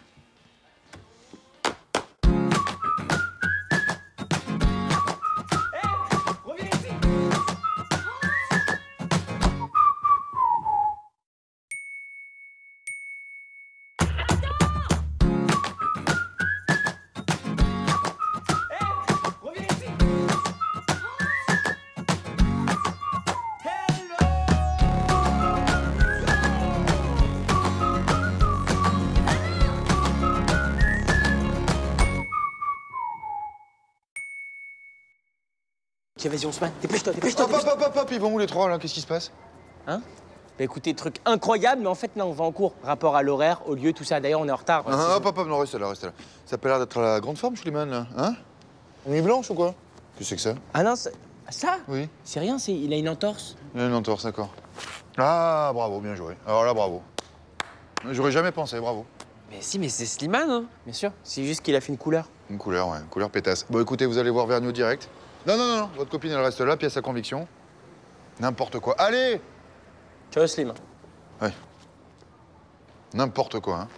Ok, vas-y, on se met. Dépêche-toi, dépêche-toi. Hop, ils vont où les 3 là? Qu'est-ce qui se passe? Hein? Bah écoutez, truc incroyable, mais en fait, là, on va en cours. Rapport à l'horaire, au lieu, tout ça. D'ailleurs, on est en retard. Hop, non, reste là. Ça a pas l'air d'être la grande forme, Schliemann, là. Hein? Une nuit blanche ou quoi? Qu'est-ce que c'est que ça? Ah non, ça? Oui. C'est rien, il a une entorse. Il a une entorse, d'accord. Ah, bravo, bien joué. Alors là, bravo. J'aurais jamais pensé, bravo. Mais si, mais c'est Slimane, hein. Bien sûr. C'est juste qu'il a fait une couleur. Une couleur, ouais, une couleur pétasse. Bon, écoutez, vous allez voir Vergniaud direct. Non, votre copine, elle reste là, pièce à conviction. N'importe quoi. Allez! Ciao, Slim. Ouais. N'importe quoi, hein.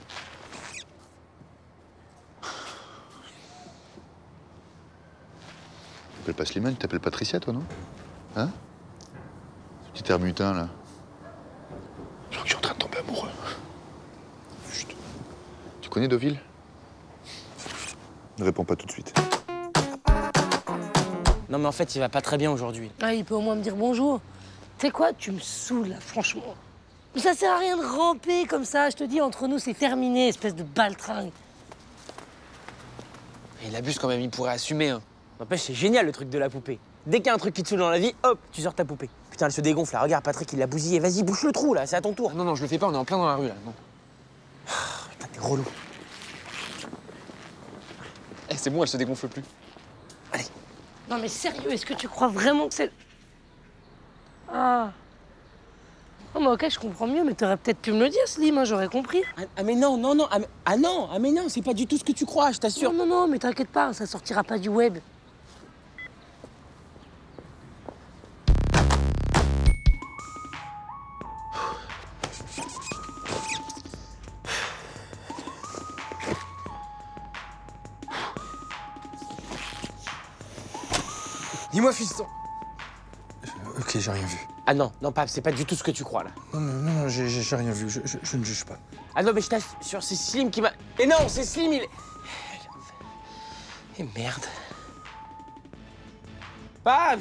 Tu t'appelles pas Slimane, tu t'appelles Patricia, toi, non? Hein? Ce petit air mutin, là. Je crois que je suis en train de tomber amoureux. Chut. Tu connais Deauville? Ne réponds pas tout de suite. Non, mais en fait, il va pas très bien aujourd'hui. Ah, il peut au moins me dire bonjour. Tu sais quoi, tu me saoules, là, franchement. Mais ça sert à rien de ramper comme ça. Je te dis, entre nous, c'est terminé, espèce de baltringue. Il abuse quand même, il pourrait assumer, hein. N'empêche, c'est génial, le truc de la poupée. Dès qu'il y a un truc qui te saoule dans la vie, hop, tu sors ta poupée. Putain, elle se dégonfle, là. Regarde, Patrick, il l'a bousillé. Vas-y, bouche le trou, là, c'est à ton tour. Non, non, je le fais pas, on est en plein dans la rue, là. Non. Putain, t'es relou. Eh, c'est bon, elle se dégonfle plus. Non, mais sérieux, est-ce que tu crois vraiment que c'est... Ah. Oh, mais ok, je comprends mieux, mais t'aurais peut-être pu me le dire, Slim, hein, j'aurais compris. Ah, mais non, mais non, c'est pas du tout ce que tu crois, je t'assure. Non, mais t'inquiète pas, ça sortira pas du web. Dis-moi, fiston. Ok, j'ai rien vu. Ah non, non, Pape, c'est pas du tout ce que tu crois, là. Non, j'ai rien vu. Je ne juge pas. Ah non, mais je t'assure, c'est Slim qui m'a... Et non, c'est Slim, il... Et merde. Pape!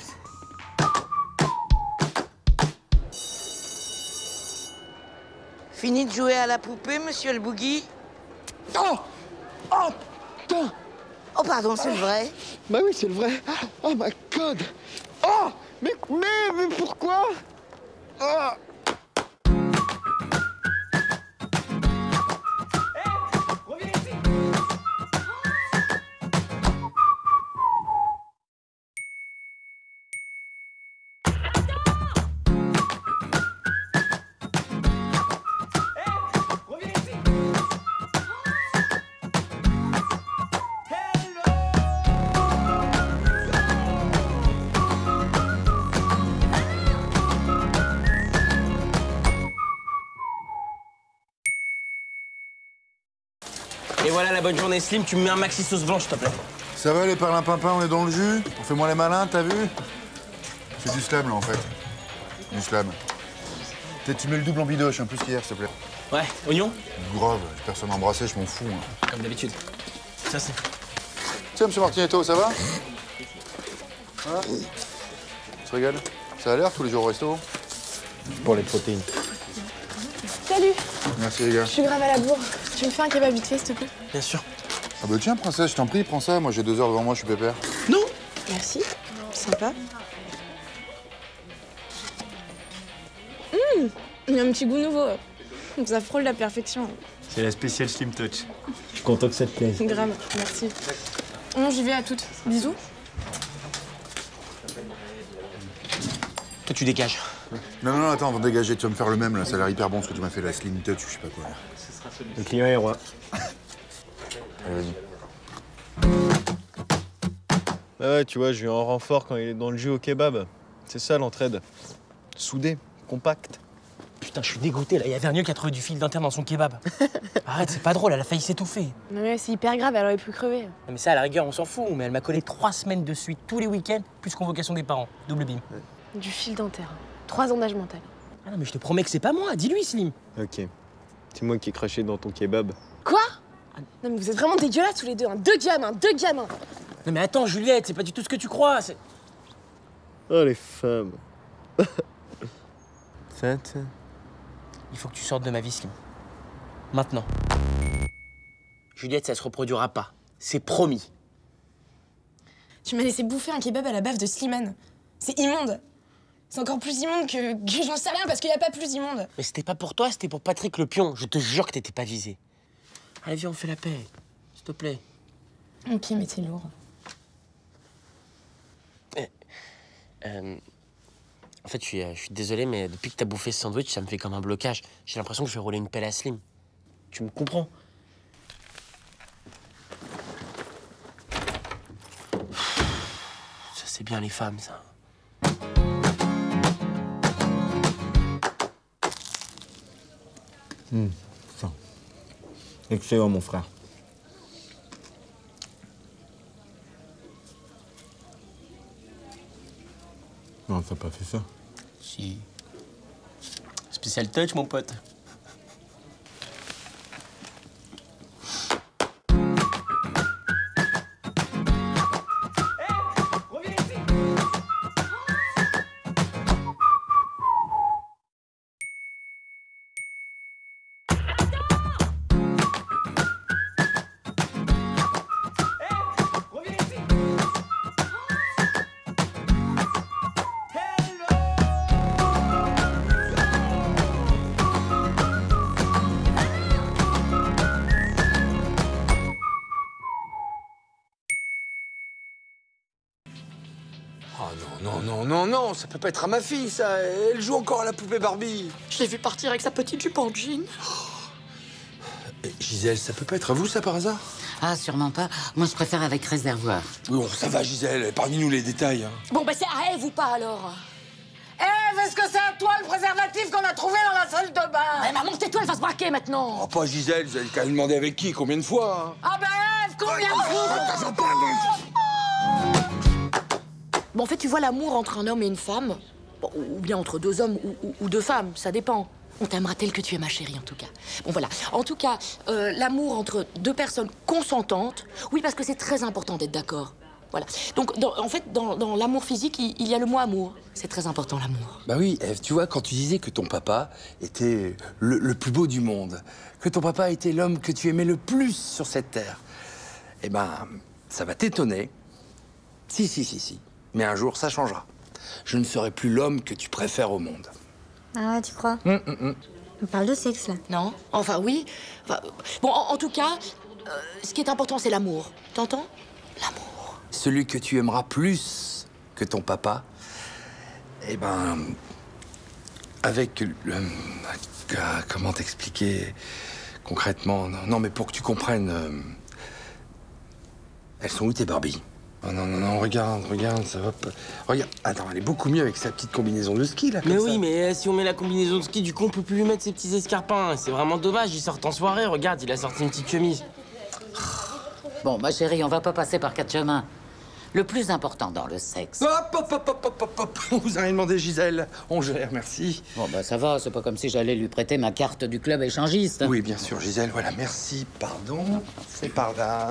Fini de jouer à la poupée, monsieur le Boogie? Oh! Oh, putain! Oh, pardon, c'est le vrai? Bah oui, c'est le vrai. Oh, my God! Oh! Mais pourquoi? Oh! Et voilà la bonne journée, Slim, tu me mets un maxi sauce blanche, s'il te plaît. Ça va les perlimpinpins, on est dans le jus? On fait moins les malins, t'as vu? C'est du slam là en fait. Du slam. Peut-être tu mets le double en bidoche, un plus qu'hier, s'il te plaît. Ouais, oignon? Grave, personne embrassé, je m'en fous. Hein. Comme d'habitude. Ça c'est... Tiens, monsieur Martinetto, ça va? Voilà. Tu te régales? Ça a l'air tous les jours au resto? Pour les protéines. Salut. Merci les gars. Je suis grave à la bourre. Tu me fais un kebab vite fait, s'il te plaît? Bien sûr. Ah bah tiens, princesse, je t'en prie, prends ça. Moi j'ai 2 heures devant moi, je suis pépère. Non. Merci. Sympa. Il y a un petit goût nouveau. Ça frôle la perfection. C'est la spéciale Slim Touch. Je suis content que ça te plaise. Grave, merci. Bon, j'y vais à toutes. Bisous. Toi, tu dégages. Non, attends, on va dégager, tu vas me faire le même là. Ça a l'air hyper bon ce que tu m'as fait, la Slim Touch, je sais pas quoi. Le client est roi. Allez, vas-y. Bah ouais, tu vois, je lui en renfort quand il est dans le jus au kebab. C'est ça l'entraide. Soudé, compact. Putain, je suis dégoûté, là. Il y a Vernieux qui a trouvé du fil d'interne dans son kebab. Arrête, c'est pas drôle, elle a failli s'étouffer. Ouais, c'est hyper grave, elle aurait pu crever. Non, mais ça, à la rigueur, on s'en fout. Mais elle m'a collé 3 semaines de suite, tous les week-ends, plus convocation des parents. Double bim. Du fil dentaire. 3 ans d'âge mental. Ah non, mais je te promets que c'est pas moi. Dis-lui, Slim. Ok. C'est moi qui ai craché dans ton kebab. Quoi? Non, mais vous êtes vraiment dégueulasses tous les deux. Hein. 2 gamins. Non, mais attends, Juliette, c'est pas du tout ce que tu crois. Oh, les femmes. Ça. Il faut que tu sortes de ma vie, Slim. Maintenant. Juliette, ça se reproduira pas. C'est promis. Tu m'as laissé bouffer un kebab à la baffe de Slimane. C'est immonde. C'est encore plus immonde que j'en sais rien parce qu'il n'y a pas plus immonde. Mais c'était pas pour toi, c'était pour Patrick le pion. Je te jure que t'étais pas visé. Allez, viens, on fait la paix. S'il te plaît. Ok, mais c'est lourd. En fait, je suis désolé, mais depuis que t'as bouffé ce sandwich, ça me fait comme un blocage. J'ai l'impression que je vais rouler une pelle à Slim. Tu me comprends? Ça, c'est bien les femmes, ça. Ça. Excellent, mon frère. Non, t'as pas fait ça. Si. Spécial touch, mon pote. Non, ça peut pas être à ma fille, ça. Elle joue encore à la poupée Barbie. Je l'ai vu partir avec sa petite jupe en jean. Gisèle, ça peut pas être à vous, ça, par hasard? Ah, sûrement pas. Moi, je préfère avec réservoir. Bon, ça va, Gisèle, épargnez-nous les détails. Hein. Bon, bah c'est à Ève ou pas, alors? Ève, est-ce que c'est à toi le préservatif qu'on a trouvé dans la salle de bain? Ouais, maman, tais-toi, elle va se braquer maintenant. Oh, pas Gisèle, vous avez qu'à lui demander avec qui, combien de fois? Hein. Ah ben Ève, combien de fois? Bon, en fait, tu vois l'amour entre un homme et une femme, bon, ou bien entre deux hommes ou deux femmes, ça dépend. On t'aimera tel que tu es, ma chérie, en tout cas. Bon, voilà. En tout cas, l'amour entre deux personnes consentantes, oui, parce que c'est très important d'être d'accord. Voilà. Donc, en fait, dans l'amour physique, il y a le mot amour. C'est très important, l'amour. Bah oui, Ève, tu vois, quand tu disais que ton papa était le plus beau du monde, que ton papa était l'homme que tu aimais le plus sur cette terre, eh ben, ça va t'étonner. Si. Mais un jour, ça changera. Je ne serai plus l'homme que tu préfères au monde. Ah ouais, tu crois? On parle de sexe, là. Non? Enfin, oui. Enfin, bon, en tout cas, ce qui est important, c'est l'amour. T'entends? L'amour. Celui que tu aimeras plus que ton papa, eh ben, avec comment t'expliquer concrètement? Non, mais pour que tu comprennes, elles sont où tes Barbies? Oh non, regarde, ça va pas. Regarde, attends, elle est beaucoup mieux avec sa petite combinaison de ski, là, comme Mais ça. oui, mais si on met la combinaison de ski, du coup, on peut plus lui mettre ses petits escarpins. C'est vraiment dommage, il sort en soirée, regarde, il a sorti une petite chemise. Bon, ma chérie, on va pas passer par 4 chemins. Le plus important dans le sexe... Hop. Vous avez demandé, Gisèle. On gère, merci. Bon, bah ça va, c'est pas comme si j'allais lui prêter ma carte du club échangiste. Oui, bien sûr, Gisèle, voilà, merci, pardon. C'est par là.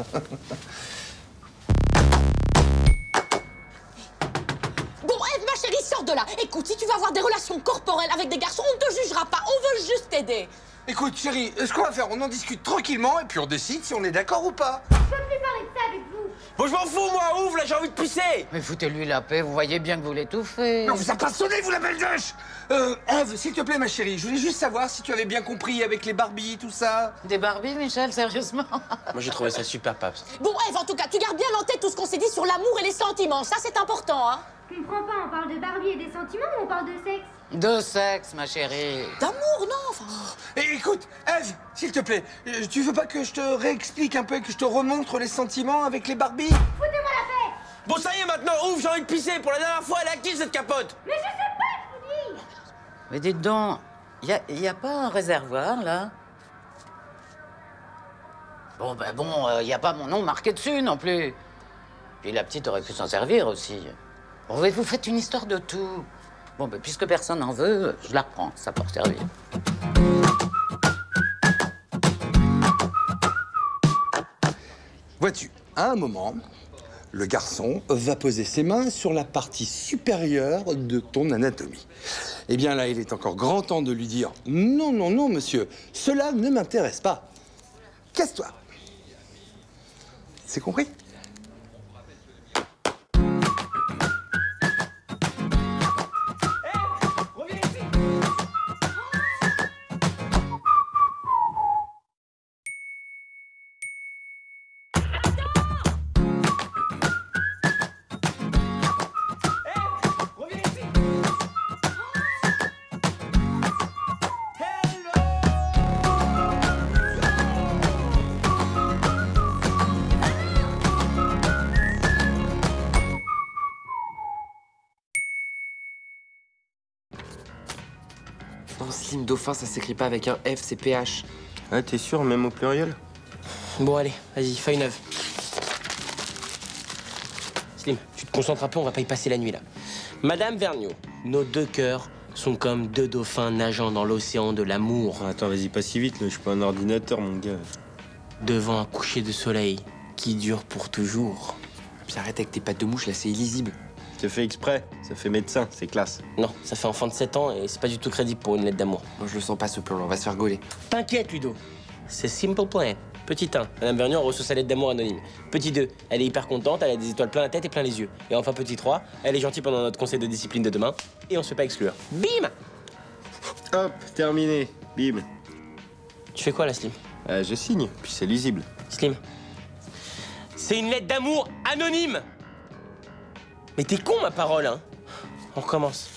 Bon, Ève, ma chérie, sors de là. Écoute, si tu veux avoir des relations corporelles avec des garçons, on ne te jugera pas. On veut juste t'aider. Écoute, chérie, ce qu'on va faire, on en discute tranquillement et puis on décide si on est d'accord ou pas. Je peux plus parler de ça avec vous. Bon, je m'en fous, moi, ouvre, là, j'ai envie de pisser. Mais foutez-lui la paix, vous voyez bien que vous l'étouffez. Non, vous a pas sonné, vous, la belle dèche. Ève, s'il te plaît, ma chérie, je voulais juste savoir si tu avais bien compris avec les Barbies, tout ça. Des Barbies, Michel, sérieusement? Moi, j'ai trouvé ça super, Paps. Bon, Ève, en tout cas, tu gardes bien en tête tout ce qu'on s'est dit sur l'amour et les sentiments. Ça, c'est important, hein. Je comprends pas, on parle de Barbie et des sentiments ou on parle de sexe? De sexe, ma chérie. D'amour, non, enfin... Écoute, Ève, s'il te plaît, tu veux pas que je te réexplique un peu, que je te remontre les sentiments avec les Barbies? Foutez-moi la paix! Bon, ça y est, maintenant, ouvre, j'ai envie de pisser. Pour la dernière fois, elle est à qui, cette capote? Mais je sais pas, je vous dis! Mais dites donc, y a pas un réservoir, là? Bon, y a pas mon nom marqué dessus, non plus. Puis la petite aurait pu s'en servir aussi. Bon, vous faites une histoire de tout. Bon, puisque personne n'en veut, je la reprends, ça peut servir. Vois-tu, à un moment, le garçon va poser ses mains sur la partie supérieure de ton anatomie. Eh bien là, il est encore grand temps de lui dire « Non, monsieur, cela ne m'intéresse pas. Casse-toi !» C'est compris? Non, Slim, dauphin, ça s'écrit pas avec un F, c'est PH. Ah, t'es sûr, même au pluriel? Bon, allez, vas-y, feuille neuve. Slim, tu te concentres un peu, on va pas y passer la nuit, là. Madame Vergniaud, nos deux cœurs sont comme deux dauphins nageant dans l'océan de l'amour. Attends, vas-y, pas si vite, là, je suis pas un ordinateur, mon gars. Devant un coucher de soleil qui dure pour toujours. Puis arrête avec tes pattes de mouche, là, c'est illisible. C'est fait exprès, ça fait médecin, c'est classe. Non, ça fait enfant de 7 ans et c'est pas du tout crédible pour une lettre d'amour. Moi, je le sens pas, ce plan-là, on va se faire gauler. T'inquiète, Ludo. C'est simple plan. Petit 1, Madame Vergniaud reçoit sa lettre d'amour anonyme. Petit 2, elle est hyper contente, elle a des étoiles plein la tête et plein les yeux. Et enfin, petit 3, elle est gentille pendant notre conseil de discipline de demain et on se fait pas exclure. Bim! Hop, terminé. Bim. Tu fais quoi, là, Slim? Je signe, puis c'est lisible. Slim, c'est une lettre d'amour anonyme! Mais t'es con, ma parole, hein? On recommence.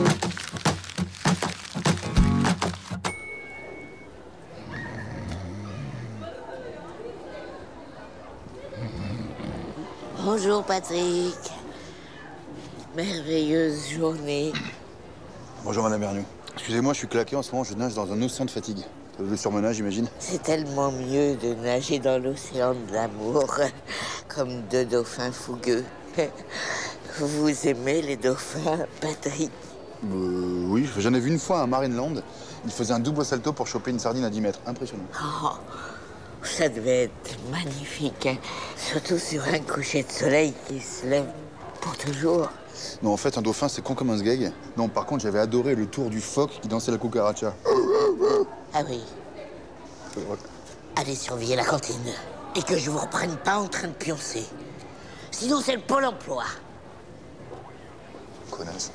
Bonjour, Patrick. Merveilleuse journée. Bonjour, Madame Vergniaud. Excusez-moi, je suis claqué en ce moment, je nage dans un océan de fatigue. Le surmenage, j'imagine. C'est tellement mieux de nager dans l'océan de l'amour, comme deux dauphins fougueux. Vous aimez les dauphins, Patrick? Oui, j'en ai vu une fois un Marineland. Il faisait un double salto pour choper une sardine à 10 mètres. Impressionnant. Oh, ça devait être magnifique, hein. Surtout sur un coucher de soleil qui se lève pour toujours. Non, en fait, un dauphin, c'est con comme un sgeg. Non, par contre, j'avais adoré le tour du phoque qui dansait la cucaracha. Ah oui. Allez surveiller la cantine. Et que je vous reprenne pas en train de pioncer. Sinon, c'est le Pôle emploi. Connasse.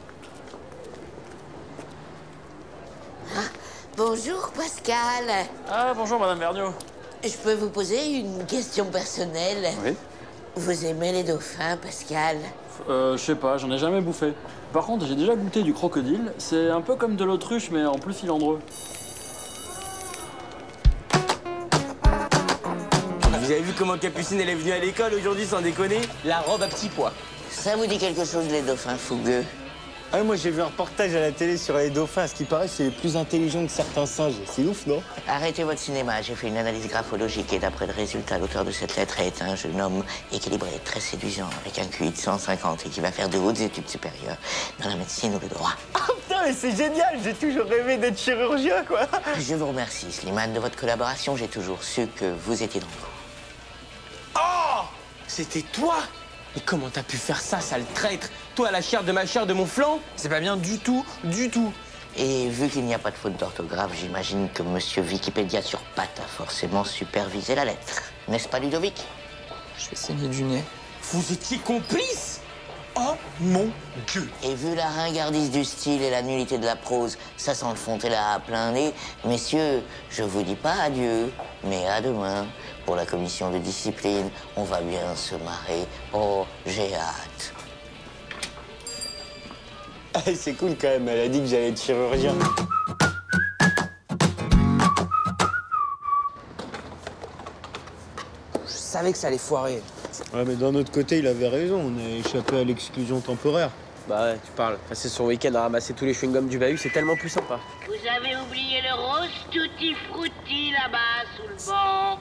Ah, bonjour, Pascal. Ah, bonjour, Madame Vergniaud. Je peux vous poser une question personnelle? Oui. Vous aimez les dauphins, Pascal? Je sais pas, j'en ai jamais bouffé. Par contre, j'ai déjà goûté du crocodile. C'est un peu comme de l'autruche, mais en plus filandreux. Vous avez vu comment Capucine elle est venue à l'école aujourd'hui sans déconner? La robe à petits pois. Ça vous dit quelque chose, les dauphins fougueux? Ah, moi, j'ai vu un reportage à la télé sur les dauphins. À ce qui paraît, c'est plus intelligent que certains singes. C'est ouf, non? Arrêtez votre cinéma. J'ai fait une analyse graphologique et d'après le résultat, l'auteur de cette lettre est un jeune homme équilibré, très séduisant, avec un QI de 150 et qui va faire de hautes études supérieures dans la médecine ou le droit. Oh putain, mais c'est génial! J'ai toujours rêvé d'être chirurgien, quoi! Je vous remercie, Slimane, de votre collaboration. J'ai toujours su que vous étiez dans le coup. Oh! C'était toi? Mais comment t'as pu faire ça, sale traître? Toi, la chair de ma chair de mon flanc? C'est pas bien du tout, du tout. Et vu qu'il n'y a pas de faute d'orthographe, j'imagine que monsieur Wikipédia sur pattes a forcément supervisé la lettre. N'est-ce pas, Ludovic? Je vais saigner du nez. Vous étiez complices? Oh mon Dieu! Et vu la ringardise du style et la nullité de la prose, ça sent le fonter là à plein nez. Messieurs, je vous dis pas adieu, mais à demain. Pour la commission de discipline, on va bien se marrer. Oh, j'ai hâte. Ah, c'est cool quand même, elle a dit que j'allais être chirurgien. Je savais que ça allait foirer. Ouais, mais d'un autre côté, il avait raison, on a échappé à l'exclusion temporaire. Bah ouais, tu parles. Passer son week-end à ramasser tous les chewing-gums du bahut, c'est tellement plus sympa. Vous avez oublié le rose tutti frutti là-bas, sous le banc.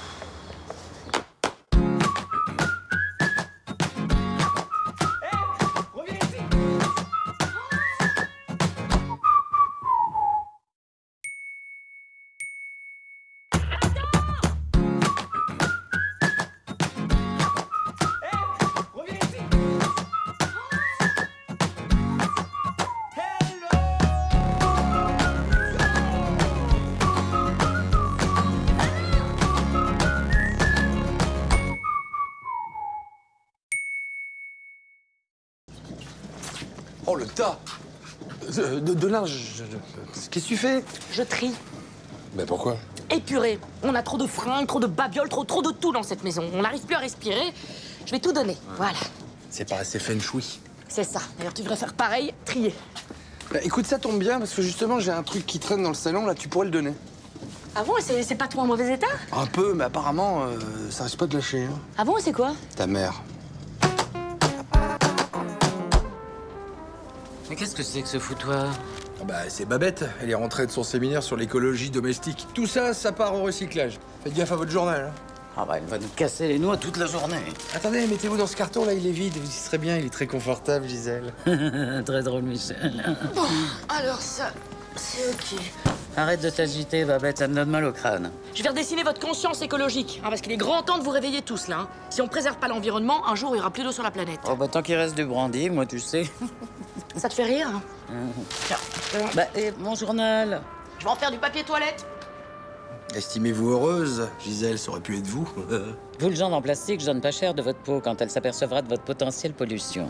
Oh, le tas de linge. Qu'est-ce que tu fais? Je trie. Mais pourquoi? Épuré. On a trop de fringues, trop de babioles, trop de tout dans cette maison. On n'arrive plus à respirer. Je vais tout donner. Voilà. C'est pas assez feng shui. C'est ça. D'ailleurs, tu devrais faire pareil, trier. Bah, écoute, ça tombe bien, parce que justement, j'ai un truc qui traîne dans le salon, là, tu pourrais le donner. Ah bon, c'est pas toi en mauvais état? Un peu, mais apparemment, ça risque pas de lâcher. Hein. Ah bon, c'est quoi? Ta mère. Mais qu'est-ce que c'est que ce foutoir? Ah bah, c'est Babette. Elle est rentrée de son séminaire sur l'écologie domestique. Tout ça, ça part au recyclage. Faites gaffe à votre journal. Hein. Ah bah, elle va nous casser les noix toute la journée. Attendez, mettez-vous dans ce carton, là, il est vide. Vous y serez bien, il est très confortable, Gisèle. Très drôle, Michel. Bon, alors ça, c'est OK. Arrête de t'agiter, Babette, ça me donne mal au crâne. Je vais redessiner votre conscience écologique, hein, parce qu'il est grand temps de vous réveiller tous, là. Hein. Si on préserve pas l'environnement, un jour, il y aura plus d'eau sur la planète. Oh bah, tant qu'il reste du brandy, moi, tu sais. Ça te fait rire? Hein? Tiens. Bah, et mon journal? Je vais en faire du papier toilette. Estimez-vous heureuse, Gisèle, ça aurait pu être vous. Vous, le genre en plastique, je donne pas cher de votre peau quand elle s'apercevra de votre potentielle pollution.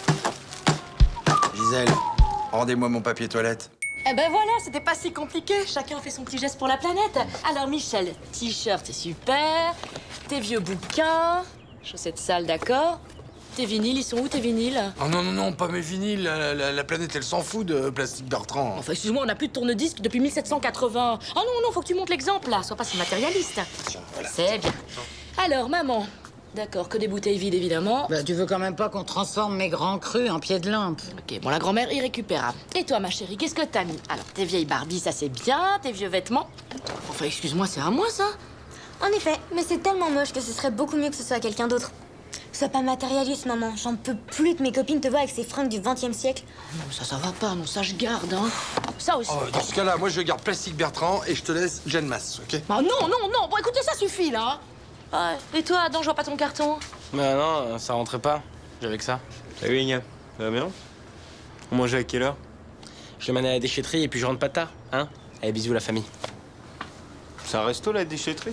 Gisèle, rendez-moi mon papier toilette. Eh ben voilà, c'était pas si compliqué. Chacun fait son petit geste pour la planète. Alors, Michel, t-shirt, c'est super. Tes vieux bouquins, chaussettes sales, d'accord. Tes vinyles, ils sont où, tes vinyles? Oh non, non, non, pas mes vinyles. La planète, elle s'en fout de plastique Bertrand. Enfin, excuse-moi, on n'a plus de tourne-disque depuis 1780. Oh non, faut que tu montres l'exemple, là. Sois pas si matérialiste. Tiens, voilà. C'est bien. Alors, maman. D'accord, que des bouteilles vides, évidemment. Bah, tu veux quand même pas qu'on transforme mes grands crus en pieds de lampe? Ok, bon, la grand-mère irrécupérable. Et toi, ma chérie, qu'est-ce que t'as mis? Alors, tes vieilles Barbies, ça c'est bien. Tes vieux vêtements. Enfin, excuse-moi, c'est à moi, ça? En effet, mais c'est tellement moche que ce serait beaucoup mieux que ce soit à quelqu'un d'autre. Sois pas matérialiste, maman. J'en peux plus que mes copines te voient avec ces fringues du XXe siècle. Non, ça va pas, non, ça je garde, hein. Ça aussi. Oh, dans ce cas-là, moi je garde Plastique Bertrand et je te laisse Jeanne Masse, ok? Bah non. Bon, écoutez, ça suffit, là. Ouais. Et toi, Adam, je vois pas ton carton. Bah non, ça rentrait pas. J'avais que ça. Salut, Igna. Ça va bien? On mangeait à quelle heure? Je mène à la déchetterie et puis je rentre pas tard, hein? Allez, bisous la famille. C'est un resto, la déchetterie?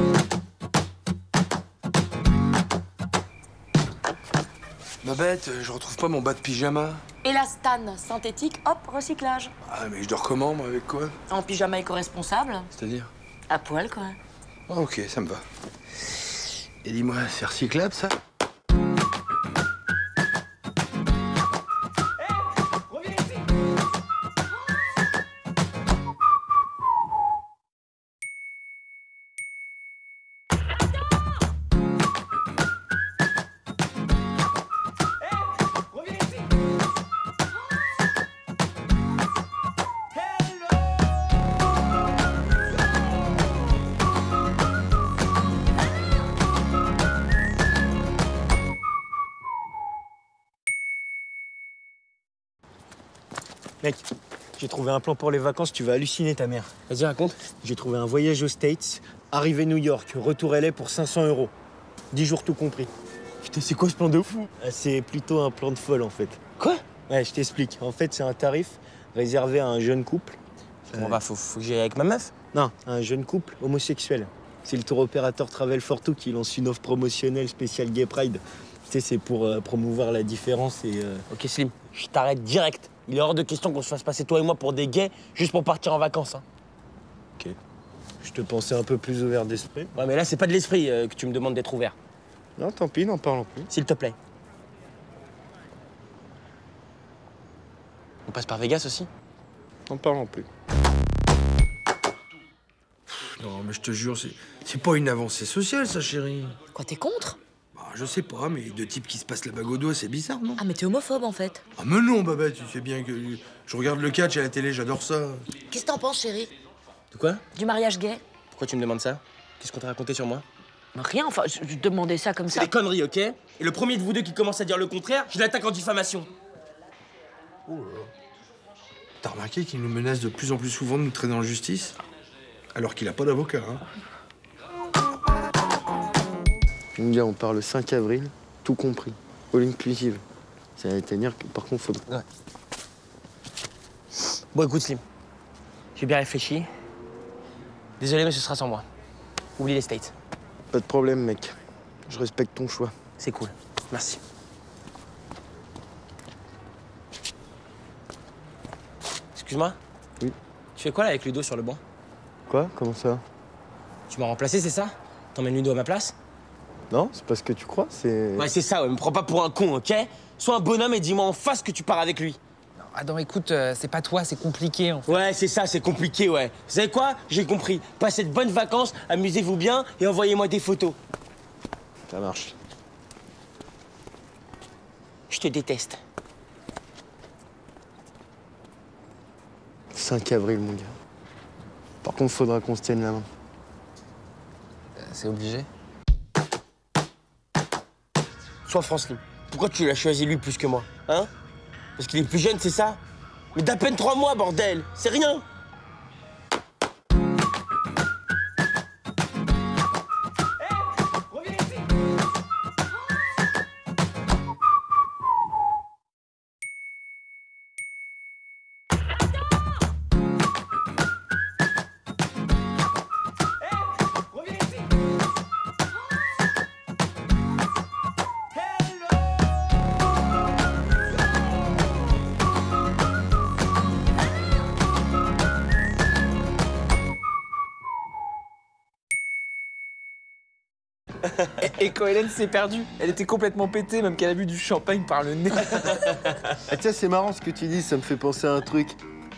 Babette, je retrouve pas mon bas de pyjama. Et la Stan synthétique, hop, recyclage. Ah, mais je dors comment, moi, avec quoi? En pyjama éco-responsable. C'est-à-dire? À poil, quoi. Ah, ok, ça me va. Et dis-moi, c'est recyclable, ça? Mec, j'ai trouvé un plan pour les vacances, tu vas halluciner ta mère. Vas-y, raconte. J'ai trouvé un voyage aux States, arrivée New York, retour LA pour 500 €. 10 jours tout compris. Putain, c'est quoi ce plan de fou? C'est plutôt un plan de folle en fait. Quoi? Ouais, je t'explique. En fait, c'est un tarif réservé à un jeune couple. Bon bah, faut que j'aille avec ma meuf. Non, un jeune couple homosexuel. C'est le tour opérateur Travel for Two qui lance une offre promotionnelle spéciale Gay Pride. Tu sais, c'est pour promouvoir la différence et... Ok, Slim, je t'arrête direct. Il est hors de question qu'on se fasse passer toi et moi pour des gays juste pour partir en vacances. Hein. Ok. Je te pensais un peu plus ouvert d'esprit. Ouais, mais là, c'est pas de l'esprit que tu me demandes d'être ouvert. Non, tant pis, n'en parlons plus. S'il te plaît. On passe par Vegas aussi? N'en parlons plus. Non, mais je te jure, c'est pas une avancée sociale, ça, chérie. Quoi, t'es contre? Bah, je sais pas, mais deux types qui se passent la bague au doigt, c'est bizarre, non? Ah, mais t'es homophobe, en fait. Ah, mais non, Babette, tu sais bien que je regarde le catch à la télé, j'adore ça. Qu'est-ce que t'en penses, chérie? De quoi? Du mariage gay? Pourquoi tu me demandes ça? Qu'est-ce qu'on t'a raconté sur moi? Rien, enfin, je te demandais ça comme ça. C'est des conneries, ok? Et le premier de vous deux qui commence à dire le contraire, je l'attaque en diffamation. Oh là là. T'as remarqué qu'il nous menace de plus en plus souvent de nous traîner en justice? Alors qu'il a pas d'avocat, hein? Mon gars, on part le 5 avril, tout compris. All inclusive. Ça va tenir que, par contre, faut... Ouais. Bon, écoute, Slim. J'ai bien réfléchi. Désolé, mais ce sera sans moi. Oublie les States. Pas de problème, mec. Je respecte ton choix. C'est cool. Merci. Excuse-moi? Oui. Tu fais quoi, là, avec Ludo sur le banc? Quoi? Comment ça? Tu m'as remplacé, c'est ça? T'emmènes Ludo à ma place? Non, c'est pas ce que tu crois, c'est... Ouais, c'est ça, ouais. Me prends pas pour un con, ok? Sois un bonhomme et dis-moi en face que tu pars avec lui. Non, Adam, écoute, c'est pas toi, c'est compliqué, en fait. Ouais, c'est ça, c'est compliqué, ouais. Vous savez quoi? J'ai compris. Passez de bonnes vacances, amusez-vous bien et envoyez-moi des photos. Ça marche. Je te déteste. 5 avril, mon gars. Par contre, faudra qu'on se tienne la main. C'est obligé. Sois franc, Slim. Pourquoi tu l'as choisi lui plus que moi? Hein? Parce qu'il est plus jeune, c'est ça? Mais d'à peine 3 mois, bordel! C'est rien! Et quand Hélène s'est perdue, elle était complètement pétée, même qu'elle a bu du champagne par le nez. Ah, tiens, c'est marrant ce que tu dis, ça me fait penser à un truc.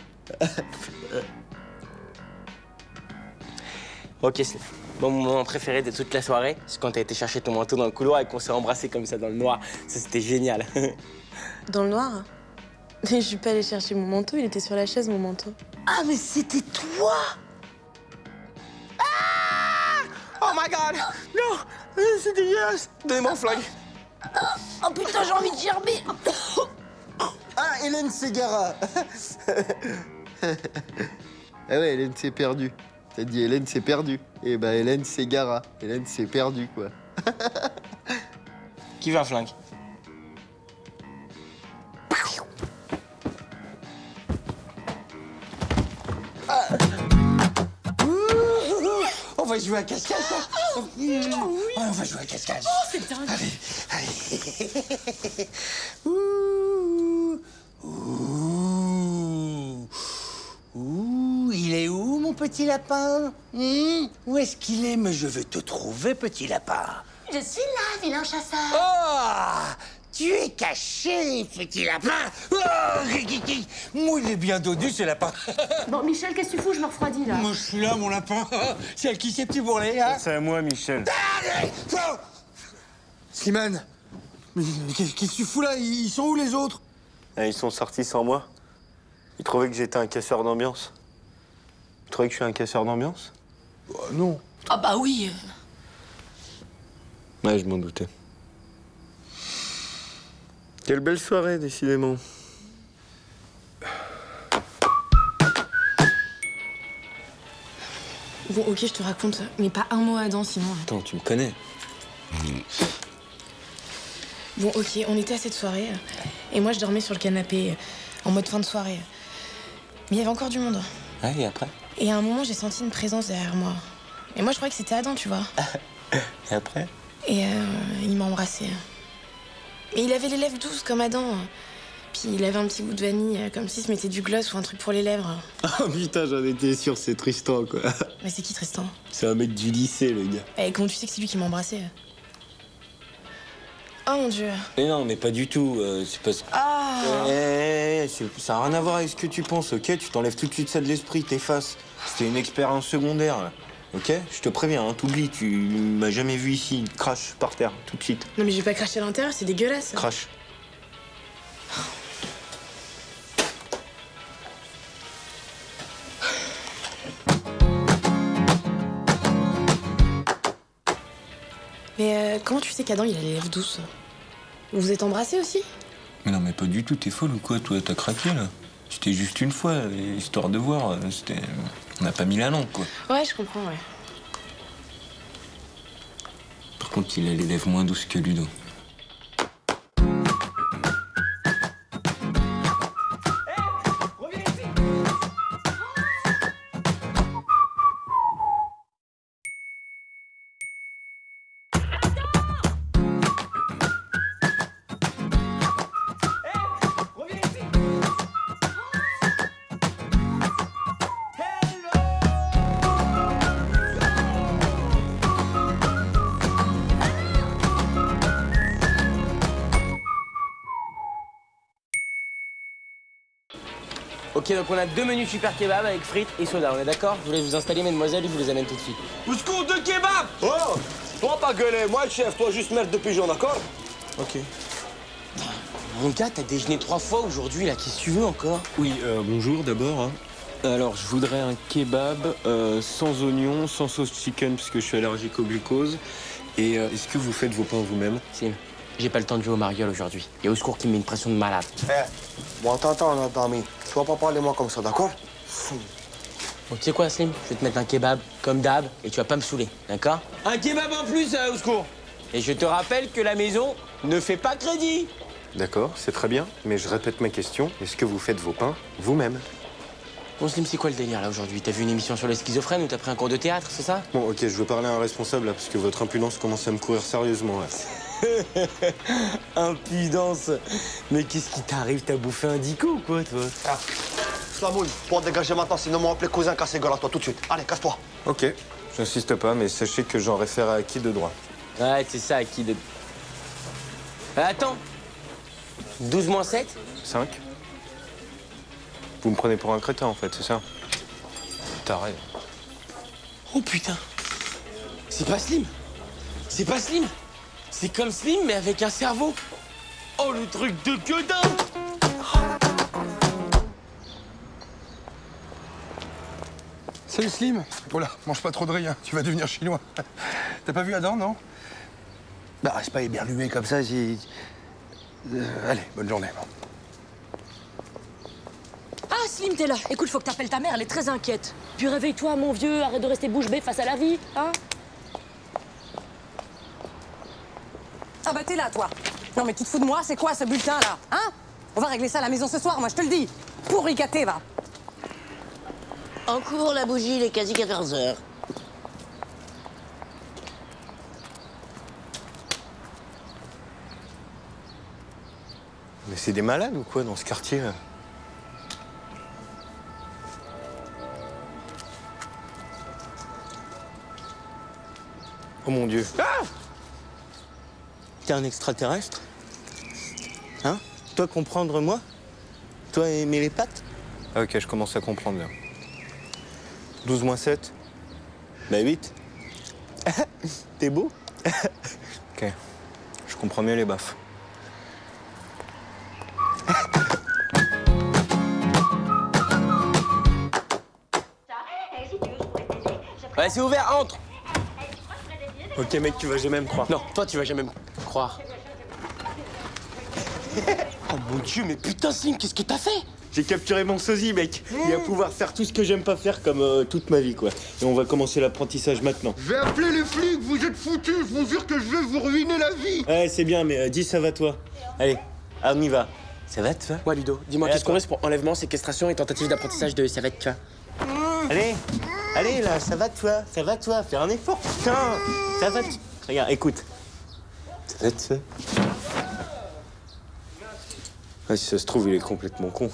Ok, Slim. Bon, mon moment préféré de toute la soirée, c'est quand t'as été chercher ton manteau dans le couloir et qu'on s'est embrassé comme ça dans le noir. Ça, c'était génial. Dans le noir? Mais je suis pas allée chercher mon manteau, il était sur la chaise, mon manteau. Ah, mais c'était toi! Oh my god! Non! C'est dégueulasse! Donnez-moi un flingue! Oh putain, j'ai envie de gerber. Ah, Hélène Ségara. Ah ouais, Hélène s'est perdue. T'as dit Hélène s'est perdue. Eh ben Hélène Ségara. Hélène s'est perdue, quoi. Qui veut un flingue? On va jouer à cascade. Oui. On va jouer à cascade. Oh, c'est dingue. Allez. Ouh. Il est où, mon petit lapin? Où est-ce qu'il est? Mais je vais te trouver, petit lapin. Je suis là, vilain chasseur. Oh! Tu es caché, petit lapin. Oh! Moi, il est bien dodu, ce lapin. Bon, Michel, qu'est-ce que tu fous? Je me refroidis, là. Moi, je suis là, mon lapin. C'est à qui ces petits bourrelets, hein? C'est à moi, Michel. Slimane, mais qu'est-ce que tu fous là? Ils sont où, les autres? Ah, ils sont sortis sans moi. Ils trouvaient que j'étais un casseur d'ambiance. Tu trouvais que je suis un casseur d'ambiance? Non. Ah bah oui. Ouais, je m'en doutais. Quelle belle soirée, décidément. Bon, ok, je te raconte, mais pas un mot à Adam, sinon... Attends, tu me connais. Bon, ok, on était à cette soirée, et moi, je dormais sur le canapé, en mode fin de soirée. Mais il y avait encore du monde. Ah, et après? Et à un moment, j'ai senti une présence derrière moi. Et moi, je croyais que c'était Adam, tu vois. Et après? Et il m'a embrassée. Et il avait les lèvres douces comme Adam. Puis il avait un petit goût de vanille, comme s'il se mettait du gloss ou un truc pour les lèvres. Oh putain, j'en étais sûr, c'est Tristan, quoi. Mais c'est qui, Tristan? C'est un mec du lycée, le gars. Et comment tu sais que c'est lui qui m'a embrassée? Oh mon Dieu. Mais non, mais pas du tout. C'est parce que... Ah. Ça n'a rien à voir avec ce que tu penses, ok? Tu t'enlèves tout de suite ça de l'esprit, t'effaces. C'était une expérience secondaire, là. Ok? Je te préviens, hein, t'oublies, tu m'as jamais vu ici. Crache par terre, tout de suite. Non mais j'ai pas craché à l'intérieur, c'est dégueulasse. Crache. Mais comment tu sais qu'Adam, il a les lèvres douces? Vous vous êtes embrassés aussi? Mais non, mais pas du tout, t'es folle ou quoi, toi? T'as craqué, là? C'était juste une fois, histoire de voir. C'était... On n'a pas mis la langue, quoi. Ouais, je comprends, ouais. Par contre, il a les lèvres moins douces que Ludo. Ok, donc on a 2 menus super kebab avec frites et soda, on est d'accord? Je voulais vous installer, mesdemoiselles, et je vous les amène tout de suite. Au secours, 2 kebabs! Oh! Toi, pas gueuler, moi le chef, toi juste merde de pigeon, d'accord? Ok. Mon gars, t'as déjeuné 3 fois aujourd'hui, là, qu'est-ce que tu veux encore? Oui, bonjour d'abord. Hein. Alors, je voudrais un kebab sans oignon, sans sauce chicken, parce que je suis allergique au glucose. Et est-ce que vous faites vos pains vous-même? Sim, j'ai pas le temps de jouer au Mariole aujourd'hui. Il y a au secours qui me met une pression de malade. Bon, t'entends, notre ami. Tu vas pas parler moi comme ça, d'accord? Bon, tu sais quoi, Slim? Je vais te mettre un kebab, comme d'hab, et tu vas pas me saouler, d'accord? Un kebab en plus, au secours! Et je te rappelle que la maison ne fait pas crédit! D'accord, c'est très bien, mais je répète ma question. Est-ce que vous faites vos pains vous-même? Bon, Slim, c'est quoi le délire, là, aujourd'hui? T'as vu une émission sur les schizophrènes ou t'as pris un cours de théâtre, c'est ça? Bon, ok, je veux parler à un responsable, là, parce que votre impudence commence à me courir sérieusement, là. Impudence! Mais qu'est-ce qui t'arrive? T'as bouffé un dico ou quoi, toi? Ah. Slamoun, pour dégager maintenant, sinon m'ont appelé cousin cassé gueule à toi tout de suite. Allez, casse-toi. Ok, j'insiste pas, mais sachez que j'en réfère à qui de droit. Ouais, c'est ça, à qui de... Attends! 12 moins 7? 5. Vous me prenez pour un crétin, en fait, c'est ça? Taré. Oh putain! C'est pas Slim! C'est pas Slim! C'est comme Slim, mais avec un cerveau! Oh, le truc de gueudin! Salut Slim. Oh là, mange pas trop de riz, hein. Tu vas devenir chinois. T'as pas vu Adam, non? Bah, reste pas éberlué comme ça, si... allez, bonne journée. Ah, Slim, t'es là. Écoute, faut que t'appelles ta mère, elle est très inquiète. Puis réveille-toi, mon vieux, arrête de rester bouche bée face à la vie, hein? Ah bah t'es là, toi. Non mais tu te fous de moi, c'est quoi ce bulletin-là, hein? On va régler ça à la maison ce soir, moi je te le dis. Pourri gâté, va. En cours, la bougie, il est quasi 14 h. Mais c'est des malades ou quoi dans ce quartier là? Oh mon Dieu. Ah! T'es un extraterrestre? Hein? Toi comprendre moi? Toi aimer les pattes? Ah, ok, je commence à comprendre bien. 12 moins 7? Bah 8. T'es beau? Ok, je comprends mieux les baffes. Ouais, c'est ouvert, entre. Ok mec, tu vas jamais me croire. Non, toi tu vas jamais me croire. Oh mon Dieu, mais putain Slim, qu'est-ce que t'as fait? J'ai capturé mon sosie, mec. Il va pouvoir faire tout ce que j'aime pas faire comme toute ma vie, quoi. Et on va commencer l'apprentissage maintenant. Je vais appeler les flics, vous êtes foutus, je vous jure que je vais vous ruiner la vie. Ouais, c'est bien, mais dis ça va toi. Allez, on y va. Ça va toi? Ouais, Ludo, dis-moi, qu'est-ce qu'on reste pour enlèvement, séquestration et tentative d'apprentissage de ça va être toi? Allez, allez là, ça va toi, fais un effort, putain. Ça va. Regarde, écoute. Ça va toi. Ah, si ça se trouve, il est complètement con.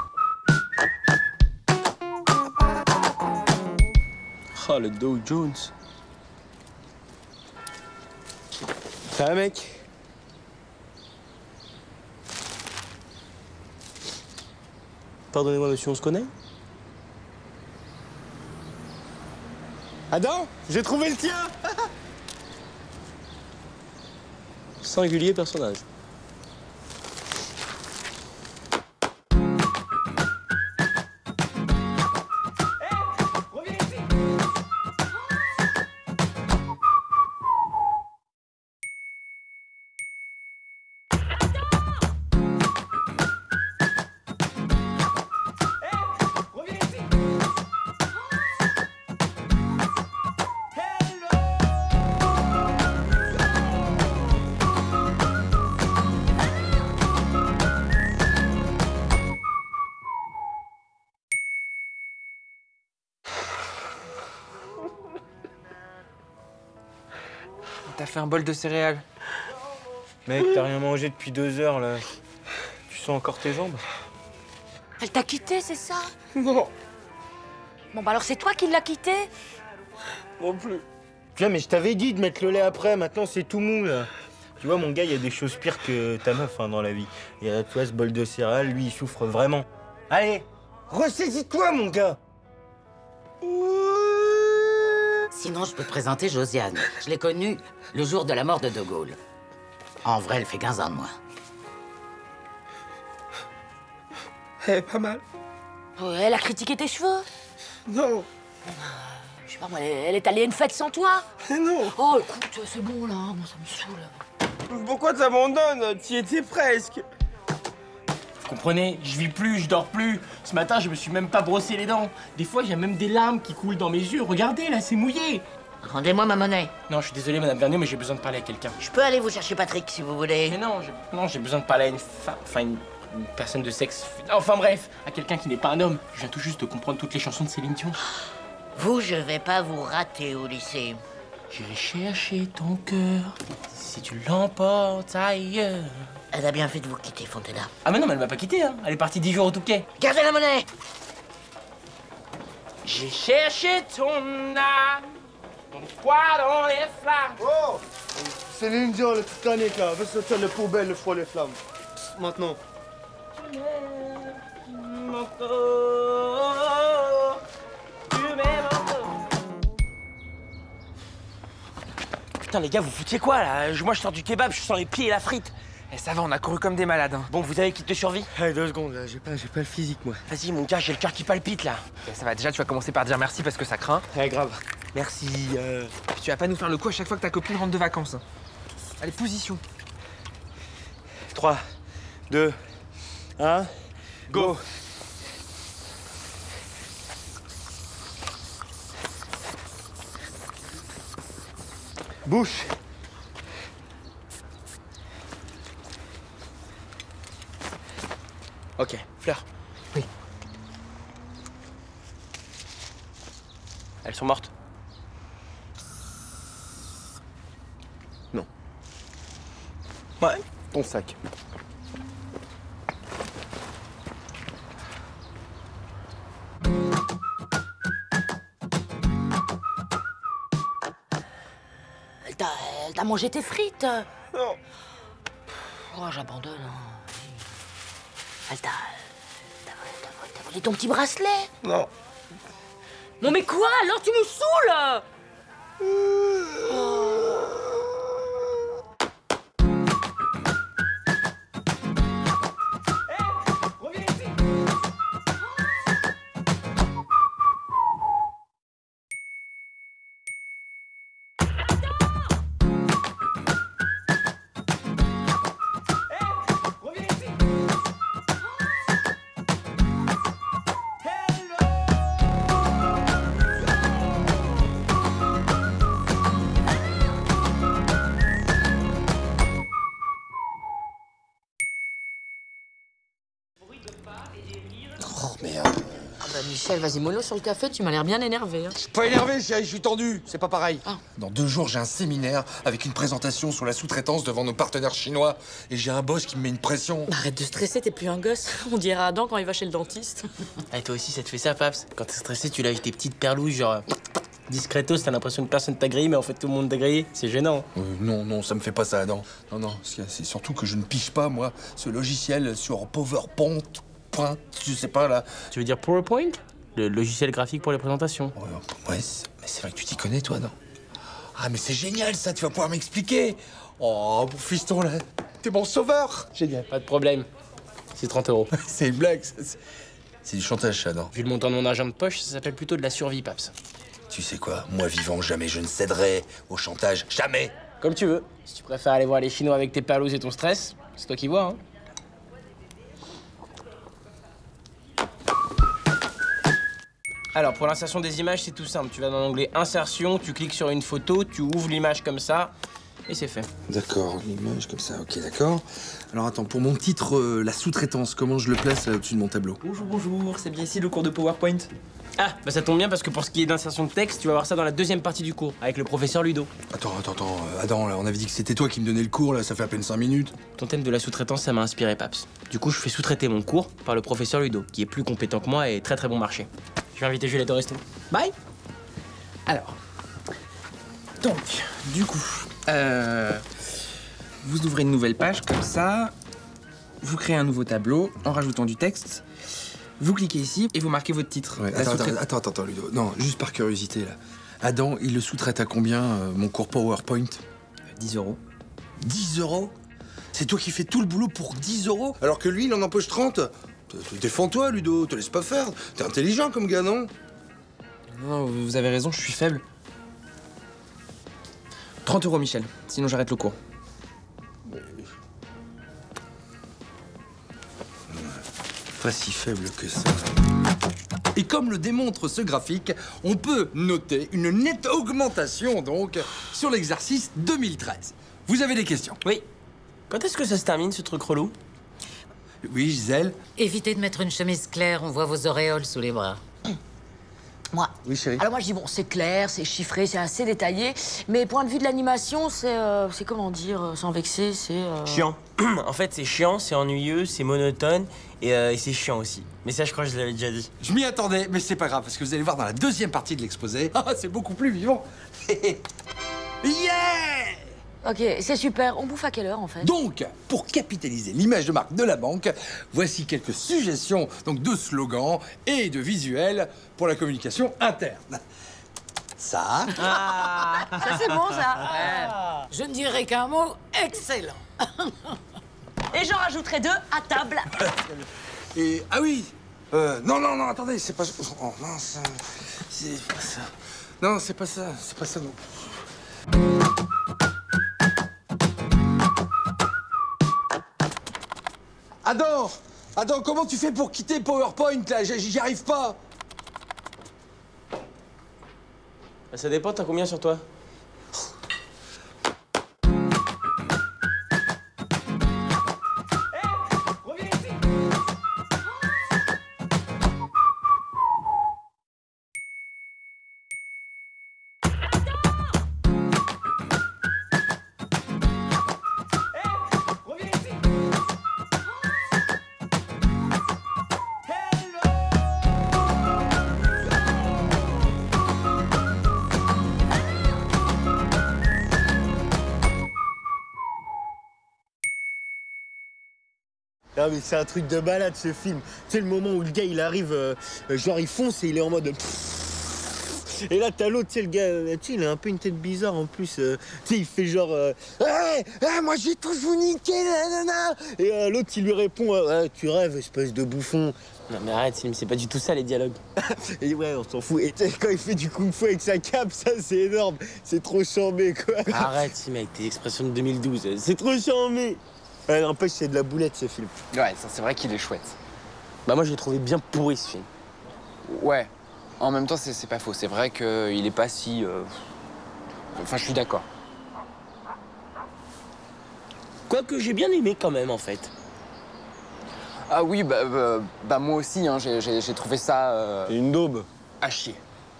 Oh, le Dow Jones. Ça va, mec? Pardonnez-moi, monsieur, on se connaît? Adam, j'ai trouvé le tien. Singulier personnage. T'as fait un bol de céréales. Mec, t'as rien mangé depuis 2 heures, là. Tu sens encore tes jambes? Elle t'a quitté, c'est ça? Non. Bon, bah alors c'est toi qui l'as quitté? Non plus. Tu vois, mais je t'avais dit de mettre le lait après, maintenant c'est tout mou, là. Tu vois, mon gars, il y a des choses pires que ta meuf hein, dans la vie. Et toi, ce bol de céréales, lui, il souffre vraiment. Allez, ressaisis-toi, mon gars. Sinon, je peux te présenter Josiane. Je l'ai connue le jour de la mort de De Gaulle. En vrai, elle fait 15 ans de moins. Elle est pas mal. Ouais, elle a critiqué tes cheveux? Non. Je sais pas, moi, elle est allée à une fête sans toi? Mais non. Oh, écoute, c'est bon, là. Moi, ça me saoule. Pourquoi t'abandonnes? T'y étais presque. Vous comprenez? Je vis plus, je dors plus. Ce matin, je me suis même pas brossé les dents. Des fois, il y a même des larmes qui coulent dans mes yeux. Regardez, là, c'est mouillé. Rendez-moi ma monnaie. Non, je suis désolé, Madame Vernier, mais j'ai besoin de parler à quelqu'un. Je peux aller vous chercher Patrick, si vous voulez. Mais non, j'ai besoin de parler à une femme, enfin une personne de sexe. Enfin bref, à quelqu'un qui n'est pas un homme. Je viens tout juste de comprendre toutes les chansons de Céline Dion. Vous, je vais pas vous rater au lycée. J'irai chercher ton cœur si tu l'emportes ailleurs. Elle a bien fait de vous quitter, Fontella. Ah mais non, mais elle m'a pas quitté, hein. Elle est partie 10 jours au Touquet. Gardez la monnaie. J'ai cherché ton âme, ton poids dans les flammes. Oh, c'est l'Indien, le Titanic, là. Va sortir les poubelles, le froid, les flammes. Maintenant. Putain les gars, vous foutiez quoi là? Moi je sors du kebab, je sens les pieds et la frite. Et ça va, on a couru comme des malades. Hein. Bon, vous avez qui te survit? Allez, 2 secondes, là, j'ai pas le physique, moi. Vas-y mon gars, j'ai le cœur qui palpite là. Et ça va, déjà tu vas commencer par dire merci parce que ça craint. Ouais, grave. Merci. Puis tu vas pas nous faire le coup à chaque fois que ta copine rentre de vacances. Hein. Allez, position. 3, 2, 1, go. Bouche. Ok, Fleur. Oui. Elles sont mortes. Non. Ouais, ton sac. Elle t'a mangé tes frites. Non. Oh, j'abandonne. Elle t'a volé ton petit bracelet. Non. Non mais quoi? Alors tu me saoules. Oh merde. Ah bah Michel, vas-y mollo sur le café, tu m'as l'air bien énervé. Hein. Je suis pas énervé, chérie, je suis tendu. C'est pas pareil. Dans 2 jours, j'ai un séminaire avec une présentation sur la sous-traitance devant nos partenaires chinois. Et j'ai un boss qui me met une pression. Arrête de stresser, t'es plus un gosse. On dirait Adam quand il va chez le dentiste. Ah, et toi aussi, ça te fait ça, Paps? Quand t'es stressé, tu lâches tes petites perlouilles, genre discretos, t'as l'impression que personne t'a grillé, mais en fait tout le monde t'a grillé. C'est gênant. Non, ça me fait pas ça, Adam. Non, c'est surtout que je ne pige pas, moi, ce logiciel sur PowerPoint. Je sais pas, là. Tu veux dire PowerPoint? Le logiciel graphique pour les présentations. Ouais, mais c'est vrai que tu t'y connais, toi, non? Ah, mais c'est génial, ça, tu vas pouvoir m'expliquer. Oh, mon fiston, là, t'es mon sauveur. Génial. Pas de problème. C'est 30 €. C'est une blague, c'est du chantage, ça, non? Vu le montant de mon argent de poche, ça s'appelle plutôt de la survie, Paps. Tu sais quoi? Moi, vivant, jamais je ne céderai au chantage. Jamais! Comme tu veux. Si tu préfères aller voir les Chinois avec tes perlouses et ton stress, c'est toi qui vois, hein. Alors, pour l'insertion des images, c'est tout simple. Tu vas dans l'onglet Insertion, tu cliques sur une photo, tu ouvres l'image comme ça, et c'est fait. D'accord, une image comme ça, ok, d'accord. Alors attends, pour mon titre, la sous-traitance, comment je le place là, au-dessus de mon tableau? Bonjour, c'est bien ici le cours de PowerPoint. Ah, bah ça tombe bien parce que pour ce qui est d'insertion de texte, tu vas voir ça dans la deuxième partie du cours, avec le professeur Ludo. Attends, Adam, là, on avait dit que c'était toi qui me donnais le cours, là, ça fait à peine 5 minutes. Ton thème de la sous-traitance, ça m'a inspiré, Paps. Du coup, je fais sous-traiter mon cours par le professeur Ludo, qui est plus compétent que moi et très bon marché. Je vais inviter Juliette au resto. Bye. Alors, donc, du coup, vous ouvrez une nouvelle page comme ça, vous créez un nouveau tableau en rajoutant du texte, vous cliquez ici et vous marquez votre titre. Ouais, attends, Ludo. Non, juste par curiosité, là. Adam, il le sous-traite à combien, mon cours PowerPoint? 10 €. 10 €? C'est toi qui fais tout le boulot pour 10 €? Alors que lui, il en empoche 30? Défends-toi, Ludo, te laisse pas faire. T'es intelligent comme gars, non? Non, vous avez raison, je suis faible. 30 €, Michel, sinon j'arrête le cours. Pas si faible que ça. Et comme le démontre ce graphique, on peut noter une nette augmentation, donc, sur l'exercice 2013. Vous avez des questions? Oui. Quand est-ce que ça se termine, ce truc relou? Oui, Gisèle? Évitez de mettre une chemise claire, on voit vos auréoles sous les bras. Moi. Oui, chérie. Alors moi je dis bon, c'est clair, c'est chiffré, c'est assez détaillé, mais point de vue de l'animation, c'est comment dire, sans vexer, c'est Chiant. En fait, c'est chiant, c'est ennuyeux, c'est monotone et c'est chiant aussi. Mais ça, je crois que je l'avais déjà dit. Je m'y attendais, mais c'est pas grave, parce que vous allez voir dans la deuxième partie de l'exposé, c'est beaucoup plus vivant. Yeah! Ok, c'est super. On bouffe à quelle heure, en fait? Donc, pour capitaliser l'image de marque de la banque, voici quelques suggestions donc de slogans et de visuels pour la communication interne. Ça. Ah, ça c'est bon, ça. Je ne dirais qu'un mot excellent. Et j'en rajouterai 2 à table. Et ah oui. Non, attendez, c'est pas. Oh, non, c'est pas ça. Non, c'est pas ça non. Adam, comment tu fais pour quitter PowerPoint, là? J'y arrive pas. Bah, ça dépend, t'as combien sur toi? Non mais c'est un truc de balade ce film. Tu sais le moment où le gars il arrive, genre il fonce et il est en mode... Et là t'as l'autre, tu sais le gars, tu sais il a un peu une tête bizarre en plus. Tu sais il fait genre... moi j'ai tout vous niqué, nanana. Et l'autre il lui répond, tu rêves espèce de bouffon. Non mais arrête, c'est pas du tout ça les dialogues. Et ouais on s'en fout. Et tu sais quand il fait du kung-fu avec sa cape, ça c'est énorme. C'est trop chambé quoi. Arrête si mec, tes expressions de 2012. C'est trop chambé. Ouais, n'empêche, c'est de la boulette, ce film. Ouais, ça, c'est vrai qu'il est chouette. Bah moi, je l'ai trouvé bien pourri, ce film. Ouais. En même temps, c'est pas faux. C'est vrai qu'il est pas si... Enfin, je suis d'accord. Quoique, j'ai bien aimé quand même, en fait. Ah oui, bah moi aussi, hein, j'ai trouvé ça... Une daube. À chier.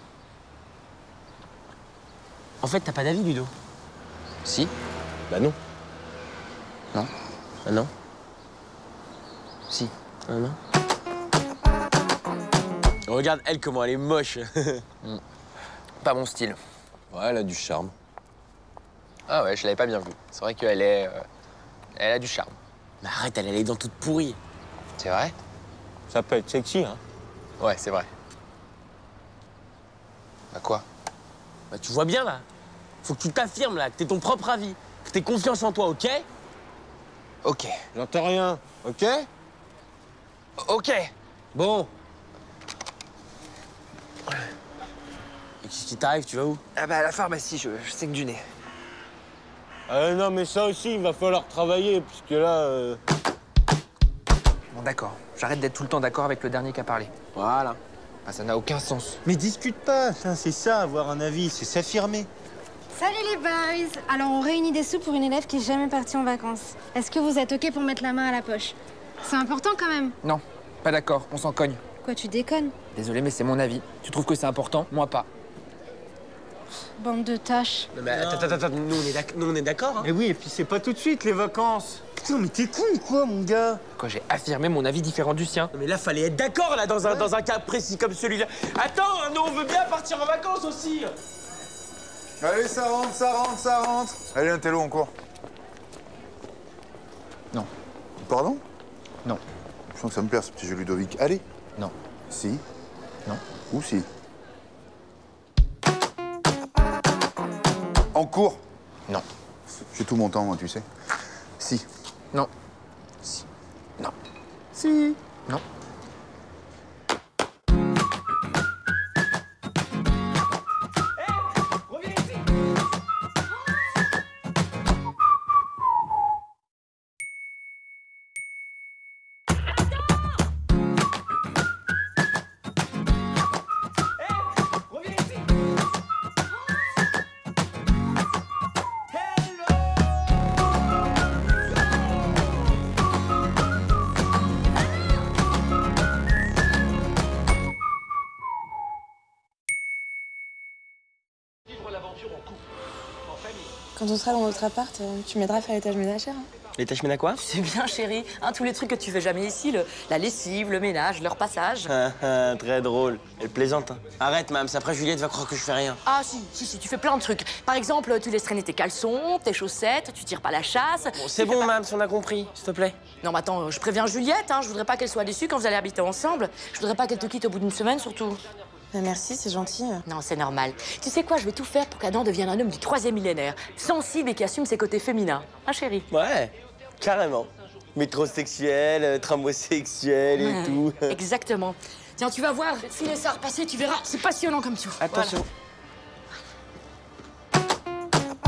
En fait, t'as pas d'avis, Ludo? Si. Bah non. Non. Ah non? Si. Ah non? Regarde elle comment elle est moche. Pas mon style. Ouais, elle a du charme. Ah ouais, je l'avais pas bien vu. C'est vrai qu'elle est... elle a du charme. Mais arrête, elle a les dents toutes pourries. C'est vrai? Ça peut être sexy, hein? Ouais, c'est vrai. Bah quoi? Bah tu vois bien, là. Faut que tu t'affirmes, là, que t'aies ton propre avis. Que t'aies confiance en toi, ok? Ok. J'entends rien, ok? Ok. Bon. Et qu'est-ce qui t'arrive, tu vas où? Ah bah à la pharmacie, je saigne du nez. Non mais ça aussi, il va falloir travailler, parce que là... Bon d'accord, j'arrête d'être tout le temps d'accord avec le dernier qui a parlé. Voilà. Ah, ça n'a aucun sens. Mais discute pas, c'est ça, avoir un avis, c'est s'affirmer. Salut les boys! Alors on réunit des sous pour une élève qui est jamais partie en vacances. Est-ce que vous êtes ok pour mettre la main à la poche? C'est important quand même. Non, pas d'accord, on s'en cogne. Quoi, tu déconnes? Désolé, mais c'est mon avis. Tu trouves que c'est important? Moi pas. Bande de tâches. Non mais attends, nous on est d'accord, hein? Et oui, et puis c'est pas tout de suite les vacances. Putain, mais t'es con ou quoi, mon gars? Quoi, j'ai affirmé mon avis différent du sien. Non mais là, fallait être d'accord, là, dans un cas précis comme celui-là. Attends, nous on veut bien partir en vacances aussi. Allez, ça rentre. Allez, un télo en cours. Non. Pardon? Non. Je sens que ça me perd, ce petit jeu Ludovic. Allez. Non. Si. Non. Ou si. En cours? Non. J'ai tout mon temps, moi, tu sais. Si. Non. Si. Non. Si. Non. Quand on sera dans notre appart, tu m'aideras à faire les tâches ménagères. Hein. Les tâches ménagères quoi? C'est bien, chérie. Hein, tous les trucs que tu fais jamais ici, la lessive, le ménage, le repassage. Très drôle. Elle plaisante. Hein. Arrête, Mams, après Juliette va croire que je fais rien. Ah si, tu fais plein de trucs. Par exemple, tu laisses traîner tes caleçons, tes chaussettes, tu tires pas la chasse. Bon, c'est bon, Mams, on a compris, s'il te plaît. Non, mais attends, je préviens Juliette, hein, je voudrais pas qu'elle soit déçue quand vous allez habiter ensemble. Je voudrais pas qu'elle te quitte au bout d'une semaine, surtout. Merci, c'est gentil. Non, c'est normal. Tu sais quoi, je vais tout faire pour qu'Adam devienne un homme du 3e millénaire, sensible et qui assume ses côtés féminins. Hein, chérie? Ouais, carrément. Métrosexuel, tramosexuel et tout. Exactement. Tiens, tu vas voir, je vais te filer ça à repasser, tu verras, c'est passionnant comme tout. Attention.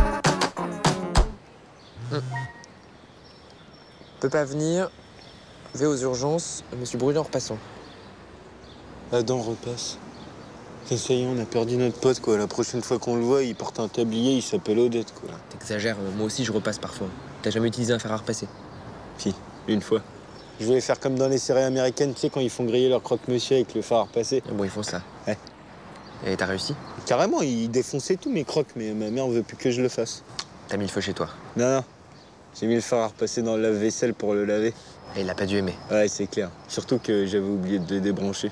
Peut pas venir. vais aux urgences, monsieur Brûlé en repassant. Adam repasse. Ça y est, on a perdu notre pote, quoi. La prochaine fois qu'on le voit, il porte un tablier, il s'appelle Odette, quoi. T'exagères, moi aussi je repasse parfois. T'as jamais utilisé un fer à repasser? Si, une fois. Je voulais faire comme dans les séries américaines, tu sais, quand ils font griller leur croque-monsieur avec le fer à repasser. Bon, ils font ça. Ouais. Et t'as réussi? Carrément, ils défonçaient tous mes croques, mais ma mère veut plus que je le fasse. T'as mis le feu chez toi? Non, non. J'ai mis le fer à repasser dans le lave-vaisselle pour le laver. Et il a pas dû aimer. Ouais, c'est clair. Surtout que j'avais oublié de le débrancher.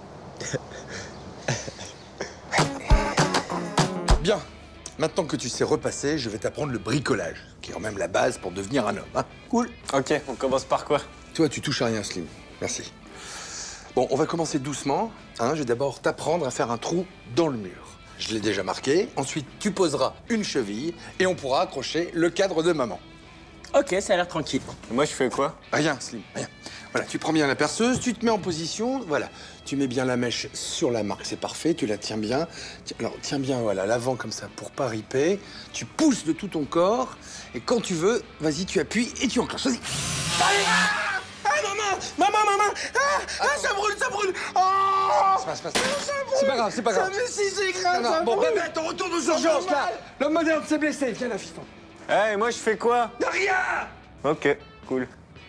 Bien. Maintenant que tu sais repasser, je vais t'apprendre le bricolage, qui est quand même la base pour devenir un homme. Hein. Cool. Ok, on commence par quoi? Toi, tu touches à rien, Slim. Merci. Bon, on va commencer doucement. Hein. Je vais d'abord t'apprendre à faire un trou dans le mur. Je l'ai déjà marqué. Ensuite, tu poseras une cheville et on pourra accrocher le cadre de maman. Ok, ça a l'air tranquille. Et moi, je fais quoi? Rien, Slim, rien. Voilà, tu prends bien la perceuse, tu te mets en position, voilà. Tu mets bien la mèche sur la marque, c'est parfait, tu la tiens bien. Alors, tiens bien, voilà, l'avant comme ça, pour pas riper. Tu pousses de tout ton corps, et quand tu veux, vas-y, tu appuies et tu enclenches. Vas-y. Allez! Ah, maman! Ça brûle! Oh! C'est pas grave, c'est pas grave. Ça me si, c'est grave, Non, ça bon, brûle. bébé, on retourne aux urgences, là. L'homme moderne s'est blessé, viens là, fiston. Eh, moi, je fais quoi? De rien! Ok, cool.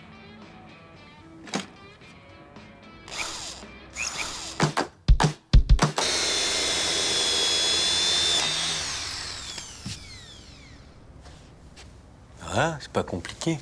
Ah, c'est pas compliqué.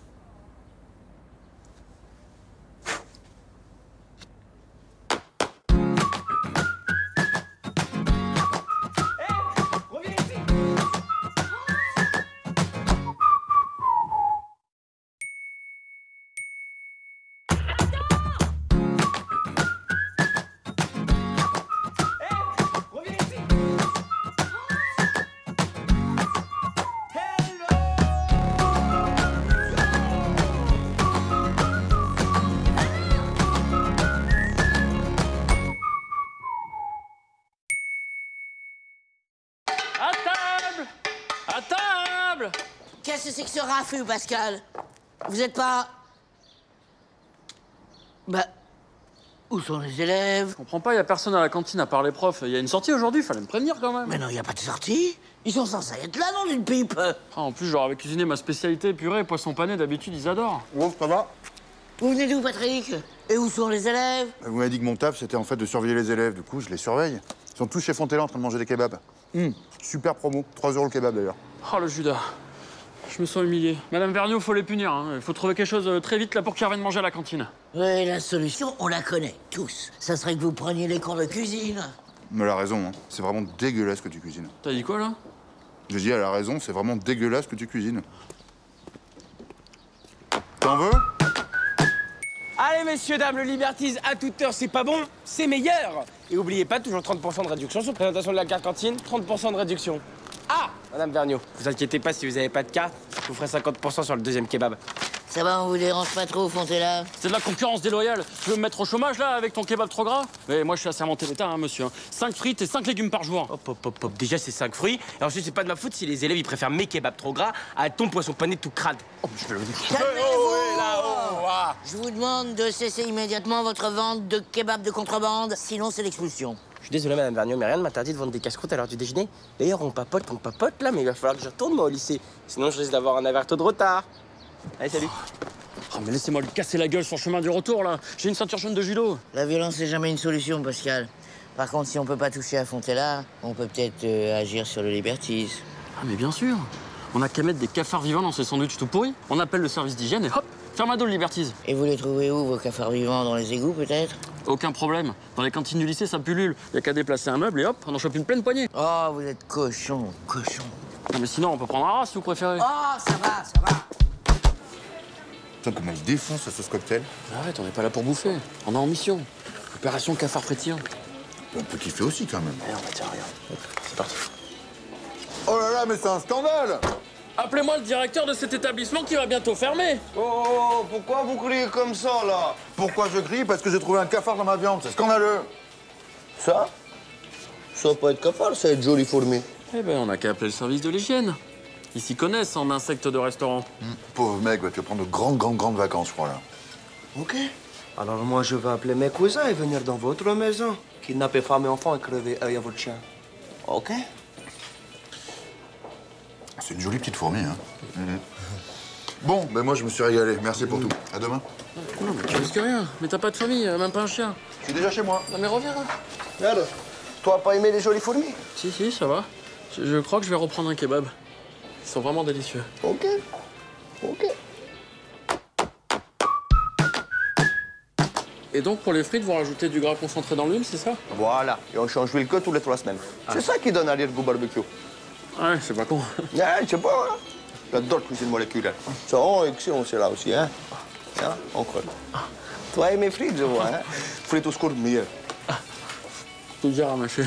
À table! À table! Qu'est-ce que c'est que ce raffut, Pascal? Vous êtes pas... Bah... Où sont les élèves? Je comprends pas, y a personne à la cantine à part les profs. Y a une sortie aujourd'hui, fallait me prévenir quand même. Mais non, y a pas de sortie. Ils sont censés être là dans une pipe. Ah, en plus, j'aurais cuisiné ma spécialité, purée, poisson pané, d'habitude, ils adorent. Bon, ça va? Vous venez d'où, Patrick? Et où sont les élèves? Vous m'avez dit que mon taf, c'était en fait de surveiller les élèves. Du coup, je les surveille. Ils sont tous chez Fontella en train de manger des kebabs. Super promo. 3 € le kebab, d'ailleurs. Oh, le Judas. Je me sens humilié. Madame Vergniaud, faut les punir. Hein. Il faut trouver quelque chose très vite là pour qu'ils reviennent manger à la cantine. Oui, la solution, on la connaît, tous. Ça serait que vous preniez les cours de cuisine. Mais elle a raison, hein. C'est vraiment dégueulasse que tu cuisines. T'as dit quoi, là? J'ai dit, elle a raison, c'est vraiment dégueulasse que tu cuisines. T'en veux? Allez, messieurs, dames, le Liberties à toute heure, c'est pas bon, c'est meilleur. Et oubliez pas, toujours 30% de réduction sur présentation de la carte cantine, 30% de réduction. Ah, Madame Vergniaud, vous inquiétez pas, si vous avez pas de carte, je vous ferai 50% sur le deuxième kebab. Ça va, on vous dérange pas trop, Fontella? C'est de la concurrence déloyale. Tu veux me mettre au chômage, là, avec ton kebab trop gras? Mais moi, je suis assermenté d'État, hein, monsieur. 5 frites et 5 légumes par jour. Hop. Déjà, c'est 5 fruits. Et ensuite, c'est pas de ma faute si les élèves, ils préfèrent mes kebabs trop gras à ton poisson pané tout crade. Oh, je vais le dire. Je vous demande de cesser immédiatement votre vente de kebab de contrebande, sinon c'est l'expulsion. Je suis désolé, Madame Vergniaud, mais rien ne m'interdit de vendre des casse-croûtes à l'heure du déjeuner. D'ailleurs, on papote là, mais il va falloir que je retourne, moi, au lycée. Sinon, je risque d'avoir un averto de retard. Allez, salut. Oh, mais laissez-moi lui casser la gueule sur le chemin du retour, là. J'ai une ceinture jaune de judo. La violence n'est jamais une solution, Pascal. Par contre, si on peut pas toucher à Fontella, on peut peut-être agir sur le Liberties. Ah, mais bien sûr. On a qu'à mettre des cafards vivants dans ces sandwichs tout pourris. On appelle le service d'hygiène et hop, fermado le Liberties. Et vous les trouvez où, vos cafards vivants? Dans les égouts, peut-être? Aucun problème. Dans les cantines du lycée, ça pullule. Y a qu'à déplacer un meuble et hop, on en chope une pleine poignée. Oh, vous êtes cochon. Non, mais sinon, on peut prendre un rat si vous préférez. Oh, ça va. Putain, comment il défonce ce sauce cocktail. Arrête, on n'est pas là pour bouffer. On est en mission. Opération cafard frétien. On peut kiffer aussi, quand même. Eh, on va tiens, regarde. C'est parti. Oh là là, mais c'est un scandale! Appelez-moi le directeur de cet établissement qui va bientôt fermer. Oh, pourquoi vous criez comme ça, là? Pourquoi je crie? Parce que j'ai trouvé un cafard dans ma viande, c'est scandaleux. Ça? Ça va pas être cafard, ça va être joli fourmi. Eh ben, on a qu'à appeler le service de l'hygiène. Ils s'y connaissent en insectes de restaurant. Pauvre mec, tu vas prendre de grandes vacances, je crois, là. Ok. Alors moi, je vais appeler mes cousins et venir dans votre maison. Kidnapper femme et enfant et crever œil à votre chien. Ok? C'est une jolie petite fourmi, hein. Bon, ben moi, je me suis régalé. Merci pour tout. À demain. Non, mais tu risques rien. Mais t'as pas de famille, même pas un chien. Je suis déjà chez moi. Non, mais reviens. Regarde, toi, pas aimé les jolies fourmis? Si, ça va. Je crois que je vais reprendre un kebab. Ils sont vraiment délicieux. Ok. Ok. Et donc, pour les frites, vous rajoutez du gras concentré dans l'huile, c'est ça? Voilà. Et on change l'huile que tous les 3 semaines. C'est ça qui donne arrière-goût barbecue. Ouais, c'est pas con. Ouais, je sais pas, hein. J'adore la cuisine moléculaire. Ça, excellent, c'est là aussi, hein. Hein, encore. Toi et mes frites, je vois, hein. Frites au secours, meilleur. Tout dur à mâcher.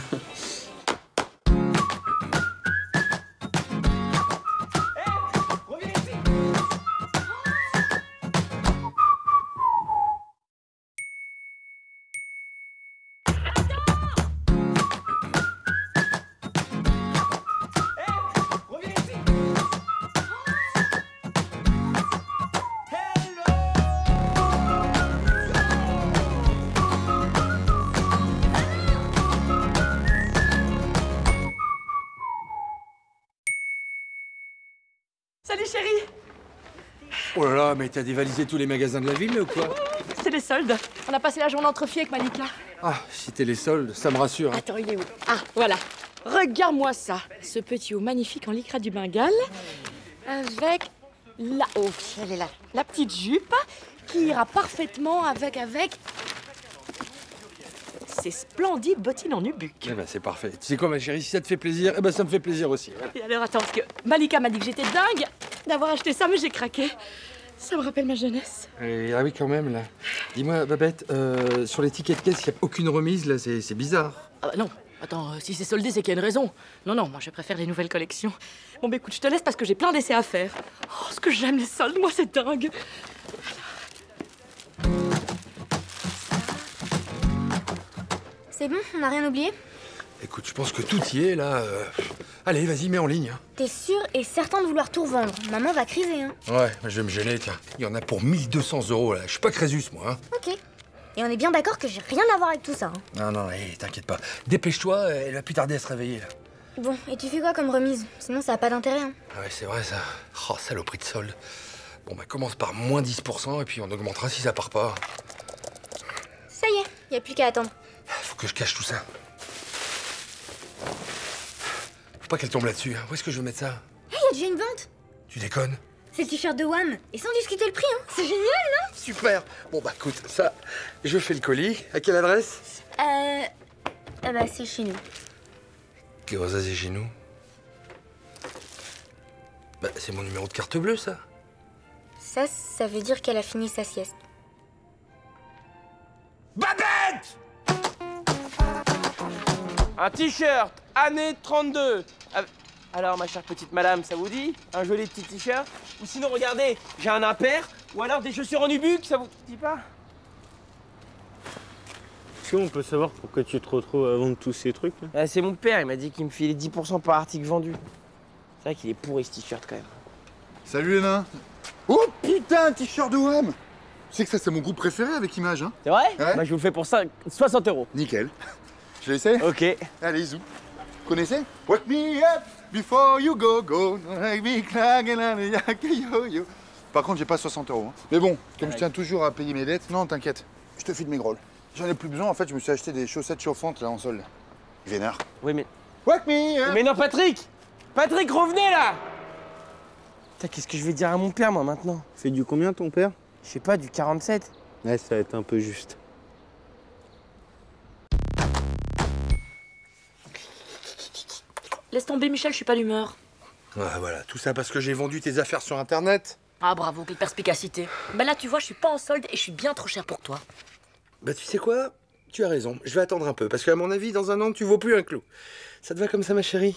Salut chérie. Oh là là, mais t'as dévalisé tous les magasins de la ville, ou quoi? C'est les soldes. On a passé la journée entre filles avec Malika. Ah, si t'es les soldes, ça me rassure. Hein. Attends, il est où? Ah, voilà. Regarde-moi ça. Ce petit haut magnifique en lycra du Bengale. Avec la... Oh, elle est là. La petite jupe qui ira parfaitement avec ces splendides bottines en nubuck. Eh ben, c'est parfait. Tu sais quoi, ma chérie, si ça te fait plaisir, eh ben, ça me fait plaisir aussi. Et alors, attends, parce que Malika m'a dit que j'étais dingue d'avoir acheté ça, mais j'ai craqué. Ça me rappelle ma jeunesse. Ah oui, quand même, là. Dis-moi, Babette, sur les tickets de caisse, il n'y a aucune remise, là, c'est bizarre. Ah bah non. Attends, si c'est soldé, c'est qu'il y a une raison. Non, moi, je préfère les nouvelles collections. Bon, bah écoute, je te laisse parce que j'ai plein d'essais à faire. Oh, ce que j'aime les soldes, moi, c'est dingue. C'est bon, on n'a rien oublié? Écoute, je pense que tout y est, là. Allez, vas-y, mets en ligne. Hein. T'es sûr et certain de vouloir tout revendre? Maman va criser, hein. Ouais, je vais me gêner, tiens. Il y en a pour 1 200 €, là. Je suis pas Crésus, moi, hein. Ok. Et on est bien d'accord que j'ai rien à voir avec tout ça, hein. Non, t'inquiète pas. Dépêche-toi, elle va plus tarder à se réveiller, là. Bon, et tu fais quoi comme remise? Sinon, ça a pas d'intérêt, hein. Ah ouais, c'est vrai, ça. Oh, saloperie de solde. Bon, bah, commence par moins 10%, et puis on augmentera si ça part pas. Ça y est, y a plus qu'à attendre. Faut que je cache tout ça. Faut pas qu'elle tombe là-dessus, hein. Où est-ce que je vais mettre ça? Hé, y a déjà une vente! Tu déconnes? C'est le t-shirt de Wham! Et sans discuter le prix, hein! C'est génial, non? Super! Bon, bah, écoute, ça, je fais le colis. À quelle adresse? Ah bah, c'est chez nous. Qu'est-ce que c'est chez nous? Bah, c'est mon numéro de carte bleue, ça. Ça veut dire qu'elle a fini sa sieste. Babette! Un t-shirt, année 32. Alors, ma chère petite madame, ça vous dit? Un joli petit t-shirt? Ou sinon, regardez, j'ai un impair. Ou alors des chaussures en nubuck, ça vous dit pas? Est-ce qu'on peut savoir pourquoi tu te retrouves à vendre tous ces trucs là? C'est mon père, il m'a dit qu'il me filait 10% par article vendu. C'est vrai qu'il est pourri ce t-shirt quand même. Salut les nains. Oh putain, un t-shirt de Wham! Tu sais que ça, c'est mon groupe préféré avec Image, hein? C'est vrai? Ouais. Bah, je vous le fais pour ça, 60 €. Nickel. Je l'essaie? Ok. Allez, zou. Vous connaissez? Wake me up before you go, make me crack and yo. Par contre, j'ai pas 60 €. Hein. Mais bon, comme je tiens toujours à payer mes dettes, non, t'inquiète, je te file mes grolles. J'en ai plus besoin, en fait, je me suis acheté des chaussettes chauffantes là en solde. Vénard. Oui, mais. Wake me up! Mais non, Patrick! Patrick, revenez là! Putain, qu'est-ce que je vais dire à mon père, moi, maintenant? Fait du combien ton père? Je sais pas, du 47. Ouais, ça va être un peu juste. Laisse tomber, Michel, je suis pas d'humeur. Ah, voilà, tout ça parce que j'ai vendu tes affaires sur Internet. Ah, bravo, quelle perspicacité. Bah là, tu vois, je suis pas en solde et je suis bien trop cher pour toi. Bah, tu sais quoi? Tu as raison, je vais attendre un peu, parce qu'à mon avis, dans un an, tu vaux plus un clou. Ça te va comme ça, ma chérie?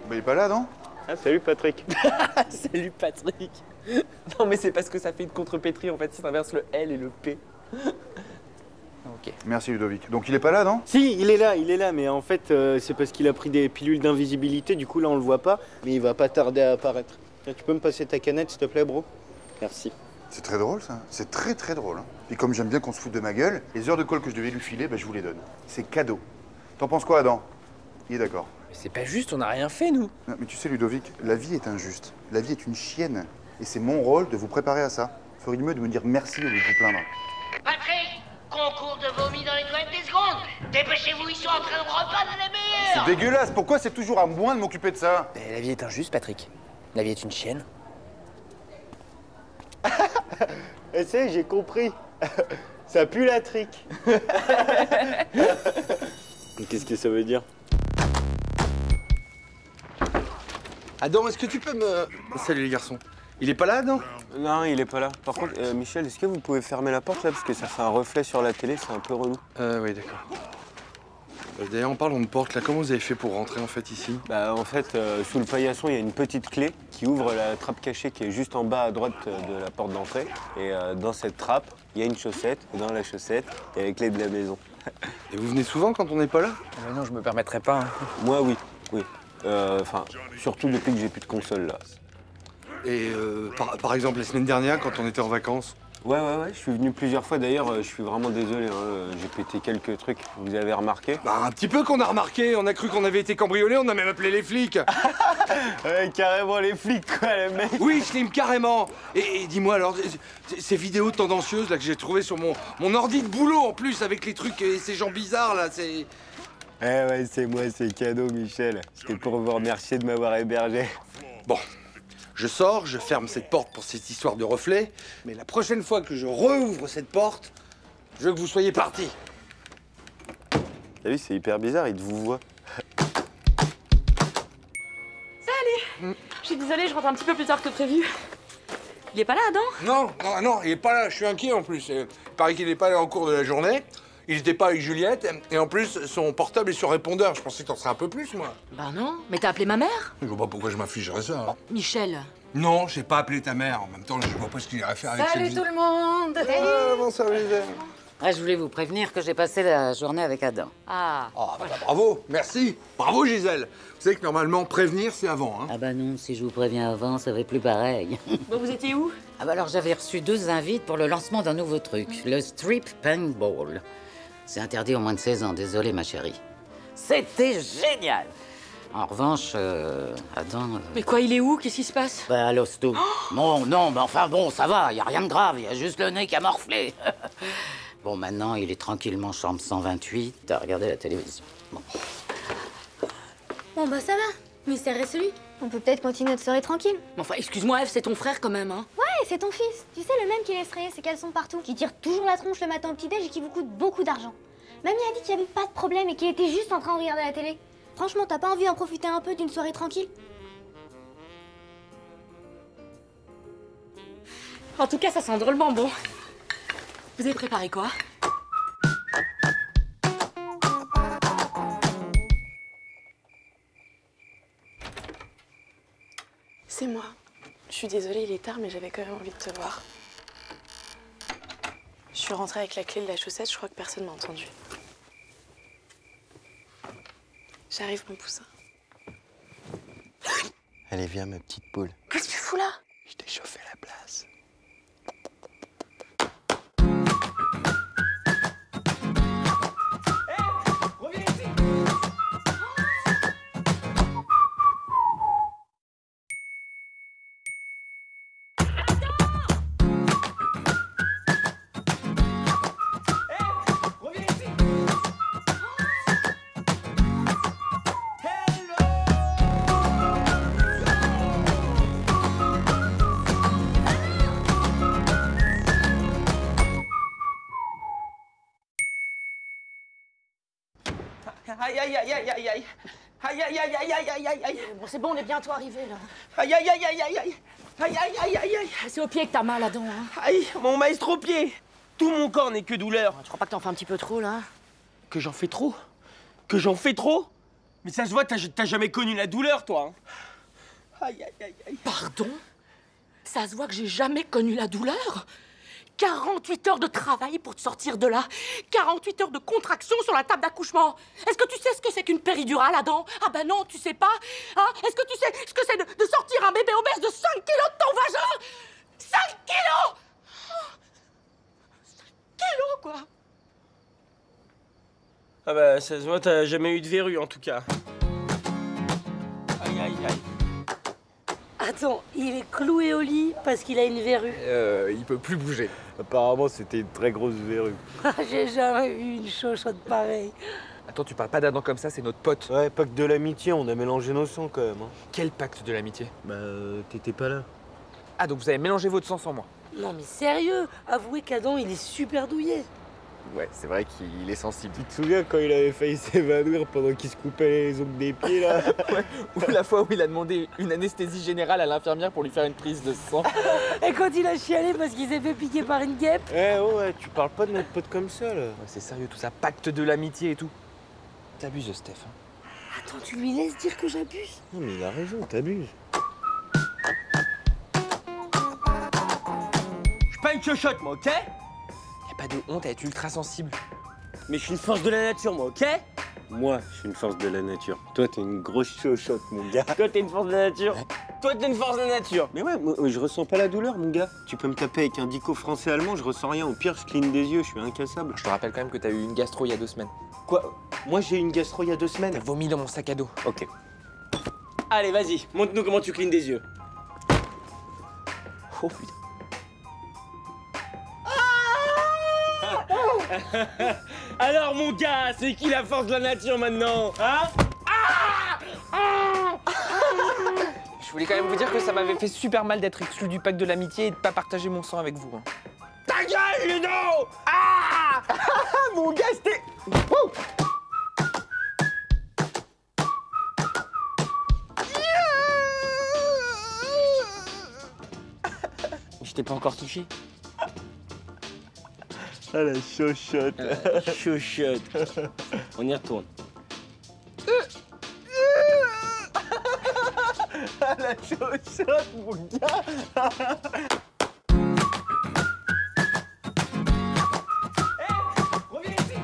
Bah, il est pas là, non? Ah, salut Patrick. Salut Patrick. Non mais c'est parce que ça fait une contrepétrie en fait, ça inverse le L et le P. Ok. Merci Ludovic. Donc il est pas là, non? Si, il est là, mais en fait, c'est parce qu'il a pris des pilules d'invisibilité, du coup là on le voit pas, mais il va pas tarder à apparaître. Tu peux me passer ta canette, s'il te plaît, bro? Merci. C'est très drôle, ça. C'est très très drôle. Hein. Et comme j'aime bien qu'on se foute de ma gueule, les heures de colle que je devais lui filer, bah, je vous les donne. C'est cadeau. T'en penses quoi, Adam? Il est d'accord. Mais c'est pas juste, on n'a rien fait, nous. Non, mais tu sais, Ludovic, la vie est injuste. La vie est une chienne. Et c'est mon rôle de vous préparer à ça. Ferait mieux de me dire merci au lieu de vous plaindre. Patrick, concours de vomi dans les toilettes 10 secondes. Dépêchez-vous, ils sont en train de repeindre les murs. C'est dégueulasse. Pourquoi c'est toujours à moi de m'occuper de ça? Mais la vie est injuste, Patrick. La vie est une chienne. Et c'est, j'ai compris. Ça pue la trique. Qu'est-ce que ça veut dire? Adam, est-ce que tu peux me... Salut les garçons. Il est pas là, Adam? Non, il est pas là. Par contre, Michel, est-ce que vous pouvez fermer la porte là? Parce que ça fait un reflet sur la télé, c'est un peu relou. Oui, d'accord. D'ailleurs, en parlant de porte, là, comment vous avez fait pour rentrer en fait ici? Bah, en fait, sous le paillasson, il y a une petite clé qui ouvre la trappe cachée qui est juste en bas à droite de la porte d'entrée. Et dans cette trappe, il y a une chaussette. Et dans la chaussette, il y a les clés de la maison. Et vous venez souvent quand on n'est pas là? Non, je me permettrai pas. Hein. Moi, oui. Oui. Enfin, surtout depuis que j'ai plus de console, là. Et par exemple, la semaine dernière, quand on était en vacances? Ouais, je suis venu plusieurs fois. D'ailleurs, je suis vraiment désolé, hein. J'ai pété quelques trucs. Vous avez remarqué? Bah, un petit peu qu'on a remarqué. On a cru qu'on avait été cambriolés, on a même appelé les flics. Ouais, carrément les flics, quoi, les mecs. Oui, Slim, carrément. Et dis-moi alors, ces vidéos tendancieuses là que j'ai trouvées sur mon ordi de boulot en plus, avec les trucs et ces gens bizarres là, c'est... Ouais, c'est moi, c'est cadeau, Michel. C'était pour vous remercier de m'avoir hébergé. Bon, je sors, je ferme cette porte pour cette histoire de reflet, mais la prochaine fois que je rouvre cette porte, je veux que vous soyez partis. T'as vu, c'est hyper bizarre, il te vous voit. Salut. Je suis désolée, je rentre un petit peu plus tard que prévu. Il est pas là, Adam? Non, il est pas là, je suis inquiet en plus. Il paraît qu'il n'est pas là en cours de la journée. Il n'était pas avec Juliette, et en plus, son portable est sur répondeur. Je pensais que t'en serais un peu plus, moi. Bah non, mais t'as appelé ma mère? Je vois pas pourquoi je m'afficherais ça. Hein. Michel. Non, j'ai pas appelé ta mère. En même temps, je vois pas ce qu'il irait faire avec Salut cette tout le monde. Bonsoir, Gisèle. Ah, je voulais vous prévenir que j'ai passé la journée avec Adam. Ah. Oh, bah, bravo, merci. Bravo, Gisèle. Vous savez que normalement, prévenir, c'est avant. Hein. Ah bah non, si je vous préviens avant, ça va plus pareil. Bon, vous étiez où? Ah bah alors, j'avais reçu 2 invites pour le lancement d'un nouveau truc, le Strip Paintball. C'est interdit aux moins de 16 ans, désolé ma chérie. C'était génial. En revanche, Adam... Mais quoi, il est où? Qu'est-ce qui se passe? Bah, à l'hosto. Non, mais enfin bon, ça va, y a rien de grave, y a juste le nez qui a morflé. Bon, maintenant, il est tranquillement chambre 128, à regarder la télévision. Bon bah ça va, mystère résolu. On peut peut-être continuer notre soirée tranquille. Mais enfin, excuse-moi, Eve, c'est ton frère quand même, hein? Ouais, c'est ton fils. Tu sais, le même qui laisse rayer ses caleçons partout, qui tire toujours la tronche le matin au petit-déj et qui vous coûte beaucoup d'argent. Mamie a dit qu'il n'y avait pas de problème et qu'il était juste en train de regarder la télé. Franchement, t'as pas envie d'en profiter un peu d'une soirée tranquille? En tout cas, ça sent drôlement bon. Vous avez préparé quoi? C'est moi. Je suis désolée, il est tard, mais j'avais quand même envie de te voir. Je suis rentrée avec la clé de la chaussette, je crois que personne m'a entendu. J'arrive, mon poussin. Allez, viens, ma petite poule. Qu'est-ce que tu fous là? Je t'ai chauffé la place. Aïe, aïe, aïe, aïe, aïe, aïe. Aïe, aïe, aïe, aïe, aïe, aïe, aïe, aïe. Bon, c'est bon, on est bientôt arrivés, là. Aïe, aïe, aïe, aïe, aïe, aïe. Aïe, aïe, aïe, aïe, aïe. C'est au pied que t'as mal, Adam, hein? Aïe, mon maestro-pied. Tout mon corps n'est que douleur. Tu crois pas que t'en fais un petit peu trop, là? Que j'en fais trop? Que j'en fais trop? Mais ça se voit, t'as jamais connu la douleur, toi. Aïe, aïe, aïe, aïe. Pardon? Ça se voit que j'ai jamais connu la douleur? 48 heures de travail pour te sortir de là. 48 heures de contraction sur la table d'accouchement. Est-ce que tu sais ce que c'est qu'une péridurale, Adam? Ah ben non, tu sais pas. Hein? Est-ce que tu sais ce que c'est de sortir un bébé obèse de 5 kilos de ton vagin? 5 kilos! 5 kilos, quoi. Ah bah, ça se voit, t'as jamais eu de verrue, en tout cas. Aïe, aïe, aïe. Attends, il est cloué au lit parce qu'il a une verrue. Il peut plus bouger. Apparemment, c'était une très grosse verrue. J'ai jamais vu une chochotte pareille. Attends, tu parles pas d'Adam comme ça, c'est notre pote. Ouais, pacte de l'amitié, on a mélangé nos sangs quand même. Hein. Quel pacte de l'amitié? Bah, t'étais pas là. Ah, donc vous avez mélangé votre sang sans moi? Non mais sérieux, avouez qu'Adam, il est super douillet. Ouais, c'est vrai qu'il est sensible. Tu te souviens quand il avait failli s'évanouir pendant qu'il se coupait les ongles des pieds, là? Ouais, ou la fois où il a demandé une anesthésie générale à l'infirmière pour lui faire une prise de sang. Et quand il a chialé parce qu'il s'est fait piquer par une guêpe. Eh ouais, tu parles pas de notre pote comme ça, là. Ouais, c'est sérieux tout ça, pacte de l'amitié et tout. T'abuses, Steph. Hein. Attends, tu lui laisses dire que j'abuse? Non mais il a raison, t'abuses. Je suis pas une chochotte, moi, ok? Y'a pas de honte à être ultra sensible. Mais je suis une force de la nature, moi, ok? Moi, je suis une force de la nature. Toi, t'es une grosse chochotte, mon gars. Toi, t'es une force de la nature. Toi, t'es une force de la nature. Mais ouais, moi, je ressens pas la douleur, mon gars. Tu peux me taper avec un dico français-allemand, je ressens rien. Au pire, je cligne des yeux, je suis incassable. Je te rappelle quand même que t'as eu une gastro il y a 2 semaines. Quoi? Moi, j'ai eu une gastro il y a 2 semaines. T'as vomi dans mon sac à dos. Ok. Allez, vas-y, montre-nous comment tu clignes des yeux. Oh putain. Alors, mon gars, c'est qui la force de la nature maintenant? Hein? Je voulais quand même vous dire que ça m'avait fait super mal d'être exclu du pacte de l'amitié et de pas partager mon sang avec vous. Hein. Ta gueule, Ludo! Ah! Mon gars, c'était... Je t'ai pas encore touché. Ah la chochotte. Chochotte. On y retourne. Ah la chochotte, mon gars. Reviens ici.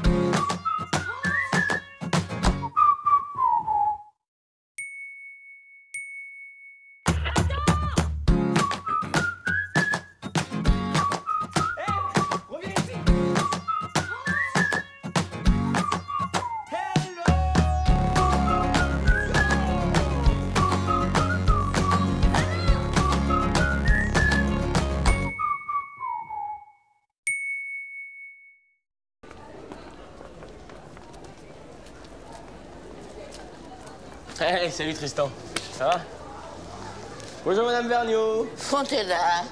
Hey, salut Tristan. Ça va? Bonjour Madame Vergniaud. Fontella.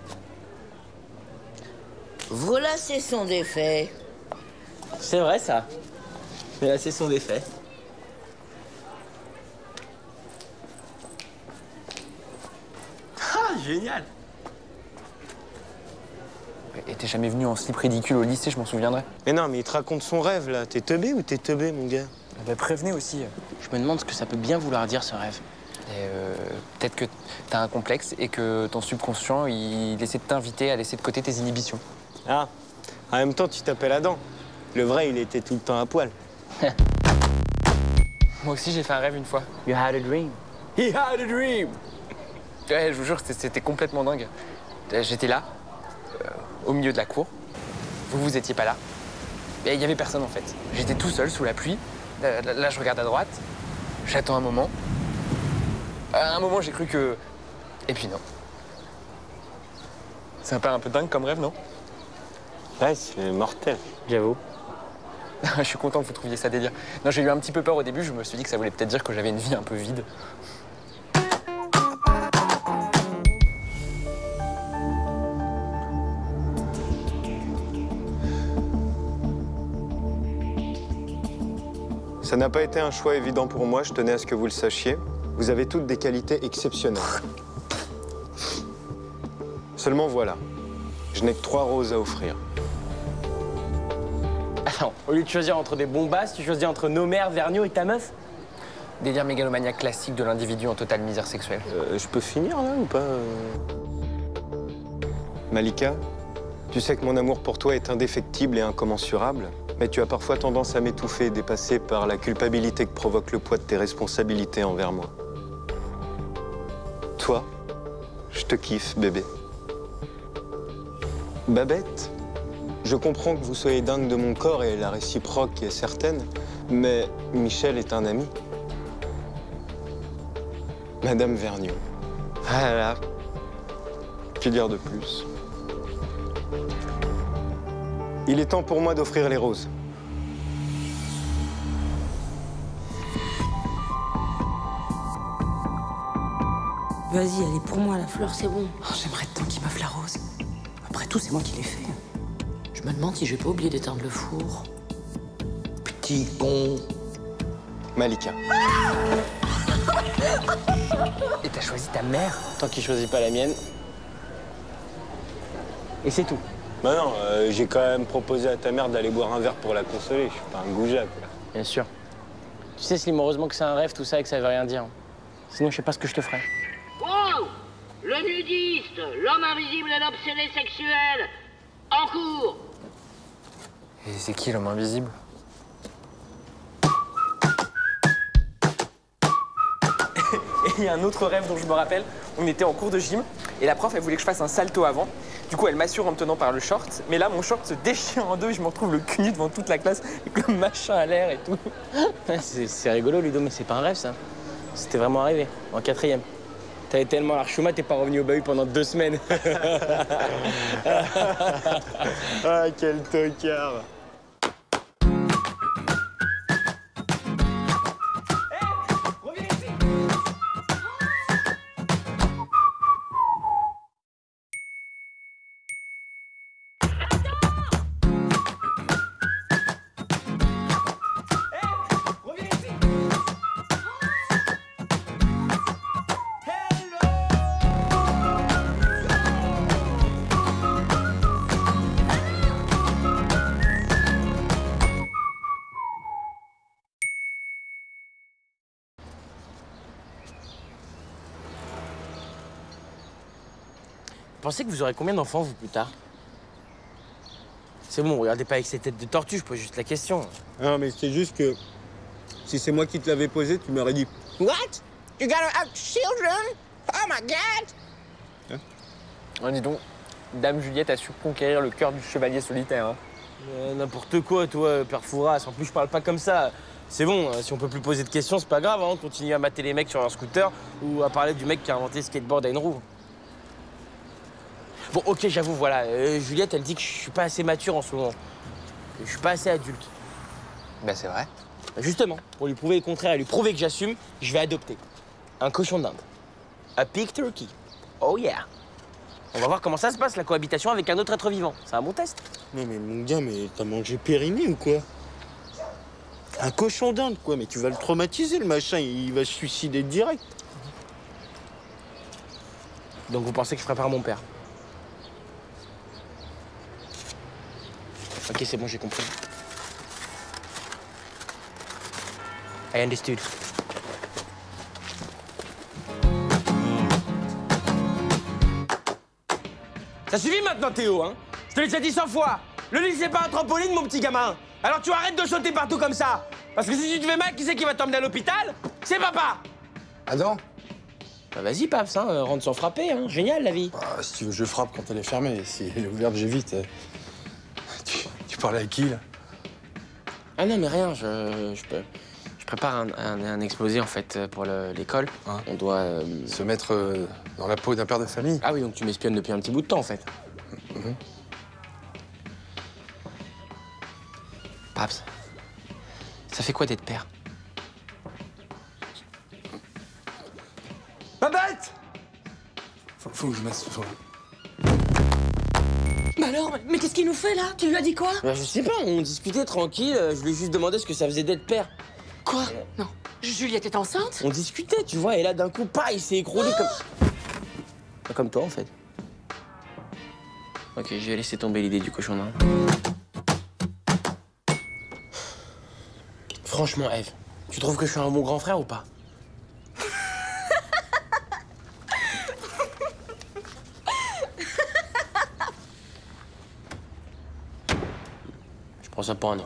Vos lacets sont défaits. C'est vrai ça. Mais là, c'est son défait. Ah, génial. Et t'es jamais venu en slip ridicule au lycée, je m'en souviendrai. Mais non, mais il te raconte son rêve, là. T'es teubé ou t'es teubé, mon gars? Bah prévenez aussi. Je me demande ce que ça peut bien vouloir dire, ce rêve. Et peut-être que t'as un complexe et que ton subconscient, il essaie de t'inviter à laisser de côté tes inhibitions. Ah, en même temps, tu t'appelles Adam. Le vrai, il était tout le temps à poil. Moi aussi, j'ai fait un rêve une fois. You had a dream. He had a dream. Ouais, je vous jure, c'était complètement dingue. J'étais là, au milieu de la cour. Vous étiez pas là. Et il y avait personne, en fait. J'étais tout seul, sous la pluie. Là, je regarde à droite. J'attends un moment. À un moment, j'ai cru que... Et puis non. C'est un peu dingue comme rêve, non? Ouais, c'est mortel. J'avoue. Je suis content que vous trouviez ça délire. Non, j'ai eu un petit peu peur au début. Je me suis dit que ça voulait peut-être dire que j'avais une vie un peu vide. Ça n'a pas été un choix évident pour moi, je tenais à ce que vous le sachiez. Vous avez toutes des qualités exceptionnelles. Seulement voilà, je n'ai que 3 roses à offrir. Attends, au lieu de choisir entre des bombasses, tu choisis entre nos mères, Vergniaud et ta meuf? Délire mégalomaniaque classique de l'individu en totale misère sexuelle. Je peux finir là ou pas Malika, tu sais que mon amour pour toi est indéfectible et incommensurable, mais tu as parfois tendance à m'étouffer, dépassée par la culpabilité que provoque le poids de tes responsabilités envers moi. Toi, je te kiffe, bébé. Babette, je comprends que vous soyez dingue de mon corps et la réciproque est certaine, mais Michel est un ami. Madame Vergniaud. Voilà. Que dire de plus? Il est temps pour moi d'offrir les roses. Vas-y, elle est pour moi, la fleur, c'est bon. Oh, j'aimerais tant qu'il m'offre la rose. Après tout, c'est moi qui l'ai fait. Je me demande si je vais pas oublier d'éteindre le four. Petit con. Malika. Et t'as choisi ta mère? Tant qu'il choisit pas la mienne. Et c'est tout. Bah non, j'ai quand même proposé à ta mère d'aller boire un verre pour la consoler. Je suis pas un goujat, quoi. Bien sûr. Tu sais, Slim, heureusement que c'est un rêve, tout ça, et que ça veut rien dire. Sinon, je sais pas ce que je te ferais. Wow! Le nudiste, l'homme invisible et l'obsédé sexuel, en cours! Et c'est qui l'homme invisible? Et il y a un autre rêve dont je me rappelle. On était en cours de gym et la prof, elle voulait que je fasse un salto avant. Du coup, elle m'assure en me tenant par le short. Mais là, mon short se déchire en deux et je me retrouve le cul nu devant toute la classe avec le machin à l'air et tout. C'est rigolo, Ludo, mais c'est pas un rêve, ça. C'était vraiment arrivé, en 4e. T'avais tellement l'archouma, t'es pas revenu au bahut pendant 2 semaines. Ah, quel tocard. Vous pensez que vous aurez combien d'enfants, vous, plus tard? C'est bon, regardez pas avec ces têtes de tortue, je pose juste la question. Non, mais c'est juste que si c'est moi qui te l'avais posé, tu m'aurais dit « What? You gotta have children? Oh my God! » Oh, dis donc, Dame Juliette a su conquérir le cœur du chevalier solitaire. Hein. N'importe quoi, toi, Père Fouras. En plus, je parle pas comme ça. C'est bon, si on peut plus poser de questions, c'est pas grave. Hein. On continue à mater les mecs sur un scooter ou à parler du mec qui a inventé le skateboard à une roue. Bon, ok, j'avoue, voilà. Juliette, elle dit que je suis pas assez mature en ce moment. Je suis pas assez adulte. Ben, c'est vrai. Justement, pour lui prouver le contraire et lui prouver que j'assume, je vais adopter un cochon d'Inde. A pig turkey. Oh yeah. On va voir comment ça se passe, la cohabitation avec un autre être vivant. C'est un bon test. Non, mais mon gars, mais t'as mangé périmé ou quoi? Un cochon d'Inde, quoi. Mais tu vas le traumatiser, le machin. Il va se suicider direct. Donc vous pensez que je prépare mon père? Ok, c'est bon, j'ai compris. I understood. Ça suffit maintenant, Théo, hein? Je te l'ai déjà dit 100 fois. Le lit, c'est pas un trampoline, mon petit gamin. Alors tu arrêtes de sauter partout comme ça. Parce que si tu te fais mal, qui c'est qui va t'emmener à l'hôpital? C'est papa. Adam? Bah vas-y, Paps, hein, rentre sans frapper, hein. Génial, la vie. Ah, si tu veux, je frappe quand elle est fermée. Si elle est ouverte, j'évite. Tu parlais avec qui, là? Ah non, mais rien, je prépare un exposé, en fait, pour l'école. Hein? On doit... Se mettre dans la peau d'un père de famille? Ah oui, donc tu m'espionnes depuis un petit bout de temps, en fait. Paps, ça fait quoi d'être père? Babette! Faut que je m'assoie. Bah alors, mais qu'est-ce qu'il nous fait, là? Tu lui as dit quoi? Bah, je sais pas, on discutait tranquille, je lui ai juste demandé ce que ça faisait d'être père. Quoi? Non. Juliette est enceinte? On discutait, tu vois, et là, d'un coup, pas, il s'est écroulé comme... Comme toi, en fait. Ok, je vais laisser tomber l'idée du cochon d'Inde. Franchement, Eve, Tu trouves que je suis un bon grand frère ou pas? Je prends ça pour un non.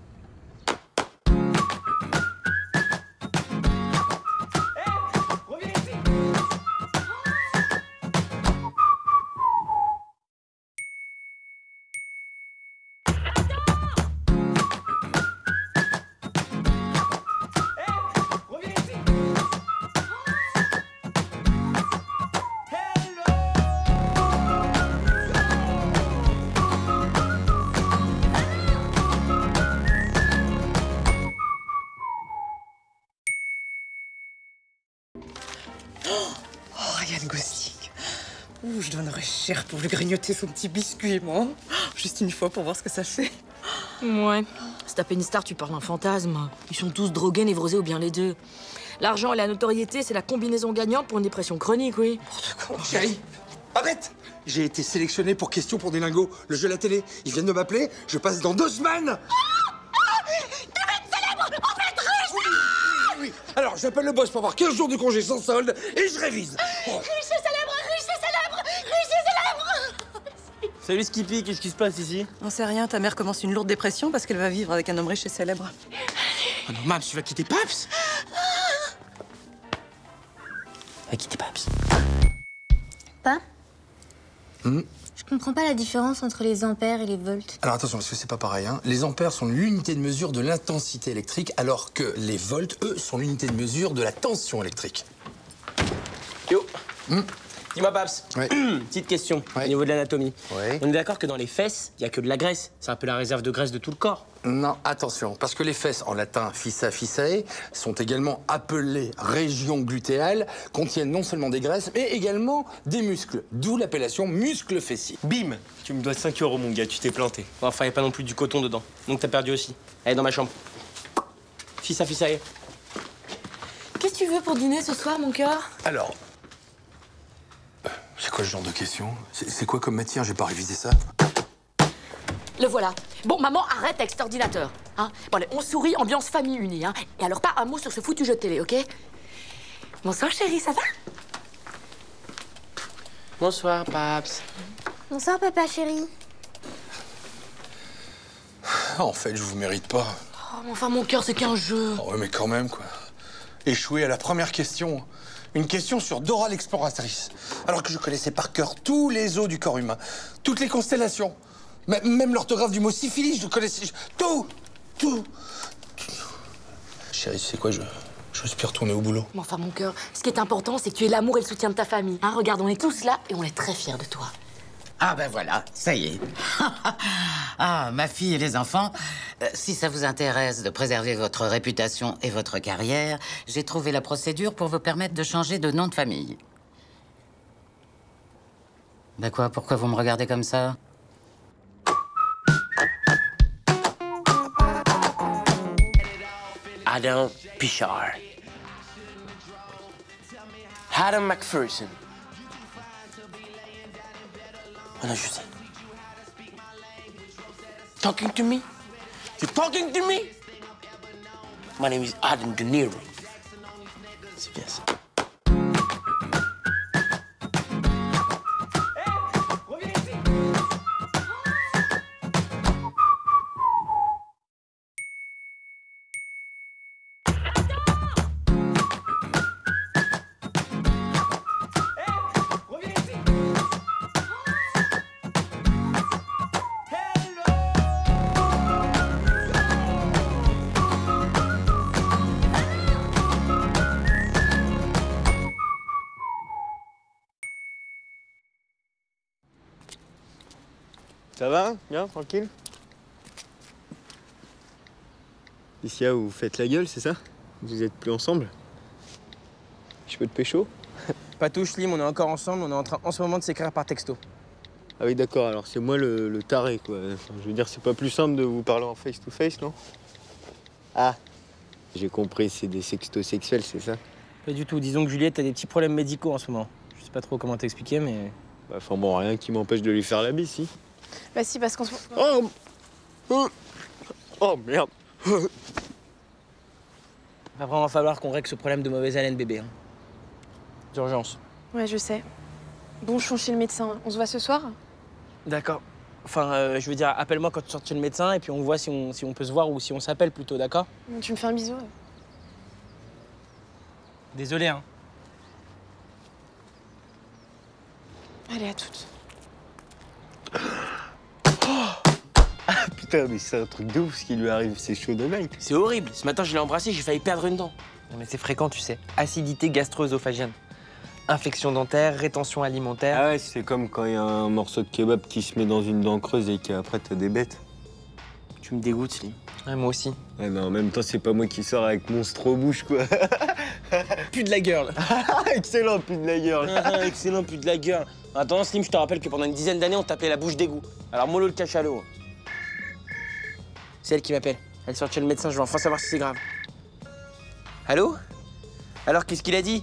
Ryan Gosling. Ouh, je donnerais cher pour lui grignoter son petit biscuit, moi. Juste une fois pour voir ce que ça fait. Ouais. Se taper une star, tu parles d'un fantasme. Ils sont tous drogués, névrosés ou bien les deux. L'argent et la notoriété, c'est la combinaison gagnante pour une dépression chronique, oui. Chérie, arrête! J'ai été sélectionné pour Question pour des lingots, le jeu à la télé. Ils viennent de m'appeler, je passe dans 2 semaines! Tu vas être célèbre! En fait, riche! Oui. Alors, j'appelle le boss pour avoir 15 jours de congé sans solde et je révise. Oh. Riche et célèbre! Riche et célèbre! Riche et célèbre! Salut Skippy, qu'est-ce qui se passe ici? On sait rien, ta mère commence une lourde dépression parce qu'elle va vivre avec un homme riche et célèbre. Oh non, Mams, tu vas quitter Paps? Va quitter Paps. Pas? Je comprends pas la différence entre les ampères et les volts. Alors attention, parce que c'est pas pareil, hein. Les ampères sont l'unité de mesure de l'intensité électrique, alors que les volts, eux, sont l'unité de mesure de la tension électrique. Yo. Dis-moi, Paps. Petite question au niveau de l'anatomie. On est d'accord que dans les fesses, il n'y a que de la graisse. C'est un peu la réserve de graisse de tout le corps. Non, attention, parce que les fesses, en latin fissa fissae, sont également appelées régions glutéales, contiennent non seulement des graisses, mais également des muscles, d'où l'appellation muscle fessier. Bim! Tu me dois 5 € mon gars, tu t'es planté. Enfin, il n'y a pas non plus du coton dedans. Donc t'as perdu aussi. Allez, dans ma chambre. Fissa fissae. Qu'est-ce que tu veux pour dîner ce soir, mon cœur? Alors, c'est quoi ce genre de question? C'est quoi comme matière? J'ai pas révisé ça. Le voilà. Bon, maman, arrête avec cet ordinateur. Hein? Bon, allez, on sourit, ambiance famille unie. Hein? Et alors, pas un mot sur ce foutu jeu de télé, OK? Bonsoir, chérie, ça va? Bonsoir, Paps. Bonsoir, papa chéri. En fait, je vous mérite pas. Oh, mais enfin, mon cœur, c'est qu'un jeu. Oh, ouais, mais quand même, quoi. Échouer à la première question. Une question sur Dora l'exploratrice. Alors que je connaissais par cœur tous les os du corps humain, toutes les constellations. Même l'orthographe du mot syphilis, je le connaissais. Tout. Chérie, tu sais quoi, je suis plus retourner au boulot. Mais enfin, mon cœur, ce qui est important, c'est que tu aies l'amour et le soutien de ta famille. Hein, regarde, on est tous là et on est très fiers de toi. Ah ben voilà, ça y est. Ah, ma fille et les enfants, si ça vous intéresse de préserver votre réputation et votre carrière, j'ai trouvé la procédure pour vous permettre de changer de nom de famille. Ben quoi, pourquoi vous me regardez comme ça? Adam Pichard. Adam McPherson. Oh non, je sais. Talking to me? You talking to me? My name is Adam De Niro. C'est bien ça. Ça va? Bien, tranquille? Isia, vous faites la gueule, c'est ça? Vous êtes plus ensemble? Je peux te pécho? Pas tout, Slim, on est encore ensemble, on est en train en ce moment de s'écrire par texto. Ah oui, d'accord, alors c'est moi le taré, quoi. Enfin, je veux dire, c'est pas plus simple de vous parler en face-to-face, non? Ah, j'ai compris, c'est des sextos sexuels, c'est ça? Pas du tout, disons que Juliette a des petits problèmes médicaux en ce moment. Je sais pas trop comment t'expliquer, mais... Bah, enfin bon, rien qui m'empêche de lui faire la bise, si. Bah si, parce qu'on se... Oh merde. Va vraiment falloir qu'on règle ce problème de mauvaise haleine, bébé. Hein. D'urgence. Ouais, je sais. Bon, je suis chez le médecin. On se voit ce soir? D'accord. Enfin, je veux dire, appelle-moi quand tu sors chez le médecin et puis on voit si on peut se voir ou si on s'appelle plutôt, d'accord? Tu me fais un bisou? Désolé, hein. Allez, à toutes. Putain, mais c'est un truc de ouf ce qui lui arrive, c'est chaud de mec. C'est horrible. Ce matin, je l'ai embrassé, j'ai failli perdre une dent. Non mais c'est fréquent, tu sais. Acidité gastro-œsophagienne. Infection dentaire, rétention alimentaire. Ah ouais, c'est comme quand il y a un morceau de kebab qui se met dans une dent creuse et qu'après t'as des bêtes. Tu me dégoûtes, Slim. Ouais, moi aussi. Ouais, mais en même temps, c'est pas moi qui sors avec monstre aux bouches, quoi. Plus de la girl. Excellent, plus de la girl. Excellent, plus de la girl. Attends, Slim, je te rappelle que pendant une dizaine d'années, on t'appelait la bouche d'égout. Alors, mollo le cachalot. C'est elle qui m'appelle. Elle sort chez le médecin, je vais enfin savoir si c'est grave. Allô? Alors, qu'est-ce qu'il a dit?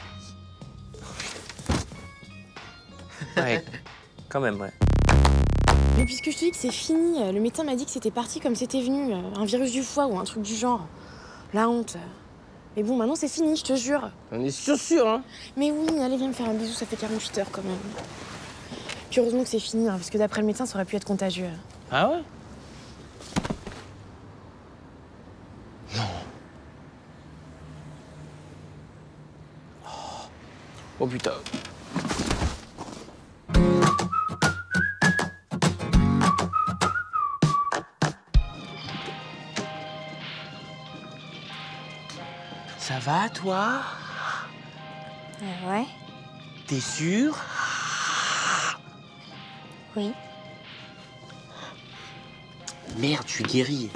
Ouais, quand même, ouais. Mais puisque je te dis que c'est fini, le médecin m'a dit que c'était parti comme c'était venu, un virus du foie ou un truc du genre. La honte. Mais bon, maintenant c'est fini, je te jure. On est sûr, hein? Mais oui, allez, viens me faire un bisou, ça fait 48 heures quand même. Puis heureusement que c'est fini, hein, parce que d'après le médecin, ça aurait pu être contagieux. Ah ouais? Oh putain. Ça va, toi? Ouais. T'es sûr? Oui. Merde, je suis guéri.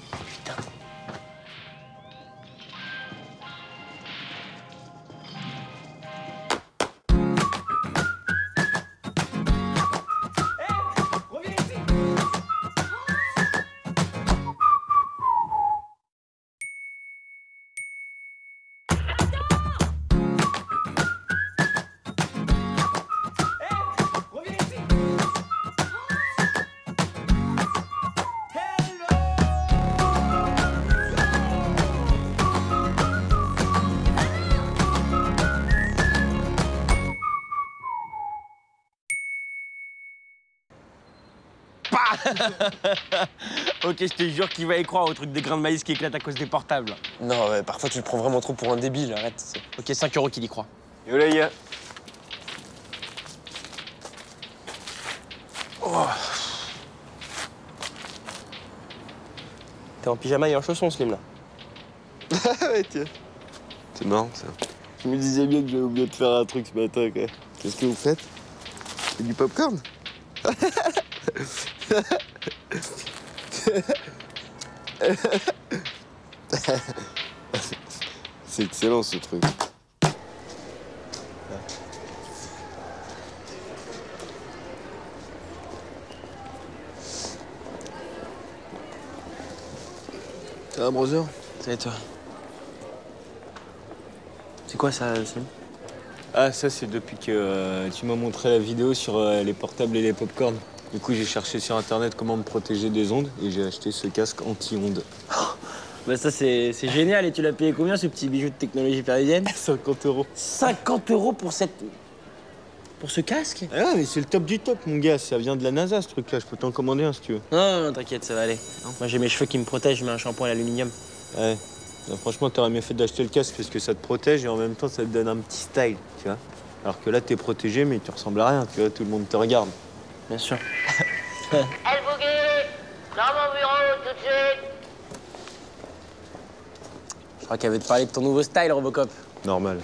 Ok, je te jure qu'il va y croire au truc des grains de maïs qui éclatent à cause des portables. Non, ouais, parfois tu le prends vraiment trop pour un débile, arrête. Ok, 5 € qu'il y croit. Yo les gars. Oh. T'es en pyjama et en chaussons, Slim, là. Ouais, tiens. C'est marrant, ça. Je me disais bien que j'avais oublié de faire un truc ce matin, quoi. Qu'est-ce que vous faites? C'est du popcorn? C'est excellent, ce truc. Ça va, brother? Ça va, toi? C'est quoi, ça, Slim? Ah, ça, c'est depuis que tu m'as montré la vidéo sur les portables et les popcorn. Du coup, j'ai cherché sur Internet comment me protéger des ondes et j'ai acheté ce casque anti-ondes. Bah ça, c'est génial. Et tu l'as payé combien, ce petit bijou de technologie parisienne? 50 €. 50 € pour pour ce casque? Ah ouais, mais c'est le top du top, mon gars. Ça vient de la NASA, ce truc-là. Je peux t'en commander un, si tu veux. Non, non, t'inquiète, ça va aller. Moi, j'ai mes cheveux qui me protègent. Je mets un shampoing à l'aluminium. Ouais. Non, franchement, t'aurais mieux fait d'acheter le casque parce que ça te protège et en même temps, ça te donne un petit style, tu vois. Alors que là, t'es protégé, mais tu ressembles à rien, tu vois. Tout le monde te regarde. Bien sûr. Elle vous guérit dans mon bureau tout de suite. Je crois qu'elle veut te parler de ton nouveau style, Robocop. Normal.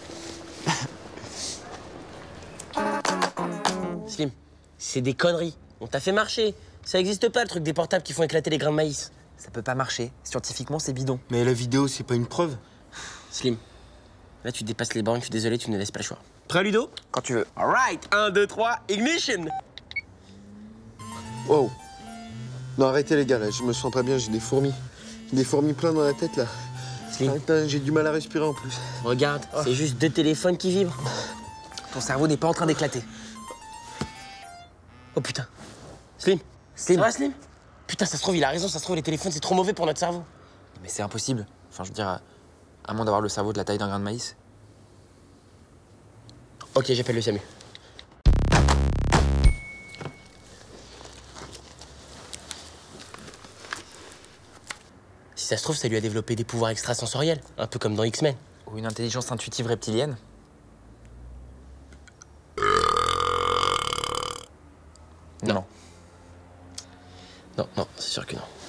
Slim, c'est des conneries. On t'a fait marcher. Ça existe pas, le truc des portables qui font éclater les grains de maïs. Ça peut pas marcher. Scientifiquement, c'est bidon. Mais la vidéo, c'est pas une preuve. Slim, là, tu dépasses les bornes. Je suis désolé, tu ne laisses pas le choix. Prêt, Ludo? Quand tu veux. All right, 1, 2, 3, ignition! Wow. Non, arrêtez, les gars, là. Je me sens pas bien, j'ai des fourmis. J'ai des fourmis plein dans la tête, là. Slim. J'ai du mal à respirer, en plus. Regarde, c'est juste 2 téléphones qui vibrent. Ton cerveau n'est pas en train d'éclater. Oh putain. Slim. Slim. Ça va, Slim? Putain, ça se trouve, il a raison. Ça se trouve, les téléphones, c'est trop mauvais pour notre cerveau. Mais c'est impossible. Enfin, je veux dire, À moins d'avoir le cerveau de la taille d'un grain de maïs. Ok, j'appelle le SAMU. Si ça se trouve, ça lui a développé des pouvoirs extrasensoriels, un peu comme dans X-Men. Ou une intelligence intuitive reptilienne. Non. Non, c'est sûr que non.